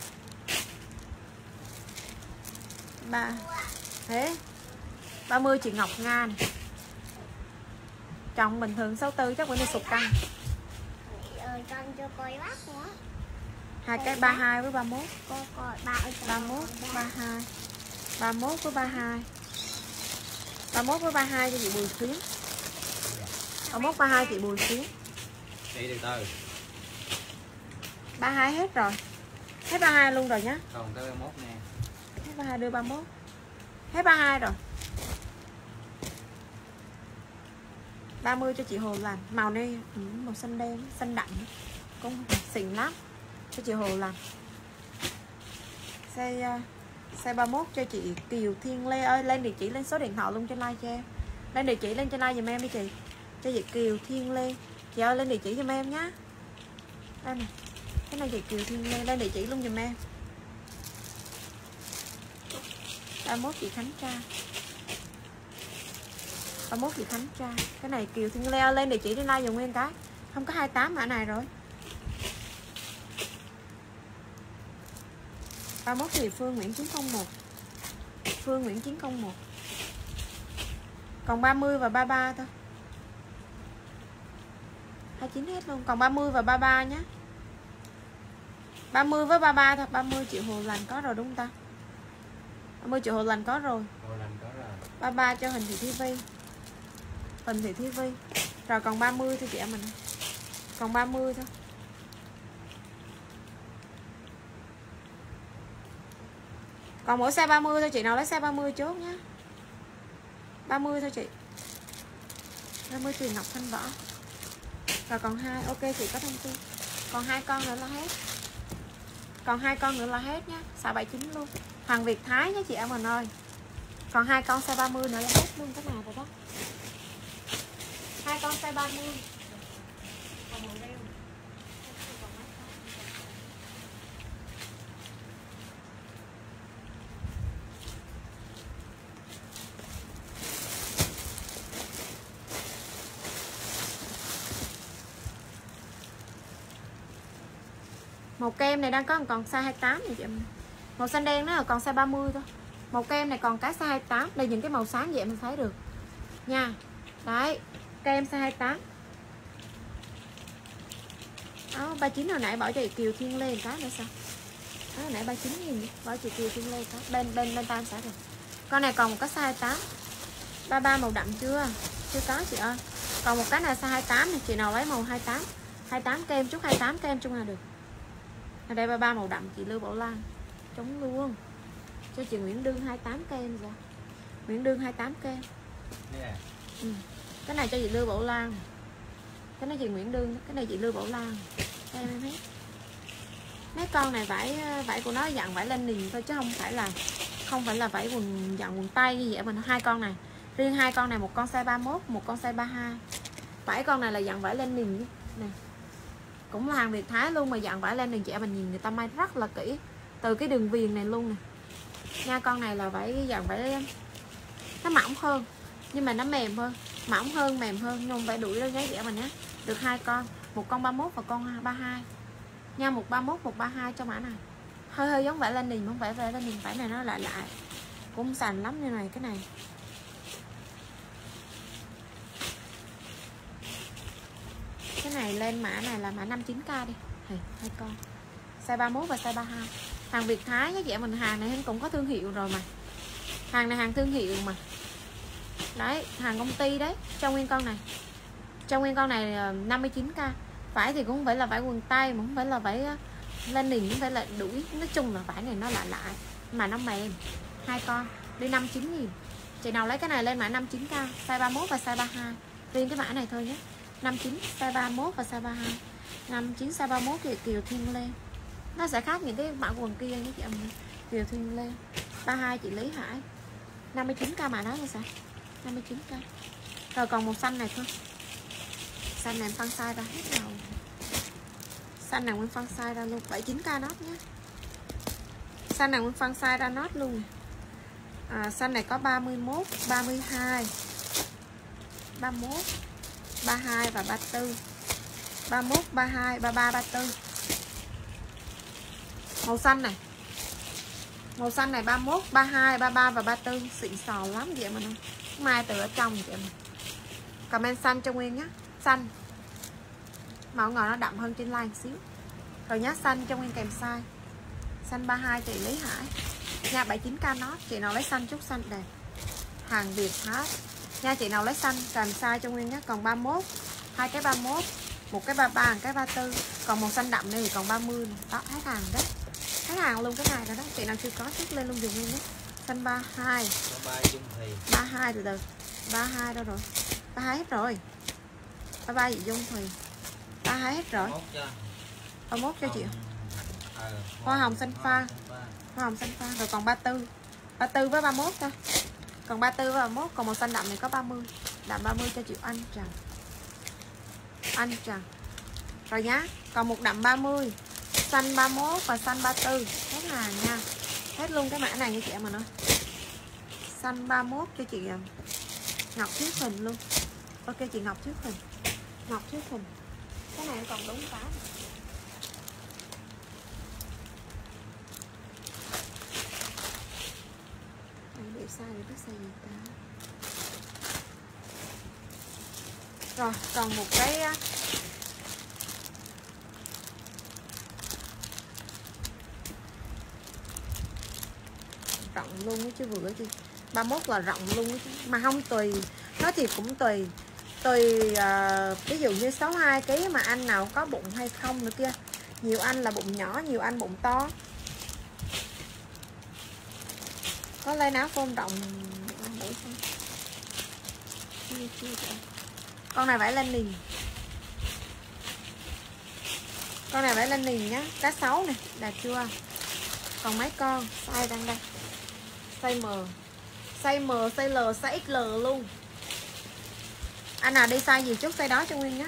30 chị Ngọc Nga này. Chồng bình thường 64 chắc bữa nay sụt cân. Con cho coi bác nữa. Hai cái 32 với 31. Cô coi 31 32. 31 với 32. 31 với 32 cho chị Bùi Xuyến. 31 32 chị Bùi Xuyến. Đi từ từ. 32 hết rồi. Hết 32 luôn rồi nhá. Còn tới 31 nè. Hết 32 đưa 31. Hết 32 rồi. 30 cho chị Hồ làm. Màu này màu xanh đen, xanh đậm. Cũng xịn lắm. Cho chị Hồ làm. Size 31 cho chị Kiều Thiên Lê ơi. Lên địa chỉ, lên số điện thoại luôn trên like cho em. Lên địa chỉ lên trên like giùm em đi chị. Cho chị Kiều Thiên Lê. Chị ơi lên địa chỉ giùm em nhá. Đây nè. Cái này chị Kiều Thiên Lê. Lên địa chỉ luôn giùm em. 31 chị Khánh Tra. 31 chị Khánh Tra. Cái này Kiều Thiên Lê ơi, lên địa chỉ trên like giùm nguyên cái. Không có 28 mã này rồi. 31 thì Phương Nguyễn 901. Phương Nguyễn 901. Còn 30 và 33 thôi. 29 hết luôn. Còn 30 và 33 nhé. 30 với 33 thôi. 30 triệu Hồ Lành có rồi đúng không ta? 30 triệu Hồ Lành có rồi. Hồ Lành có rồi. 33 cho Hình Thị Thi Vi. Hình Thị Thi Vi. Rồi còn 30 thôi chị em mình. Còn 30 thôi. Còn mỗi size 30 thôi chị nào lấy size 30 chốt nhá. 30 thôi chị. 30 Tuyền Ngọc Thanh Võ. Rồi còn 2, ok chị có thông tin. Còn 2 con nữa là hết. Còn 2 con nữa là hết nhá. Size 79 luôn. Hoàng Việt Thái nhá chị em mình ơi. Còn 2 con size 30 nữa là hết luôn cái nào rồi đó. 2 con size 30. Còn màu đeo. Màu kem này đang có còn size 28 này chị em. Màu xanh đen nó là còn size 30 thôi. Màu kem này còn cái size 28. Đây những cái màu sáng vậy mình thấy được nha. Đấy, kem size 28. Áo 39 hồi nãy bỏ cho chị Kiều Thiên Lê cái nữa sao? Đó, hồi nãy 39.000 bỏ chị Kiều Thiên Lê cái. Bên tam xã rồi. Con này còn một cái size 28. 33 màu đậm chưa? Chưa có chị ơi. Còn một cái này size 28 này, chị nào lấy màu 28. 28 kem chút 28 kem chung là được. Ở đây 33 màu đậm chị Lưu Bảo Lan. Trống luôn. Cho chị Nguyễn Đương 28 kem ra. Nguyễn Đương 28 kem. Yeah. Cái này cho chị Lưu Bảo Lan. Cái này chị Nguyễn Đương, cái này chị Lưu Bảo Lan. Đây em thấy. Mấy con này vải của nó dạng vải lên nền thôi chứ không phải là vải quần dạng quần tây như vậy mình. 2 con này. Riêng 2 con này, một con size 31, một con size 32. 7 con này là dạng vải lên nền này. Cũng là hàng Việt Thái luôn mà dạng vải lên nền chị em mình nhìn người ta may rất là kỹ. Từ cái đường viền này luôn nè. Nha, con này là vải dạng vải nó mỏng hơn nhưng mà nó mềm hơn, mỏng hơn mềm hơn, nhưng không phải đuổi đâu nhé chị em mình nhé. Được 2 con, một con 31 và con 32 nha. Một 31, một 32 cho mã này. Hơi giống vải lên nền, không phải vải lên nền, vải này nó lại cũng sành lắm như này. Cái này lên mã này là mã 59k đi. 2 con size 31 và size 32. Hàng Việt Thái nhé chị em mình. Hàng này cũng có thương hiệu rồi mà. Hàng này hàng thương hiệu mà. Đấy, hàng công ty đấy. Cho nguyên con này. Cho nguyên con này 59k. Vải thì cũng không phải là vải quần tây, mà không phải là vải lên nền, cũng phải là đuổi. Nói chung là vải này nó lại mà nó mềm. 2 con đi 59.000. Chị nào lấy cái này lên mã 59k, size 31 và size 32. Riêng cái mã này thôi nhé. 59 size 31 và size 32. 59 size 31 thì Kiều Thiên Lê. Nó sẽ khác những cái mã quần kia nhé chị em. Kiều Thiên Lê. 32 chị Lý Hải. 59k mà đó là sao? 59k. Rồi còn màu xanh này thôi. Xanh này em phân size ra hết rồi. Xanh này nguyên phân size ra luôn. 79k nốt nhé. Xanh này nguyên phân size ra nốt luôn. Xanh này có 31, 32, 31, 32 và 34. 31, 32, 33, 34. Màu xanh này. Màu xanh này 31, 32, 33 và 34. Xịn sò lắm vậy mà không. Mai từ ở trong vậy mà. Comment xanh cho Nguyên nhé. Xanh. Màu ngồi nó đậm hơn trên like một xíu. Rồi nhá, xanh cho Nguyên kèm size. Xanh 32 chị Lý Hải. Nha, 79k nốt. Chị nào lấy xanh chút xanh đẹp. Hàng Việt hết. Nha, chị nào lấy xanh kèm size cho Nguyên nhé. Còn 31, 2 cái 31, một cái 33, một cái 34. Còn màu xanh đậm này thì còn 30 này. Đó, hết hàng đấy. Hết hàng luôn cái này rồi đó. Chị nào chưa có chút lên luôn dùm Nguyên nhé. Xanh 32. 32 từ từ. 32 đâu rồi? 32 hết rồi. 33 chị Dung Thùy. 32 hết rồi. 31 cho chị. Hoa hồng xanh pha. Hoa hồng xanh pha. Rồi còn 34. 34 với 31 thôi. Còn 34 với 31. Còn màu xanh đậm này có 30. Đậm 30 cho chị Anh Trần. Anh Trần. Rồi nhá. Còn một đậm 30. Xanh 31 và xanh 34. Hết hàng nha. Hết luôn cái mã này nha chị em mình ơi. Xanh 31 cho chị Ngọc Thuyết Huỳnh luôn. Ok chị Ngọc Thuyết Huỳnh. Ngọc Thuyết Huỳnh. Cái này còn đúng cái. Để sai để biết sai gì ta. Rồi còn một cái rộng luôn chứ vừa chứ. 31 là rộng luôn chứ. Mà không tùy. Nó thì cũng tùy. Ví dụ như 62 kg mà anh nào có bụng hay không nữa kia. Nhiều anh là bụng nhỏ, nhiều anh bụng to. Có lên áo phông rộng để xem. Con này vải lên nền. Con này vải lên nền nhá. Cá sấu này, đạt chưa? Còn mấy con size đang đây. Size M, size M, size L, size XL luôn. Anh nào đi size gì chút size đó cho Nguyên nhé.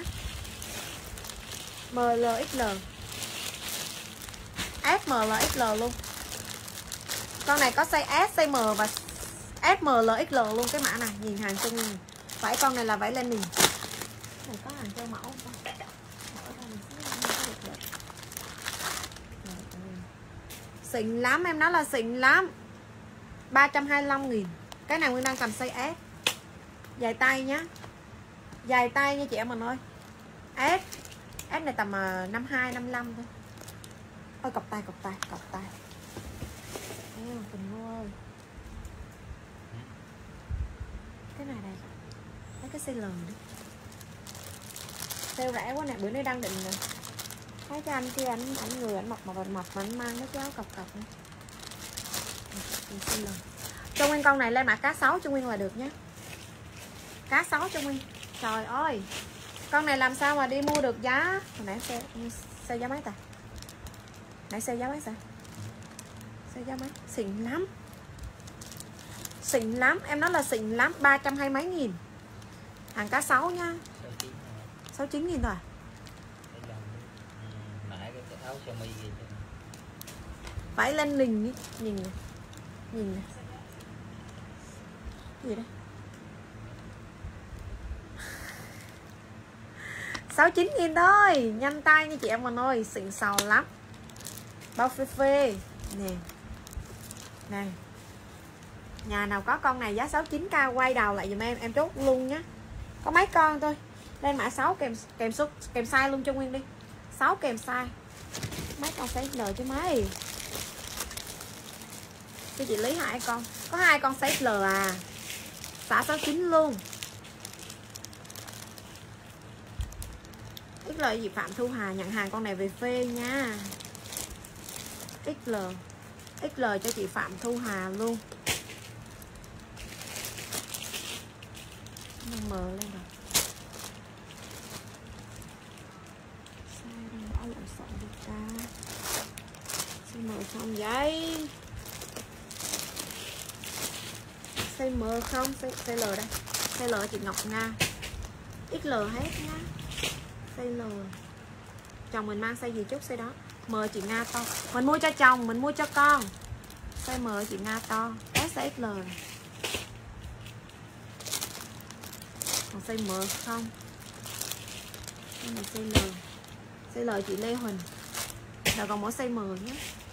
ML, XL, S, ML, XL luôn. Con này có size S, size M và S, ML, XL luôn cái mã này. Nhìn hàng cho Nguyên. Vải con này là vải lên nền. Này có hàng cho mẫu không? Xịn lắm, em nói là xịn lắm. 325.000. Cái này Nguyên đang cầm size S. Dài tay nhá. Dài tay nha chị em mình ơi. S này tầm 52, 55 thôi. Ôi cọc tay. Tình Ngô ơi. Cái này đây. Lấy cái size L đi. Sale rẻ quá nè, bữa nay đang định nè. Thấy cái anh kia anh người anh mập mà anh mang mấy cái áo cọc này. Cho Nguyên con này lên mã cá sấu cho Nguyên là được nhé. Cá sấu cho Nguyên. Trời ơi. Con này làm sao mà đi mua được giá. Hồi nãy sale giá mấy ta? Nãy sale giá mấy sao? Sale giá mấy? Xịn lắm. Xịn lắm, em nói là xịn lắm, 320 mấy nghìn. Hàng cá sấu nha. 69.000 thôi à? Phải lên nình nhìn nè. Nhìn nè. Gì đây? 69.000 thôi. Nhanh tay nha chị em mình ơi. Xịn sò lắm. Bao phê phê. Nè. Nè. Nhà nào có con này giá 69k quay đầu lại dùm em chốt luôn nhé. Có mấy con thôi. Lên mã 6 kèm size luôn cho Nguyên đi. 6 kèm size. Mấy con size L chứ mấy. Cho chị lấy 2 con. Có 2 con size L à. Xả 69 luôn. XL gì Phạm Thu Hà nhận hàng con này về phê nha. XL cho chị Phạm Thu Hà luôn. Mờ lên rồi. Sao đây đã lộn xộn đi ta. Size M không vậy? Size M không? Size L đây. Size L chị Ngọc Nga. XL hết nha. Size L. Chồng mình mang size gì chút size đó. M chị Nga to. Mình mua cho chồng, mình mua cho con. Size M chị Nga to. S size XL. Còn size M không? Cái này size L. Size L chị Lê Huỳnh. Rồi còn mỗi size M nhé.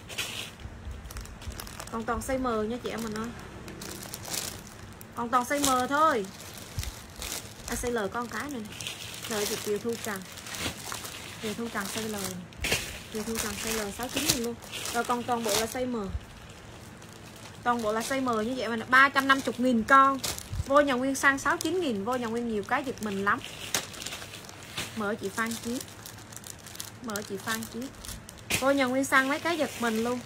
Còn toàn size M nha chị em mình ơi. Còn toàn size M thôi. À, size L con cái này. Rồi chị Kiều Thu Trần. Kiều Thu Trần size L. Kiều Thu Trần size L 69.000 luôn. Rồi còn toàn bộ là size M. Toàn bộ là size M như vậy mà 350.000 con. Vô nhà Nguyên sang 69.000. Vô nhà Nguyên nhiều cái giật mình lắm. Mở chị Phan Chiết. Mở chị Phan Chiết. Vô nhà Nguyên sang mấy cái giật mình luôn.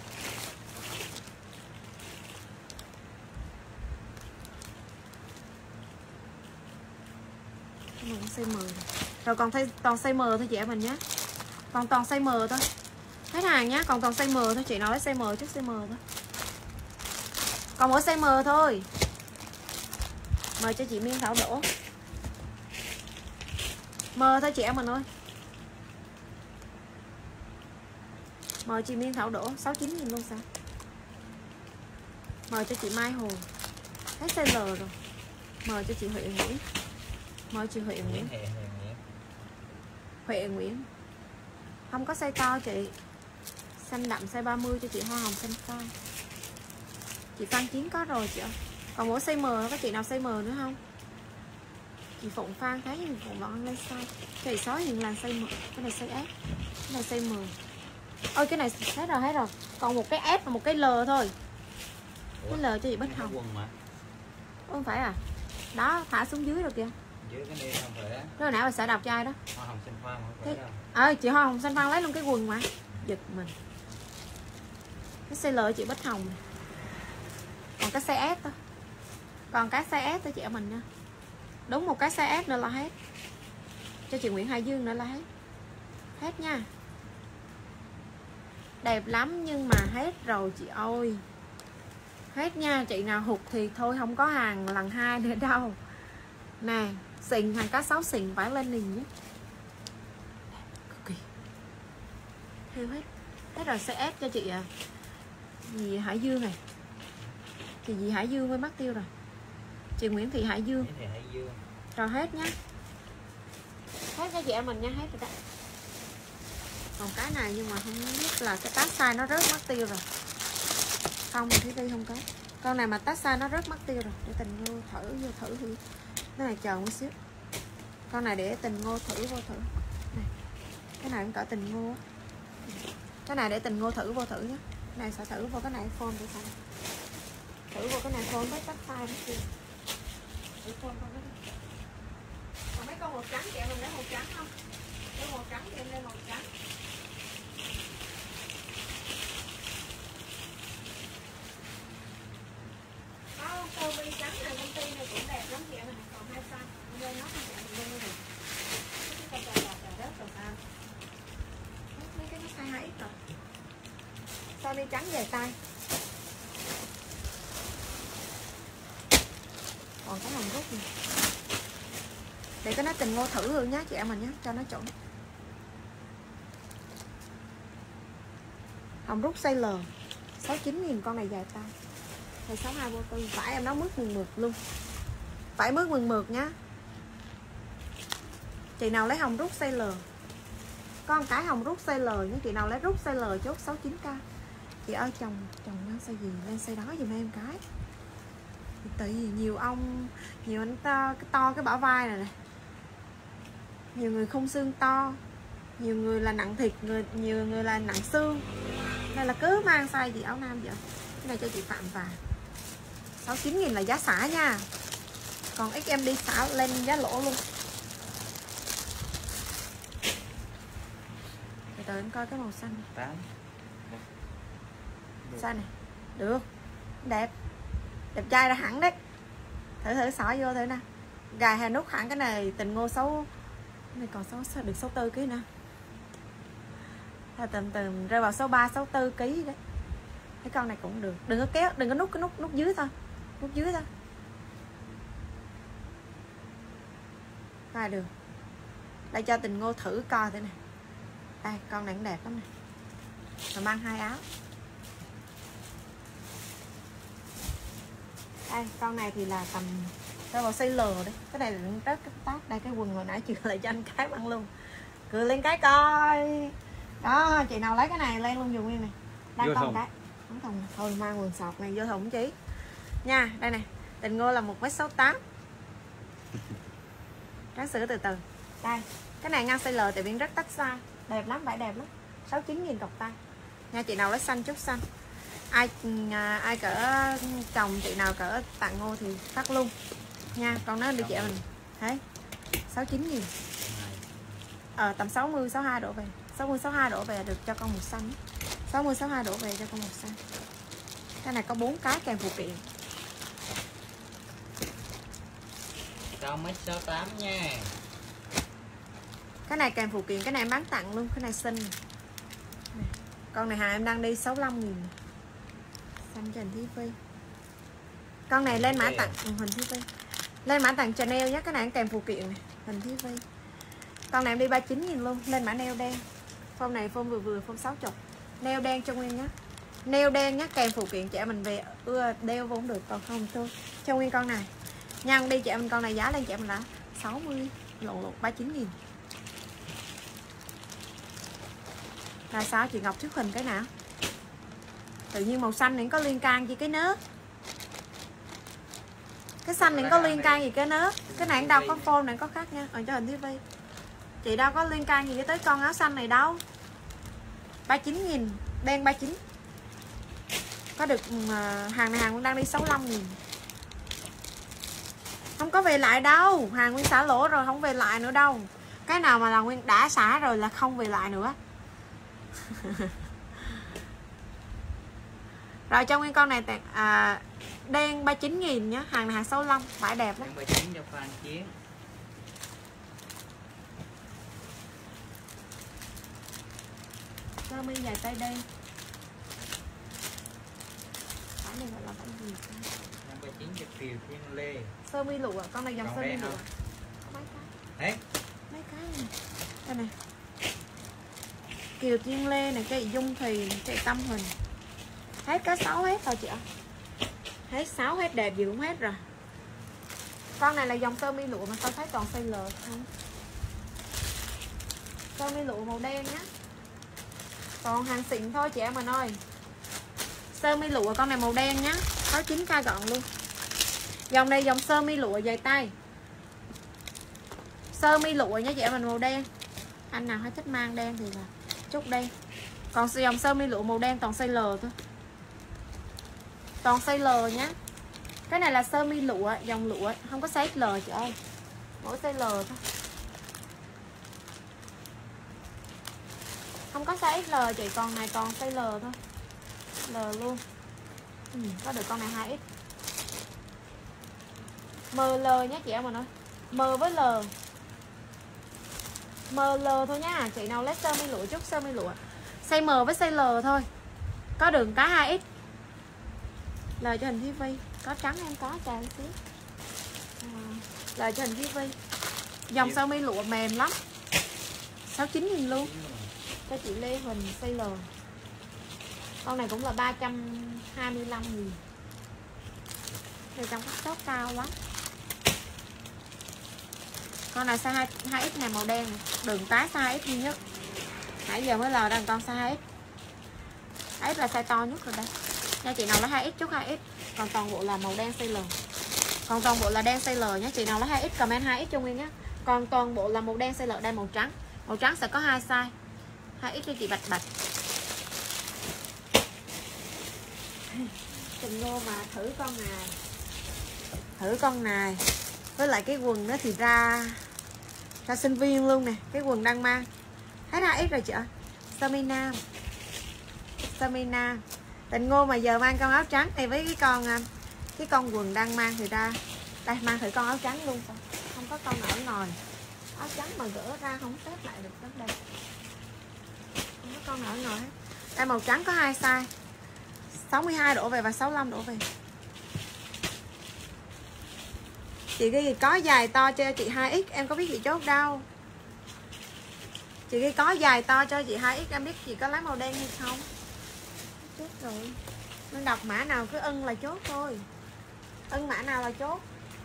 Size M. Rồi còn toàn size M thôi chị em mình nhé. Còn toàn size M thôi. Khách hàng nhé, còn toàn size M thôi, chị nói lấy size M chứ size M thôi. Còn mỗi size M thôi. Mời cho chị Miên Thảo Đỗ. M thôi chị em mình ơi. Mời chị Miên Thảo Đỗ 69.000 luôn sao? Mời cho chị Mai Hồ. Hết size L rồi. Mời cho chị Huệ Nguyễn. Mời chị Huệ Nguyễn. Huệ Nguyễn. Không có size to chị. Xanh đậm size 30 cho chị Hoa Hồng xanh to. Chị Phan Chiến có rồi chị ơi. Còn mỗi size M, có chị nào size M nữa không? Chị Phụng Phan thấy nhưng Phụng vẫn lên size. Cái này xóa hiện là size M. Cái này size S. Cái này size M. Ôi cái này hết rồi. Còn một cái S và một cái L thôi. Cái L cho chị Bích Hồng. Không phải à? Đó, thả xuống dưới rồi kìa. Dưới cái này không phải đó. Cái nãy bà sẽ đọc cho ai đó. Hoa Hồng xanh Phan không phải đó. Chị Hoa Hồng xanh Phan lấy luôn cái quần mà. Giật mình. Cái size L chị Bích Hồng này. Còn cái size S thôi. Còn cái size S thôi chị em mình nha. Đúng một cái size S nữa là hết. Cho chị Nguyễn Hải Dương nữa là hết. Hết nha. Đẹp lắm nhưng mà hết rồi chị ơi. Hết nha. Chị nào hụt thì thôi không có hàng lần 2 nữa đâu. Nè, xịn, hàng cá sấu xịn phải lên liền nhé. Cực kỳ. Theo hết. Hết rồi size S cho chị à. Gì Hải Dương này. Chị gì Hải Dương mới mất tiêu rồi. Chị Nguyễn Thị Hải Dương. Rồi hết nhá. Hết cho chị em mình nha, hết rồi đó. Còn cái này nhưng mà không biết là cái tag size nó rớt mất tiêu rồi. Không thì Thúy không có. Con này mà tag size nó rớt mất tiêu rồi. Để Tình Ngô vô thử thử. Cái này chờ một xíu. Con này để Tình Ngô thử vô thử. Này. Cái này cũng cỡ Tình Ngô á. Cái này để Tình Ngô thử vô thử nhé. Cái này sẽ thử vô cái này phone để xem. Thử vô cái này phone với tag size nó kia. Thử phone con đó. Còn mấy con màu trắng chị em mình lấy màu trắng không? Lấy màu trắng thì em lên màu trắng. Sơ mi trắng này công ty này cũng đẹp lắm chị em mình. Còn 2 size. Em lên nó không chị em mình lên rồi. Cái con trò rớt rồi sao? Mấy cái nó size 2X rồi. Sơ mi trắng dài tay. Còn cái hồng rút này. Để cái nó Tình Ngô thử luôn nhá chị em mình nhé, cho nó chuẩn. Hồng rút size L 69.000 con này dài tay. Thì 62 vô tư. Phải em nó mướt mượt luôn. Phải mướt mượt nhá. Chị nào lấy hồng rút size L. Con cái hồng rút size L nhé. Chị nào lấy rút size L chốt 69k. Chị ơi chồng lên size gì? Lên size đó giùm em cái. Tại vì nhiều ông, nhiều anh to cái bả vai này nè. Nhiều người không xương to. Nhiều người là nặng thịt, nhiều người là nặng xương. Nên là cứ mang size gì áo nam vậy. Cái này cho chị Phạm Vàng 69.000 là giá xả nha. Còn XM đi xả lên giá lỗ luôn. Từ từ em coi cái màu xanh. 8. Xanh này. Được. Đẹp. Đẹp trai ra hẳn đấy. Thử xỏ vô thử nè. Gài Hà Nút hẳn cái này Tình Ngô xấu. Cái này còn xấu được 64 kg nữa. Tầm rơi vào 63 64 kg đấy. Cái con này cũng được. Đừng có kéo, đừng có nút cái nút dưới thôi. Nút dưới thôi. Coi được. Đây cho Tình Ngô thử coi thế này. Đây, con này cũng đẹp lắm nè. Mà mang 2 áo. Đây, con này thì là tầm rơi vào size L đấy. Cái này là rất cái tóc. Đây cái quần hồi nãy chưa lại cho anh cái ăn luôn. Cười lên cái coi. Đó, chị nào lấy cái này lên luôn dùng nguyên này. Đang con cái. Không thùng. Thôi mang quần sọt này vô thùng chị. Nha, đây nè. Tình Ngô là 1m68. Ráng sửa từ từ. Đây, cái này ngang size L tại vì rất tách size. Đẹp lắm, vải đẹp lắm. 69.000 cọc tay. Nha, chị nào lấy xanh chút xanh. Ai cỡ chồng chị nào cỡ tặng Ngô thì phát luôn nha. Còn nó đi chị mình thấy 69.000. Tầm 60 62 đổ về. 60 62 đổ về được cho con màu xanh. 60 62 đổ về cho con màu xanh. Cái này có 4 cái kèm phụ kiện. Con 1m68 nha. Cái này kèm phụ kiện, cái này em bán tặng luôn, cái này xinh này. Con này hàng em đang đi 65.000. Xanh cho Hình Thí Phi. Con này lên mã tặng Hình Thí Phi. Lên mã tặng Chanel nhé, cái này kèm phụ kiện này, Hình Thí Phi. Con này em đi 39.000 luôn, lên mã nail đen. Form này form vừa form 60. Nail đen cho Nguyên nhé. Nail đen nhé, kèm phụ kiện trẻ mình về đeo vô cũng được, còn không thôi. Cho Nguyên con này. Nhân đi trẻ mình con này giá lên trẻ mình là 60 lộn 39.000. Là sao chị Ngọc thuyết hình cái nào? Tự nhiên màu xanh này có liên can gì cái nớ. Cái xanh này có liên can gì cái nớ. Cái này đâu có phone này có khác nha. Ở cho Hình Thí Phi. Chị đâu có liên can gì tới con áo xanh này đâu. 39.000, đen 39. Có được hàng này hàng cũng đang đi 65.000. Không có về lại đâu. Hàng Nguyên xả lỗ rồi không về lại nữa đâu. Cái nào mà là Nguyên đã xả rồi là không về lại nữa. Rồi cho nguyên con này đen 39.000 nhá, hàng này hàng 65, vải đẹp lắm. Đen 39 cho Phan Chiến. Sơ mi dài tay đây. Vải này gọi là vải gì? Đen 39 cho Kiều Thiên Lê. Sơ mi lụa, con này dòng Còn sơ mi đây lụa. không? Có mấy cái. Đấy, Mấy cái này. Đây này. Kiều Thiên Lê này, cái Dung Thì, cái Tâm Hình. Hết có 6 hết rồi chị ạ. Hết 6 hết, đẹp gì cũng hết rồi. Con này là dòng sơ mi lụa mà sao thấy còn size L không? Sơ mi lụa màu đen nhá. Còn hàng xịn thôi chị em mình ơi. Sơ mi lụa con này màu đen nhá, 69k gọn luôn. Dòng này dòng sơ mi lụa dày tay. Sơ mi lụa nhá chị em mình, màu đen. Anh nào hay thích mang đen thì là chút đen. Còn dòng sơ mi lụa màu đen toàn size L thôi. Toàn size L nhá. Cái này là sơ mi lụa, dòng lụa, không có size L chị ơi. Mỗi size L thôi. Không có size L chị, còn này còn size L thôi. L luôn. Có được con này 2X. ML nhé chị em mình ơi. M với L. ML thôi nhá. Chị nào lấy sơ mi lụa chút sơ mi lụa. Size M với size L thôi. Có đường cái 2X. L cho hình TV. Có trắng em có cho em xíu. L cho hình TV. Dòng sơ mi lụa mềm lắm. 69.000 luôn. Cho chị Lê Huỳnh size L. Con này cũng là 325.000. Đây trong các shop cao lắm. Con này size 2X này màu đen này. Đường tái size 2X duy nhất. Nãy giờ mới lờ đang con size 2X. 2X là size to nhất rồi đây. Nha chị nào lấy 2X chút 2X. Còn toàn bộ là màu đen size L. Còn toàn bộ là đen size L nhé. Chị nào lấy 2X comment 2X cho Nguyên nhé. Còn toàn bộ là màu đen size L, đây màu trắng. Màu trắng sẽ có 2 size. 2X cho chị bạch bạch. Tình Ngô mà thử con này. Thử con này. Với lại cái quần đó thì ra sinh viên luôn nè. Cái quần đang mang. Hết 2X rồi chị ơi. Sơ mi nam. Sơ mi nam. Tình Ngô mà giờ mang con áo trắng này với cái con quần đang mang thì ra. Đây mang thử con áo trắng luôn. Không có con ở ngoài. Áo trắng mà gỡ ra không xếp lại được đó đây. Không có con ở ngoài hết. Đây màu trắng có 2 size. 62 đổ về và 65 đổ về. Chị ghi có dài to cho chị 2X. Em có biết chị chốt đâu. Chị ghi có dài to cho chị 2X. Em biết chị có lấy màu đen hay không. Chốt rồi. Nên đọc mã nào cứ ưng là chốt thôi. Ưng mã nào là chốt.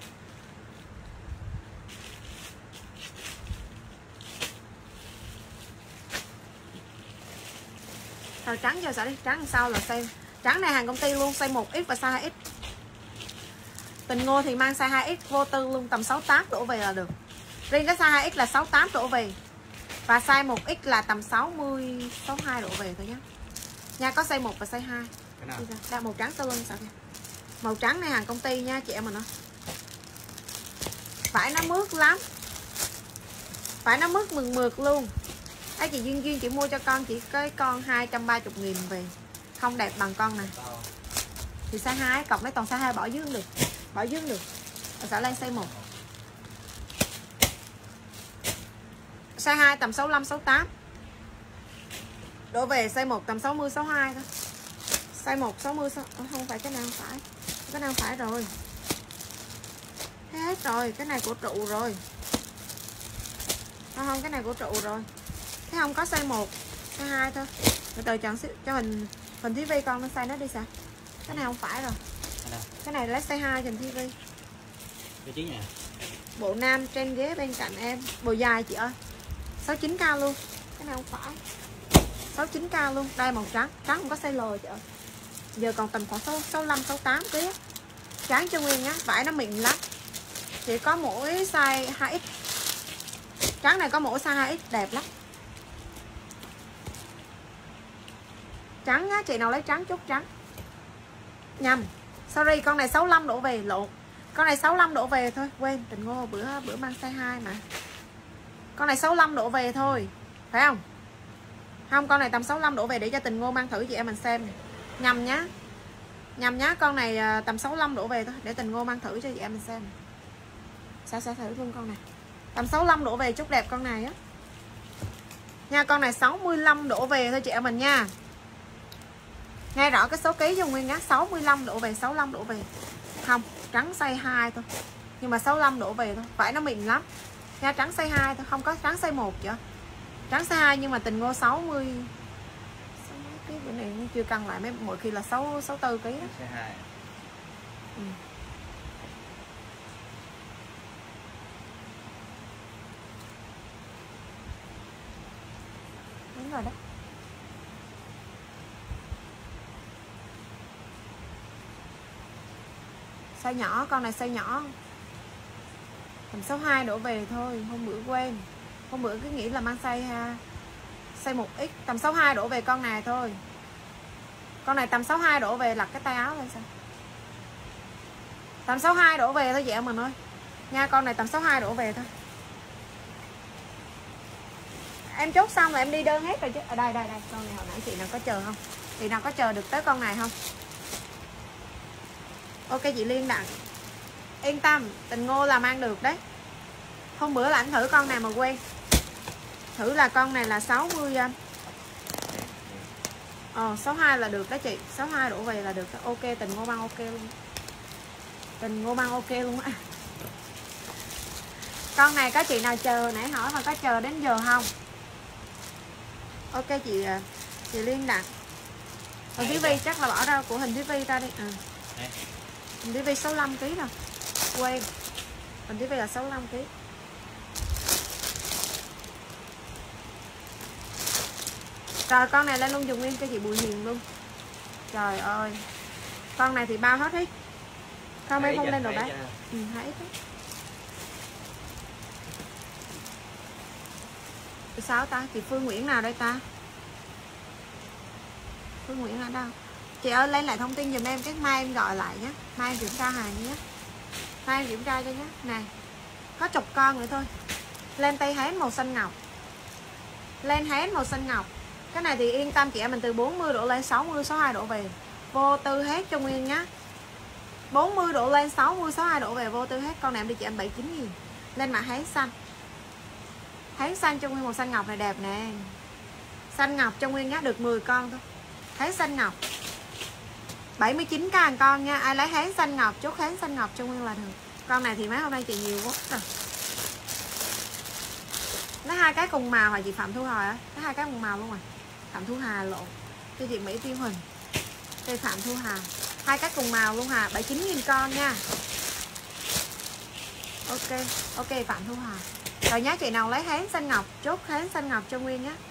Rồi trắng giờ sẽ đi. Trắng sau là size. Trắng này hàng công ty luôn. Size 1X và size 2X. Tình Ngô thì mang size 2X vô tư luôn. Tầm 68 đổ về là được. Riêng cái size 2X là 68 đổ về. Và size 1X là tầm 60, 62 đổ về thôi nhé. Nha có size 1 và size 2. Đây màu trắng sau lưng sao kìa. Màu trắng này hàng công ty nha chị em mình ơi. Vải nó mướt lắm. Vải nó mướt mừng mượt luôn. Đấy chị Duyên Duyên chị mua cho con chỉ cái con 230.000 về. Không đẹp bằng con này. Thì size 2 cọc lấy toàn size 2 bỏ dưới được. Bỏ dưới được. Rồi sẽ lên size 1. Size 2 tầm 65 68. Đổ về size 1 tầm 60 62 thôi. Size 1 60 không phải cái nào phải. Cái nào phải rồi. Hết rồi, cái này của trụ rồi. Không cái này của trụ rồi. Thế không có size 1, size 2 thôi. Từ từ chọn cho mình TV con nó size nó đi sao? Cái này không phải rồi. Cái này lấy size 2 Trình TV. Cái chính nè. Bộ nam trên ghế bên cạnh em. Bộ dài chị ơi. 69k luôn. Cái này không phải. 69k luôn. Đây màu trắng. Trắng không có size L chị ơi. Giờ còn tầm khoảng 65 68 kg. Trắng cho Nguyên nhá. Vải nó mịn lắm. Chỉ có mỗi size 2X. Trắng này có mỗi size 2X đẹp lắm. Trắng á, chị nào lấy trắng chút trắng. Nhầm. Sorry, con này 65 đổ về lộn. Con này 65 đổ về thôi. Quên, Tình Ngô bữa mang size 2 mà. Con này 65 đổ về thôi. Phải không? Không, con này tầm 65 đổ về để cho Tình Ngô mang thử chị em mình xem. Nhầm nhá. Nhầm nhá, con này tầm 65 đổ về thôi. Để Tình Ngô mang thử cho chị em mình xem. Sẽ thử luôn con này. Tầm 65 đổ về chút đẹp con này á. Nha, con này 65 đổ về thôi chị em mình nha. Nghe rõ cái số ký cho Nguyên nhá, 65 đổ về, 65 đổ về. Không, trắng size 2 thôi. Nhưng mà 65 đổ về thôi, vải nó mịn lắm. Nha, trắng size 2 thôi, không có trắng size 1 vậy. Trắng size 2 nhưng mà Tình Ngô 60 cái bữa này chưa cân lại, mấy mỗi khi là 64 kg đó. Size 2. Ừ. Đúng rồi đó. Size nhỏ, con này size nhỏ. Tầm 62 đổ về thôi, hôm bữa quên. Hôm bữa cứ nghĩ là mang size 1X, tầm 62 đổ về con này thôi. Con này tầm 62 đổ về, lặt cái tay áo lên sao. Tầm 62 đổ về thôi chị em mình ơi. Nha, con này tầm 62 đổ về thôi. Em chốt xong là em đi đơn hết rồi chứ. Ở đây, con này hồi nãy chị nào có chờ không? Chị nào có chờ được tới con này không? Ok chị Liên Đặng. Yên tâm, Tình Ngô là mang được đấy. Hôm bữa là anh thử con này mà quên. Thử là con này là 60 62 là được đó chị. 62 đổ về là được đó. Ok, Tình Ngô mang ok luôn. Tình Ngô mang ok luôn á. Con này có chị nào chờ nãy hỏi mà có chờ đến giờ không? Ok chị Liên Đặng. Hình Thúy Vi chắc là bỏ ra của Hình Thúy Vi ra đi. Hình Thúy Vi 65 kg rồi. Quên. Hình Thúy Vi là 65 kg. Rồi con này lên luôn dùng nguyên cho chị Bùi Hiền luôn. Trời ơi. Con này thì bao hết hết. Không em không lên rồi đấy. Thấy thế. Sao ta? Chị Phương Nguyễn nào đây ta? Phương Nguyễn ở đâu? Chị ơi lên lại thông tin giùm em, cái mai em gọi lại nhé. Mai em kiểm tra hàng nhé. Mai em kiểm tra cho nhé. Này. Có chục con nữa thôi. Lên tay hén màu xanh ngọc. Lên hén màu xanh ngọc. Cái này thì yên tâm chị em mình từ 40 đổ lên 60, 62 đổ về. Vô tư hết cho Nguyên nhá. 40 đổ lên 60, 62 đổ về vô tư hết. Con này em đi chị em 79.000. Lên mã hén xanh. Hén xanh cho Nguyên màu xanh ngọc này đẹp nè. Xanh ngọc cho Nguyên nhá, được 10 con thôi. Hén xanh ngọc 79k con nha. Ai lấy hén xanh ngọc, chốt hén xanh ngọc cho Nguyên là được. Con này thì mấy hôm nay chị nhiều quá rồi. Lấy 2 cái cùng màu hả chị Phạm Thu Hà á? Lấy 2 cái cùng màu luôn rồi. Phạm Thu Hà lộn. Cho chị Mỹ Tiên Huỳnh. Đây Phạm Thu Hà. 2 cái cùng màu luôn Hà, 79.000 con nha. Ok Phạm Thu Hà. Rồi nhá, chị nào lấy hén xanh ngọc, chốt hén xanh ngọc cho Nguyên nhá.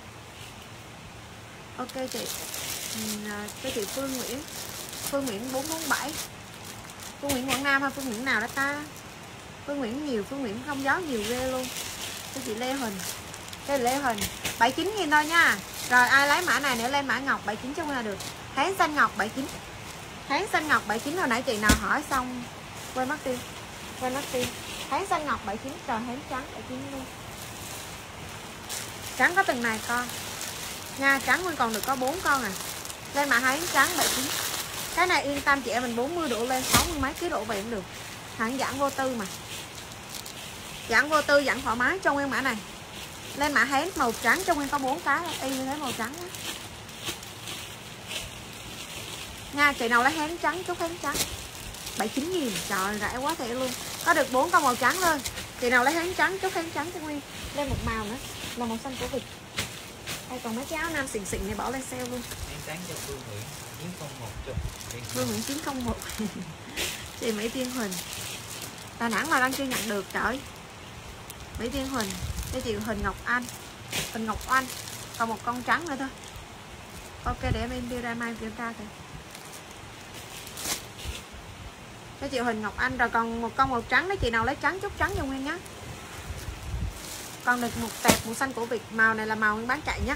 Ok chị. Cho chị Phương Nguyễn. Phương Nguyễn 447. Phương Nguyễn Quảng Nam hay Phương Nguyễn nào đó ta? Phương Nguyễn nhiều, Phương Nguyễn không gió nhiều ghê luôn. Cho chị Lê Huỳnh. Cái Lê Huỳnh 79.000 thôi nha. Rồi ai lấy mã này nữa lên mã ngọc 79 cho Nguyên là được. Hén xanh ngọc 79. Hén xanh ngọc 79 hồi nãy chị nào hỏi xong quên mất tiêu. Hén xanh ngọc 79 rồi hén trắng 79 luôn. Trắng có từng này con. Nha, trắng Nguyên còn được có 4 con à. Lên mã hén trắng 79. Cái này yên tâm chị em mình 40 độ lên 60 mấy ký độ về cũng được. Hãng giãn vô tư mà. Giãn vô tư, giãn thoải mái cho Nguyên mã này. Lên mã hén màu trắng cho Nguyên có 4 cái y như thế màu trắng đó. Nha, chị nào lấy hén trắng, chốt hén trắng 79.000, trời rẻ quá thể luôn. Có được 4 con màu trắng thôi. Chị nào lấy hén trắng, chốt hén trắng cho Nguyên. Lên một màu nữa, là màu xanh của vịt. Đây còn mấy cái áo nam xịn xịn này bỏ lên sale luôn. Hén trắng cho Phương Nguyễn 901 cho Phương Nguyễn 901. Chị Mỹ Tiên Huỳnh. Đà Nẵng mà đang chưa nhận được trời. Mỹ Tiên Huỳnh. Cho chị Huỳnh Ngọc Anh. Huỳnh Ngọc Anh. Còn một con trắng nữa thôi. Ok để em đưa ra mai kiểm tra kìa. Cho chị Huỳnh Ngọc Anh. Rồi còn một con màu trắng đó, chị nào lấy trắng chốt trắng cho Nguyên nhé. Còn được một tẹp màu xanh cổ vịt. Màu này là màu Nguyên bán chạy nhé.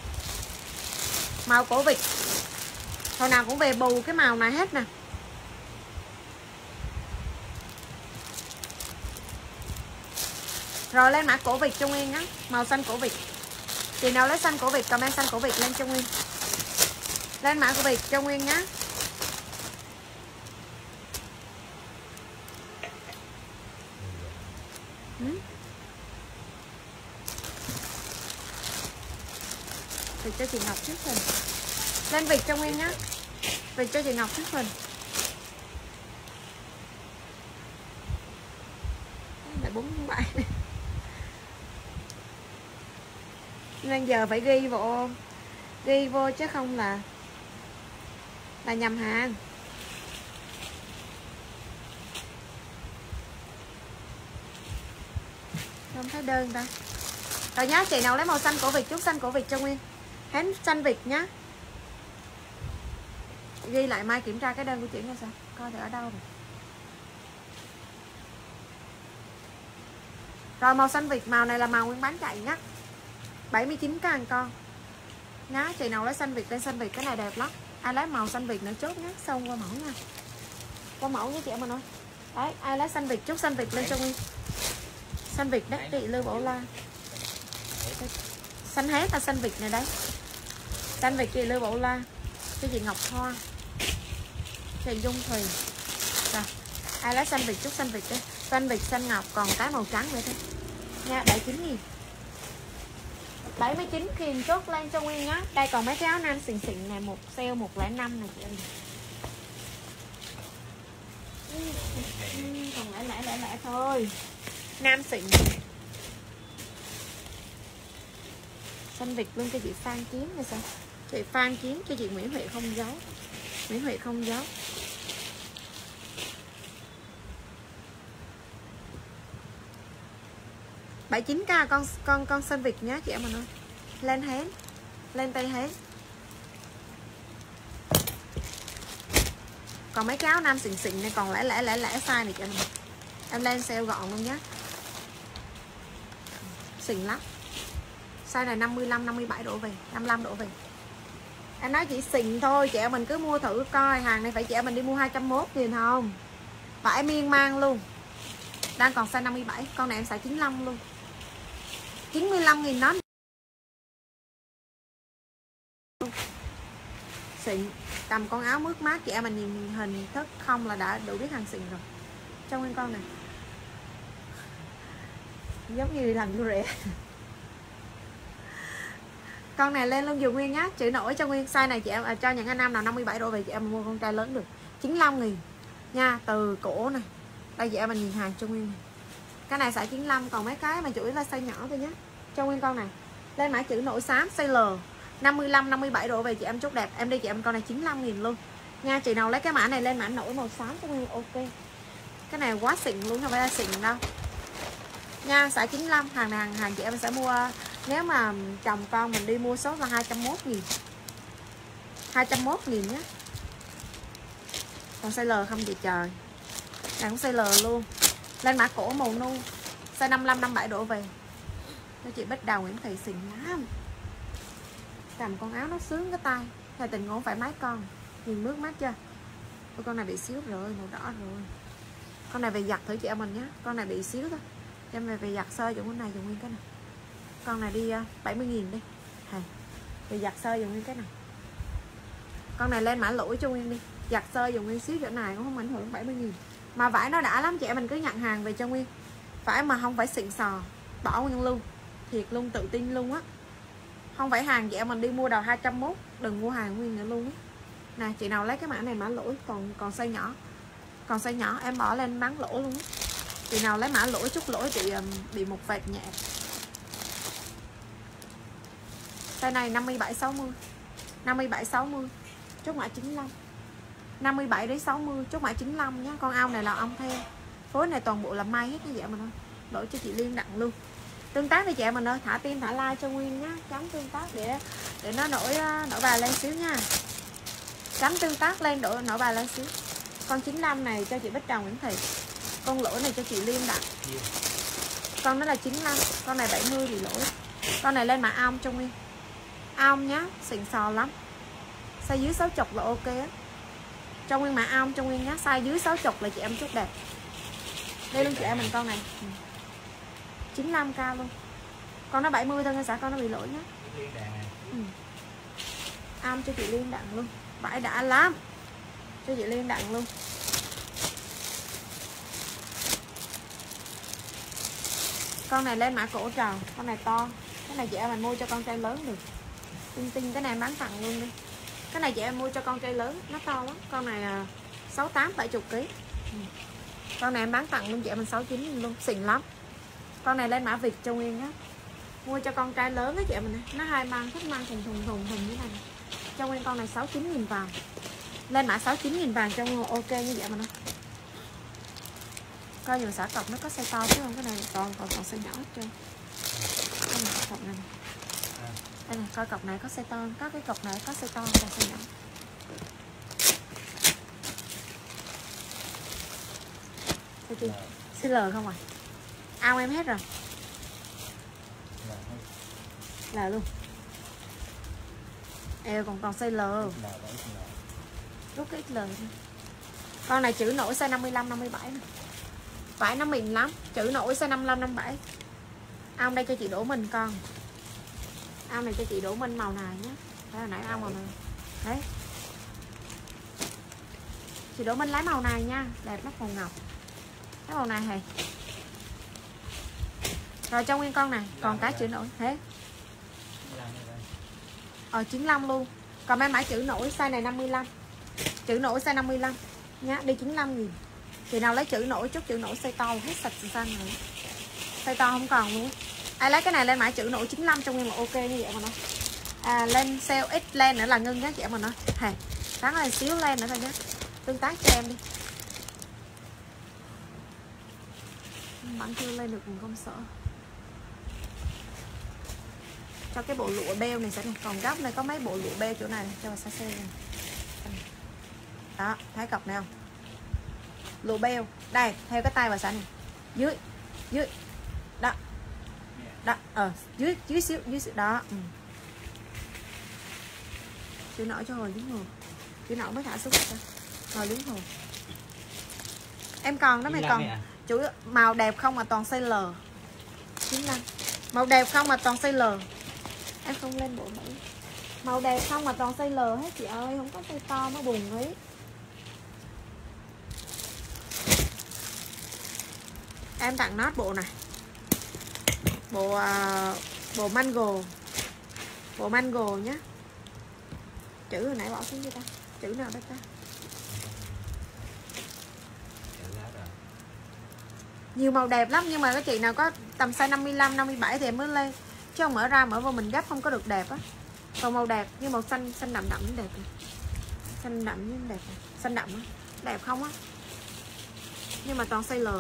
Màu cổ vịt. Hồi nào cũng về bù cái màu này hết nè. Rồi lên mã cổ vịt cho Nguyên á. Màu xanh cổ vịt. Chị nào lấy xanh cổ vịt comment xanh cổ vịt lên cho Nguyên. Lên mã cổ vịt cho Nguyên nhá. Vịt cho chị Ngọc trước mình. Lên vịt cho Nguyên nhá. Vịt cho chị Ngọc trước mình. Lại 47. Nên giờ phải ghi vô chứ không là nhầm hàng. Không thấy đơn ta. Rồi nhá, chị nào lấy màu xanh cổ vịt, chút xanh cổ vịt cho Nguyên. Hén xanh vịt nhá. Ghi lại mai kiểm tra cái đơn của chị coi sao. Coi thử ở đâu rồi. Rồi màu xanh vịt, màu này là màu Nguyên bán chạy nhá. 79k con. Nhá, chị nào lấy xanh vịt lên xanh vịt, cái này đẹp lắm. Ai lấy màu xanh vịt nữa chốt nhá, xong qua mẫu nha. Qua mẫu với chị em mình ơi. Đấy, ai lấy xanh vịt chốt xanh vịt lên cho Nguyên. Xanh vịt đắt trị Lưu Bảo La. Xanh hết là xanh vịt này đấy. Xanh vịt chị Lưu Bảo La. Cái gì Ngọc Hoa. Chị Dung Thùy. Rồi, ai lấy xanh vịt chốt xanh vịt đấy. Xanh vịt xanh ngọc, còn cái màu trắng nữa thôi. Nha, 79.000. 79.000 chốt lên cho Nguyên nhá. Đây còn mấy cái áo nam xịn xịn này, một sale 105 này chị em. Còn lẻ thôi. Nam xịn. Xanh vịt luôn cho chị Phan Kiếm hay sao? Chị Phan Kiếm cho chị Nguyễn Huệ không giấu. Nguyễn Huệ không giấu. Bảy 9k con xanh vịt nhá chị em mình ơi. Lên hén. Lên tay hén. Còn mấy cái áo nam xịn xịn này còn lẻ size này chị em. Em lên sale gọn luôn nhá. Xịn lắm. Size này 55 57 đổ về, 55 đổ về. Em nói chỉ xịn thôi, chị em mình cứ mua thử coi, hàng này phải chị em mình đi mua 201.000 không? Vải miên man luôn. Đang còn size 57, con này em xài 95 luôn. 95.000 đó. Xịn. Cầm con áo mướt mát chị em mình nhìn hình thức không là đã đủ biết hàng xịn rồi. Trong nguyên con này giống như làm vui rẻ. Con này lên luôn dùng Nguyên nhá, chữ nổi cho Nguyên. Size này chị em cho những anh em nào 57 độ về chị em mua con trai lớn được. 95.000 nha, từ cổ này. Đây chị em mình nhìn hàng cho Nguyên này. Cái này xài 95, còn mấy cái mà chủ yếu là size nhỏ thôi nhé. Cho Nguyên con này. Lên mã chữ nổi xám size L. 55 57 độ về chị em chốt đẹp. Em đi chị em con này 95.000 luôn. Nha, chị nào lấy cái mã này lên mã nổi màu xám cho Nguyên ok. Cái này quá xịn luôn, không phải là xịn đâu. Nha, xài 95, hàng chị em sẽ mua. Nếu mà chồng con mình đi mua số là 201.000. 201.000 nhé. Còn size L không vậy trời. Này cũng size L luôn. Lên mã cổ màu nu. Size 55 57 độ về. Cho chị Bích Đào Nguyễn Thị xịn lắm. Cầm con áo nó sướng cái tay. Thầy Tình Ngôn phải mấy con. Nhìn mướt mát chưa? Ôi, con này bị xíu rồi, màu đỏ rồi. Con này về giặt thử chị em mình nhé. Con này bị xíu thôi. Em về giặt sơ dùng cái này, dùng nguyên cái này. Con này đi 70.000 đi. Về giặt sơ dùng nguyên cái này. Con này lên mã lỗi cho Nguyên đi. Giặt sơ dùng nguyên xíu chỗ này cũng không ảnh hưởng 70.000. Mà vải nó đã lắm chị em mình cứ nhận hàng về cho Nguyên. Vải mà không phải xịn sò, bỏ Nguyên luôn. Thiệt luôn, tự tin luôn á. Không phải hàng chị em mình đi mua đầu 201, đừng mua hàng Nguyên nữa luôn á. Nè, chị nào lấy cái mã này mã lỗi, còn size nhỏ. Còn size nhỏ em bỏ lên bán lỗ luôn á. Chị nào lấy mã lỗi chút lỗi chị bị một vệt nhẹ. Size này 57 60. 57 60. Chốt mã 95. 57 đến 60 chốt mã 95 nhé. Con ao này là ong theo. Phối này toàn bộ là may hết như vậy mình ơi. Đổi cho chị Liên Đặng luôn. Tương tác với chị em mình ơi, thả tim thả like cho Nguyên nhá. Chấm tương tác để nó nổi bài lên xíu nha. Chấm tương tác lên nổi bài lên xíu. Con 95 này cho chị Bích Đào Nguyễn Thị. Con lỗi này cho chị Liên Đặng. Con nó là 95, con này 70 bị lỗi. Con này lên mã ong cho Nguyên. Ong nhá, xịn sò lắm. Size dưới 60 là ok á. Cho Nguyên mã ong cho Nguyên nhá, size dưới 60 là chị em chốt đẹp. Đây luôn chị em mình con này. 95k luôn. Con nó 70 thôi xã, con nó bị lỗi nhá. Ong cho chị Liên Đặng luôn. Vải đã lắm. Cho chị Liên Đặng luôn. Con này lên mã cổ tròn, con này to. Cái này chị em mình mua cho con trai lớn được. Tinh cái này em bán tặng luôn đi. Cái này chị em mua cho con trai lớn, nó to lắm. Con này 68 70 kg. Con này em bán tặng luôn chị em mình 69 luôn, xịn lắm. Con này lên mã Việt cho Nguyên nhá. Mua cho con trai lớn á chị em mình, nó hai mang, thích mang thùng như này. Cho Nguyên con này 69.000 vàng. Lên mã 69.000 vàng cho Nguyên ok như vậy mà nó. Coi nhiều xả cọc nó có size to chứ không, cái này còn size nhỏ hết trơn. Cái này cọc này. Đây này, coi cọc này có size to, các cái cọc này có size to và size nhỏ. Size L không à? Ao em hết rồi. L luôn. Còn size L. Rút cái XL. Con này chữ nổi size 55 57 nè. Vải nó mịn lắm, chữ nổi size 55 57. Ao đây cho chị Đỗ Minh con. Ao này cho chị Đỗ Minh màu này nhé. Đó là nãy ao màu này. Đấy. Chị Đỗ Minh lấy màu này nha, đẹp lắm, màu ngọc. Cái màu này hề. Rồi cho Nguyên con này, còn cái chữ nổi thế. 95 luôn. Còn em mã chữ nổi size này 55. Chữ nổi size 55 nhá, đi 95.000. Chị nào lấy chữ nổi, chút chữ nổi size to hết sạch xanh rồi. Size to không còn luôn. Ai lấy cái này lên mã chữ nổi 95 trong Nguyên là ok như vậy mà nó. Lên sale X lên nữa là ngưng nhá chị em mà nó. Hề, sáng lên xíu lên nữa thôi nhá. Tương tác cho em đi. Bạn chưa lên được mình không sợ. Cho cái bộ lụa beo này sẽ này. Còn góc này có mấy bộ lụa beo chỗ này cho xa xe này. Đó, thấy cọc này không? Lụa beo. Đây, theo cái tay bà xã này. Dưới. Đó. Đó, dưới xíu đó. Chữ nổi cho hồi lính hồ. Chữ nổi mới thả xuống rồi. Hồi lính hồ. Em còn đó mày còn. Chủ màu đẹp không mà toàn size L. 95. Màu đẹp không mà toàn size L. Em không lên bộ Mỹ. Màu đẹp không mà toàn size L hết chị ơi, không có size to nó buồn ấy. Em tặng nốt bộ này. Bộ mango. Bộ mango nhá. Chữ hồi nãy bỏ xuống chưa ta? Chữ nào đây ta? Nhiều màu đẹp lắm nhưng mà cái chị nào có tầm size 55 57 thì em mới lên. Chứ không mở ra mở vô mình gấp không có được đẹp á. Còn màu đẹp như màu xanh đậm cũng đẹp này. Xanh đậm cũng đẹp này. Xanh đậm á. Đẹp không á. Nhưng mà toàn size L.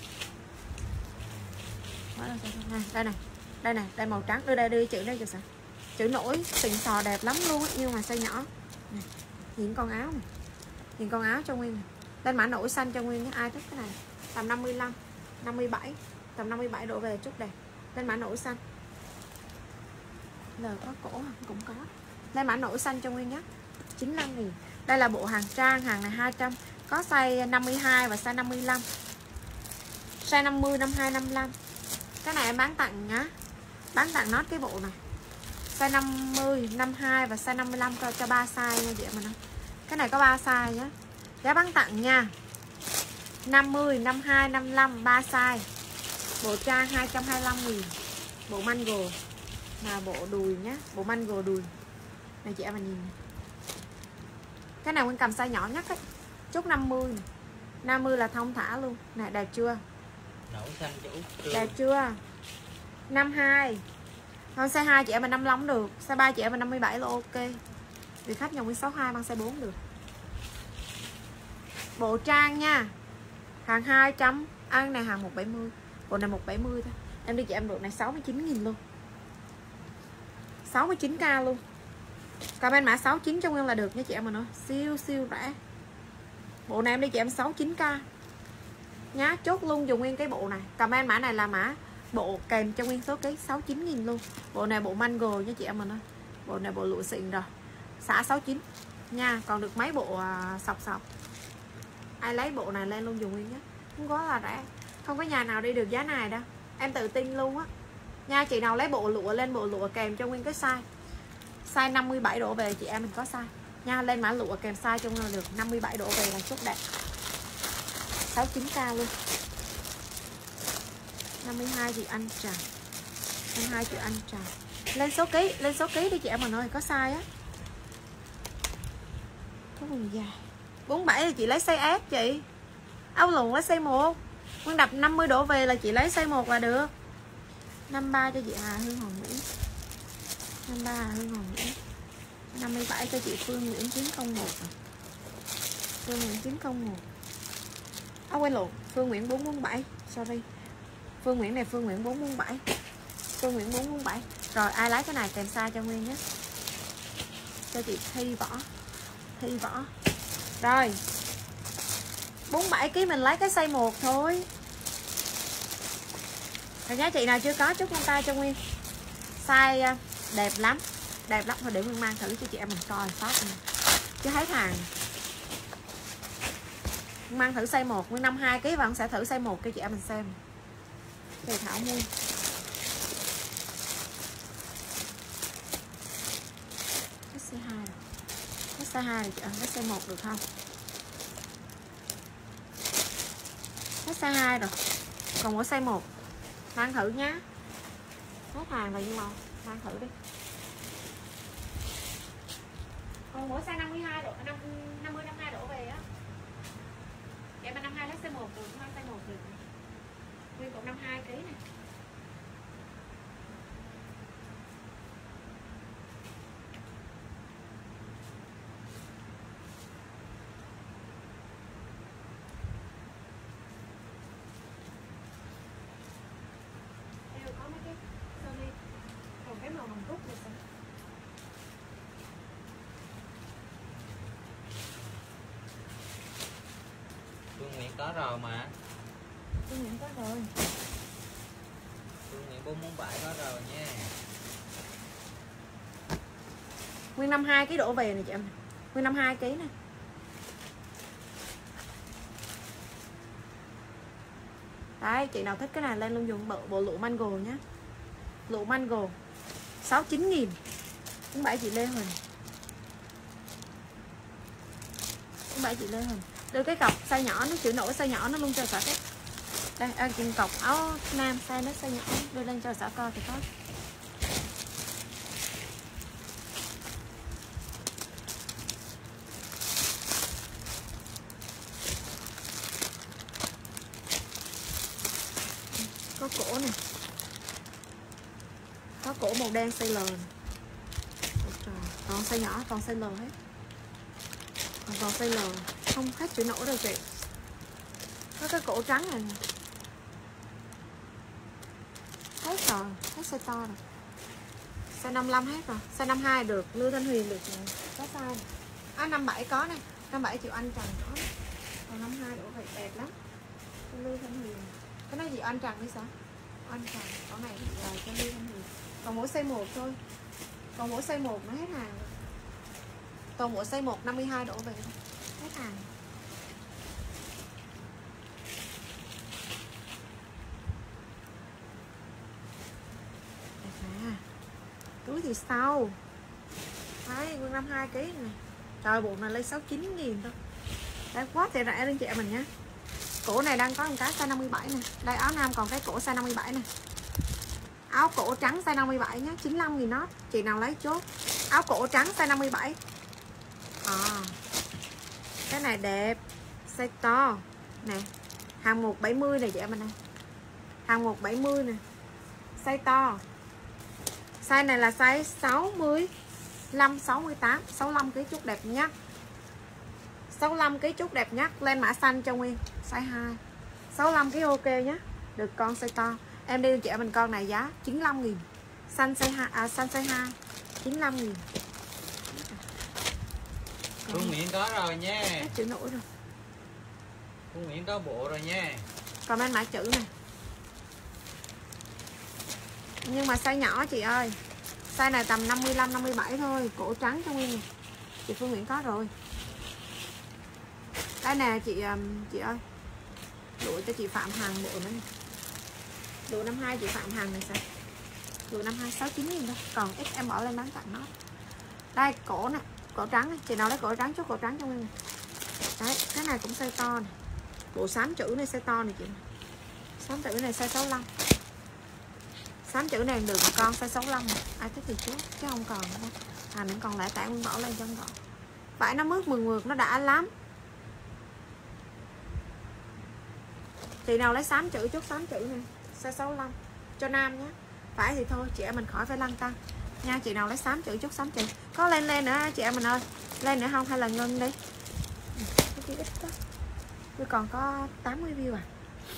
Đây này, đây màu trắng. Đưa đây đưa chữ đây cho sao. Chữ nổi xịn sò đẹp lắm luôn á, nhưng mà size nhỏ. Này, nhìn con áo này. Nhìn con áo cho Nguyên này. Lên mã nổi xanh cho Nguyên nhé, ai thích cái này. Tầm 55, 57, tầm 57 đổ về chút đẹp. Lên mã nổi xanh. L có cổ cũng có. Lên mã nổi xanh cho Nguyên nhé. 95.000. Đây là bộ hàng trang, hàng này 200. Có size 52 và size 55. Size 50, 52, 55. Cái này em bán tặng nhá. Bán tặng nốt cái bộ này. Size 50, 52 và size 55 cho 3 size nha chị em mình. Cái này có 3 size nhá. Giá bán tặng nha. 50, 52, 55 3 size. Bộ trang 225.000. Bộ mango là bộ đùi nhá, bộ mango đùi. Này chị em mình nhìn này. Cái này Nguyên cầm size nhỏ nhất ấy. Chút 50 này. 50 là thông thả luôn. Này đẹp chưa? Nổi xanh cho Út. Đẹp chưa? 52. Còn size 2 chị em mình 55 được, size 3 chị em mình 57 là ok. Vì khách nhà Nguyên 62 mang size 4 được. Bộ trang nha. Hàng 200, ăn này hàng 170. Bộ này 170 thôi. Em đi chị em được này 69.000 luôn. 69k luôn. Comment mã 69 cho Nguyên là được nha chị em mình ơi. Siêu rẻ. Bộ này em đi chị em 69k. Nhá, chốt luôn dùng Nguyên cái bộ này. Comment mã này là mã bộ kèm cho Nguyên số ký 69.000 luôn. Bộ này bộ mango nha chị em mình ơi. Bộ này bộ lụa xịn rồi. Xả 69 nha, còn được mấy bộ sọc. Ai lấy bộ này lên luôn dùng Nguyên nhé. Không có là rẻ. Không có nhà nào đi được giá này đâu. Em tự tin luôn á. Nha, chị nào lấy bộ lụa lên bộ lụa kèm cho Nguyên cái size 57 đổ về chị em mình có size. Nha, lên mã lụa kèm size cho Nguyên là được 57 đổ về là chốt đẹp. 69k luôn. 52 chị anh Trà. 52 chị anh Trà. Lên số ký đi chị em mình ơi, có size á. Có quần dài. 47 thì chị lấy size S chị. Áo lùn lấy size 1. Nguyên đập 50 đổ về là chị lấy size 1 là được. 53 cho chị Hà Hương Hồng Nguyễn. 53 Hà Hương Hồng Nguyễn. 57 cho chị Phương Nguyễn 901. Phương Nguyễn 901. Quên lộn, Phương Nguyễn 447. Sorry. Phương Nguyễn này Phương Nguyễn 447. Phương Nguyễn 447. Rồi ai lấy cái này kèm size cho Nguyên nhé. Cho chị Thi Võ. Thi Võ. Rồi. 47 kg mình lấy cái size 1 thôi. Rồi giá chị nào chưa có chúc con tay cho Nguyên. Size đẹp lắm. Đẹp lắm, thôi để Nguyên mang thử cho chị em mình coi phát này. Chứ hết hàng. Mang thử size 1, Nguyên 52 kg và con sẽ thử size 1 cho chị em mình xem. Thì Thảo mua. Cái size 2 rồi. Cái size 2 rồi chị ơi, cái size 1 được không? Cái size 2 rồi. Còn mỗi size 1. Mang thử nhá. Hết hàng rồi nhưng mà mang thử đi. Còn mỗi size 52 độ 50 52 đổ về á. Vậy mà 52 lấy size 1 được, mang size 1 được. Nguyên cũng 52 kg này. Có mấy cái sơ mi. Còn cái màu hồng cúc này sao? Phương Nguyễn có rồi mà. Phương Nguyễn có rồi. Phương Nguyễn 447 có rồi nha. Nguyên 52 kg đổ về này chị em. Nguyên 52 kg nè. Đấy, chị nào thích cái này lên luôn dùng bộ lụa mango nhé. Lụa mango 69.000. 47 chị Lê Huỳnh. 47 chị Lê Huỳnh. Đưa cái cọc size nhỏ nó chữ nổi size nhỏ nó luôn cho xã cái. Đây, trên cọc áo nam size nó size nhỏ đưa lên cho xã coi thì có. Có cổ này. Có cổ màu đen size L. Còn size nhỏ, còn size L hết. Còn size L. Không hết chữ nổi đâu chị. Có cái cổ trắng này nè. Hết rồi, hết size to rồi. Size 55 hết rồi. Size 52 được, Lưu Thanh Huyền được rồi. Có size. 57 có này. 57 triệu anh Trần có. Còn 52 đổ vậy đẹp lắm. Lưu Thanh Huyền. Cái này gì anh Trần đi sao? Anh Trần, con này thì cho Lưu Thanh Huyền. Còn mỗi size 1 thôi. Còn mỗi size 1 nó hết hàng. Còn mỗi size 1 52 đổ về thôi. Hết hàng. Túi thì sau. Đấy, Nguyên 52 kg này. Trời, bộ này lấy 69.000 thôi. Đấy, quá thì rẻ lên chị em mình nhé. Cổ này đang có một cái size 57 nè. Đây áo nam còn cái cổ size 57 nè. Áo cổ trắng size 57 nhé, 95.000 nót. Chị nào lấy chốt. Áo cổ trắng size 57. Cái này đẹp. Size to. Nè. Hàng 170 này chị em mình này. Hàng 170 nè. Size to. Size này là size 65, 68, 65 kg chút đẹp nhất. 65 kg chút đẹp nhất. Lên mã xanh cho Nguyên. Size 2. 65 kg ok nhé. Được con size to. Em đi chị em mình con này giá 95.000. Xanh size 2, xanh size 2 95.000. Phương Nguyễn có rồi nha. Hết chữ nổi rồi. Phương Nguyễn có bộ rồi nha. Còn bên mã chữ này. Nhưng mà size nhỏ chị ơi. Size này tầm 55, 57 thôi. Cổ trắng cho Nguyên này. Chị Phương Nguyễn có rồi. Đây nè chị ơi. Lụa cho chị Phạm Hằng bộ nữa. Lụa 52 chị Phạm Hằng này sao? Lụa 52 69.000 thôi. Còn X em bỏ lên bán tặng nó. Đây cổ nè. Cổ trắng này. Chị nào lấy cổ trắng chút cổ trắng cho Nguyên này. Đấy. Cái này cũng size to này. Bộ xám chữ này size to này chị. Xám chữ này size 65. Xám chữ này được một con size 65. Ai thích thì trước chứ không còn nữa. À mình còn lại tản Nguyên bỏ lên cho không còn. Vải nó mướt mượt nó đã lắm. Chị nào lấy xám chữ chút xám chữ nè, size 65 cho nam nhé. Phải thì thôi chị em mình khỏi phải lăn tăng nha. Chị nào lấy xám chữ chút xám chữ. Có lên nữa chị em mình ơi. Lên nữa không hay là ngưng đi. Cái ít quá. Tôi còn có 80 view à.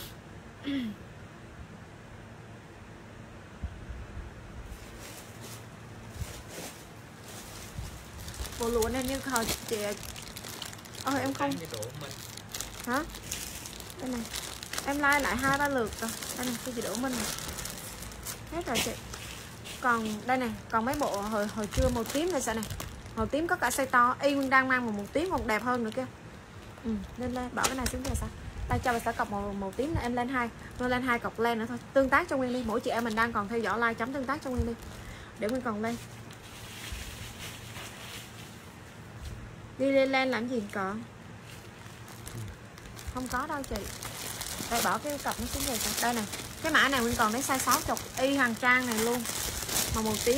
Bộ lụa này như hồi chị. Ôi em không. Hả? Đây này. Em like lại 2-3 lượt rồi. Đây này, chị Đỗ Minh này. Hết rồi chị. Còn đây này, còn mấy bộ hồi trưa màu tím này sao này. Màu tím có cả size to, y Nguyên đang mang một tím một đẹp hơn nữa kia. Lên bỏ cái này xuống kia sao? Tay cho bà sẽ cọc màu tím này em lên 2. Nó lên 2 cọc lên nữa thôi. Tương tác cho Nguyên đi, mỗi chị em mình đang còn theo dõi like chấm tương tác cho Nguyên đi. Để Nguyên còn lên. Đi lên làm gì còn? Không có đâu chị. Đây bỏ cái cọc nó xuống đây. Đây này. Cái mã này Nguyên còn đến size 60 y hàng trang này luôn. Màu tím.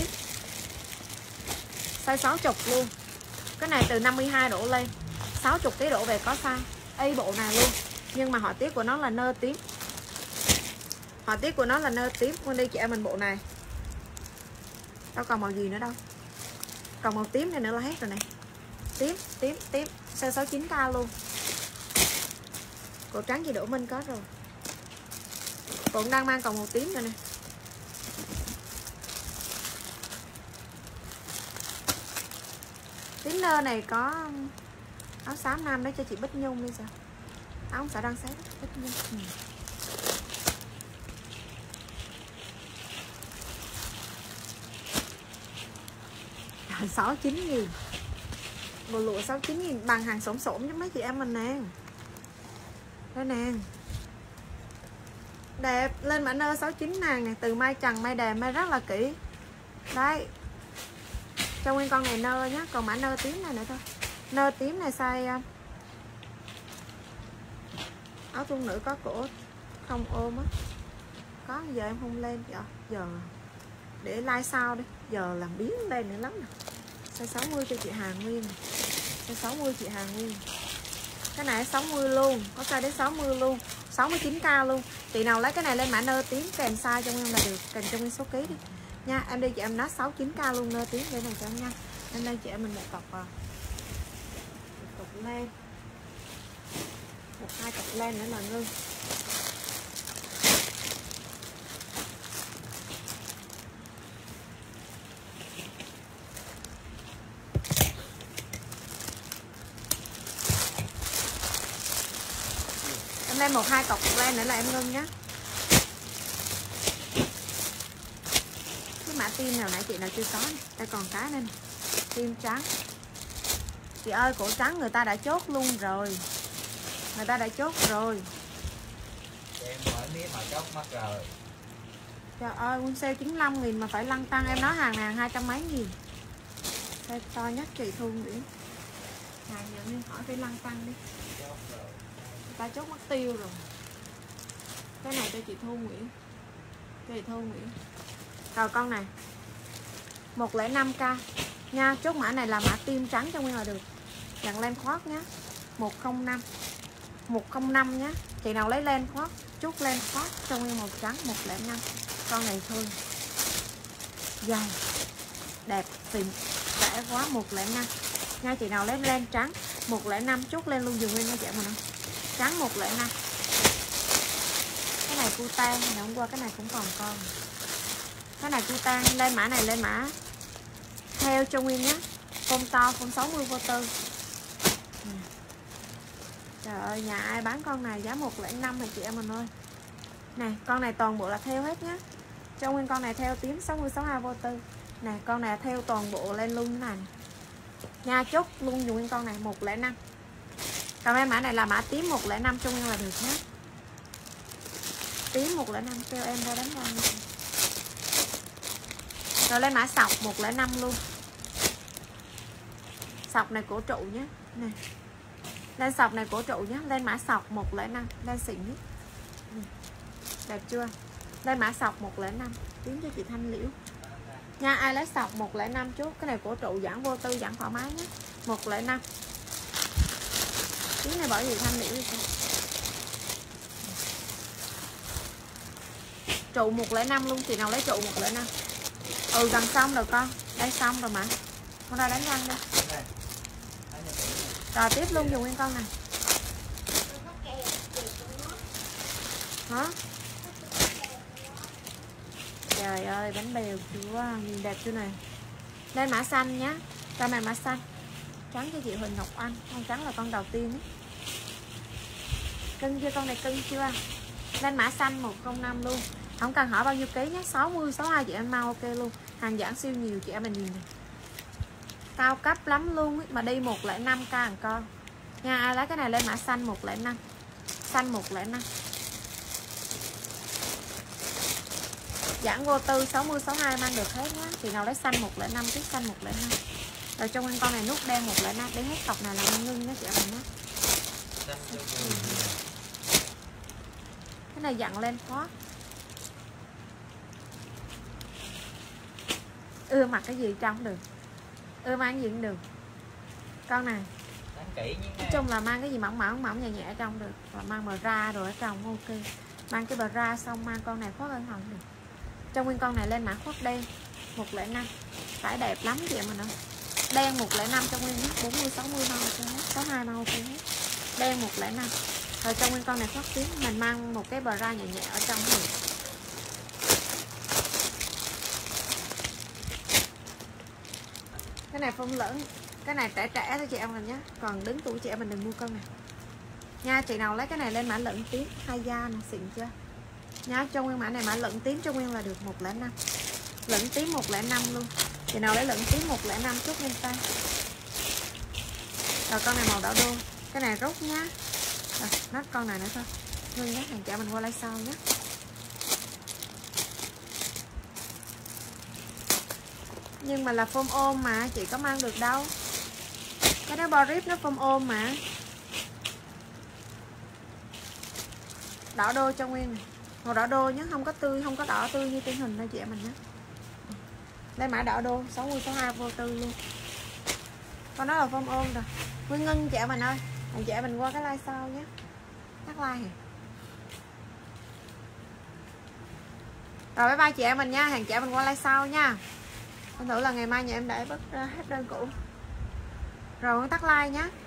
Size 60 luôn. Cái này từ 52 độ lên 60 kg độ về có size y bộ này luôn. Nhưng mà họa tiết của nó là nơ tím. Họa tiết của nó là nơ tím. Nguyên đi chị em mình bộ này. Đâu còn màu gì nữa đâu. Còn màu tím này nữa là hết rồi này. Tím size 69k luôn. Cổ trắng gì Đỗ Minh có rồi. Cũng đang mang còn màu tím rồi nè. Tím nơ này có áo xám nam đấy cho chị Bích Nhung đi sao. Áo không sợ đang xé Bích Nhung. 69.000. Bộ lụa 69.000 bằng hàng xổm cho mấy chị em mình nè. Đây nè. Đẹp, lên mã nơ 69 nàng nè, từ may trần may đề may rất là kỹ. Đấy. Cho Nguyên con này nơ nhá, còn mã nơ tím này nữa thôi. Nơ tím này size áo thun nữ có cổ không ôm á. Có giờ em không lên giờ để like sau đi, giờ làm biến lên nữa lắm nè. Size 60 cho chị Hà Nguyên. Size 60 chị Hà Nguyên. Cái này 60 luôn, có size đến 60 luôn, 69k luôn. Chị nào lấy cái này lên mã nơ tím kèm size cho em là được, kèm cho em số ký đi nha. Em đi chị em nát 69k luôn nơ tím để này cho em nha. Em đây chị em mình một cọc lên, 1-2 cọc lên nữa là ngưng. Em lên 1-2 cọc lên nữa là em ngưng nhá. Cái mã tim nào nãy chị nào chưa có này. Đây còn cái nên tim trắng. Chị ơi cổ trắng người ta đã chốt luôn rồi. Người ta đã chốt rồi. Em hỏi miếng họ chốt mất rồi. Trời ơi quân sale 95.000 mà phải lăn tăng. Em nói hàng này 200 mấy nghìn. Đây to nhất chị Thu Nguyễn. Hàng giờ nên hỏi phải lăn tăng đi. Người ta chốt mất tiêu rồi. Cái này cho chị Thu Nguyễn. Chị Thu Nguyễn. Rồi con này 105k nha. Chốt mã này là mã tim trắng cho Nguyên là được. Dặn len khoác nhá. 105 nhá. Chị nào lấy len khoác, chút len khoác cho Nguyên màu trắng 105. Con này thôi. Dày. Đẹp xịn. Rẻ quá 105. Nha chị nào lấy len trắng 105 chút lên luôn dùm Nguyên nha chị mình. Trắng 105. Cái này cutan, ngày hôm qua cái này cũng còn con. Cái này cutan, lên mã này lên mã theo cho Nguyên nhé. Phông to, phông 60 vô tư. Trời ơi, nhà ai bán con này giá 105 này chị em mình ơi. Này, con này toàn bộ là theo hết nhá. Cho Nguyên con này theo tím 60 62 vô tư. Nè, con này theo toàn bộ lên luôn như này. Nha, chốt luôn dùng Nguyên con này 105. Còn em mã này là mã tím 105 cho Nguyên là được nhé. Tím 105 kêu em ra đánh ra. Rồi lên mã sọc 105 luôn. Sọc này cổ trụ nhé. Này. Lên sọc này cổ trụ nhé. Lên mã sọc 105. Lên xịn nhé. Đẹp chưa? Đây mã sọc 105 tiếng cho chị Thanh Liễu nha. Ai lấy sọc 105 chút. Cái này cổ trụ giãn vô tư giãn thoải mái nhé. 105 tiếng này bỏ gì Thanh Liễu đi con. Trụ 105 luôn. Chị nào lấy trụ 105. Ừ gần xong rồi con. Đây xong rồi mà. Con ra đánh răng đi. Rồi tiếp luôn dùng nguyên con này. Hả? Trời ơi bánh bèo chưa. Nhìn đẹp chưa này. Đây mã xanh nhá. Đây mã xanh. Trắng cho chị Huỳnh Ngọc Anh. Con trắng là con đầu tiên ấy. Cưng chưa con này cưng chưa. Lên mã xanh 105 luôn. Không cần hỏi bao nhiêu ký nhé. 60, 62 chị em mau ok luôn. Hàng giãn siêu nhiều chị em mình nhìn này. Cao cấp lắm luôn ấy. Mà đi 105k hàng con nha. Ai lấy cái này lên mã xanh 105. Xanh 105. Giãn vô tư 60, 62 mang được hết nhá. Chị nào lấy xanh 105 tiếp xanh 105. Rồi trong nguyên con này nút đen 105. Đến hết cọc này là ngưng nhé chị em mình nhé. Cái này dặn lên thoát. Mặc cái gì trong được. Mang gì cũng được. Con này nói chung là mang cái gì mỏng nhẹ nhẹ ở trong được. Và mang bờ ra rồi ở trong ok. Mang cái bờ ra xong mang con này khoác ân hồng được. Trong nguyên con này lên mã khoác đen 105. Phải đẹp lắm chị em mình ơi. Đen 105 trong nguyên 40, 60 mau ok hết. 62 mau ok hết. Đen 105. Rồi trong nguyên con này khoác tím. Mình mang một cái bờ ra nhẹ nhẹ ở trong được. Cái này phong lớn. Cái này trẻ thôi chị em mình nhé. Còn đứng tuổi chị em mình đừng mua con này nha. Chị nào lấy cái này lên mã lẫn tím. Hai da nè xịn chưa nha. Trong nguyên mã này mã lẫn tím trong nguyên là được 105. Lẫn tím 105 luôn. Chị nào lấy lẫn tím 105 chút lên tay. Rồi con này màu đỏ đô. Cái này rút nhá. Rồi nốt con này nữa thôi. Nguyên nhé hàng trả mình qua like sau nhé. Nhưng mà là phôm ôm mà chị có mang được đâu. Cái đó Boris nó phôm ôm mà. Đỏ đô cho nguyên này. Màu đỏ đô nhé. Không có tươi, không có đỏ tươi như trên hình đâu chị em mình nhé. Đây mã đỏ đô 60, 62 vô tư luôn. Con đó là phôm ôm rồi. Nguyên ngân chị em mình ơi. Hàng chị em mình qua cái like sau nhé. Tắt like hả? Rồi bye bye chị em mình nha. Hàng chị em mình qua like sau nha. Con thử là ngày mai nhà em để bất hết đơn cũ. Rồi tắt like nhé.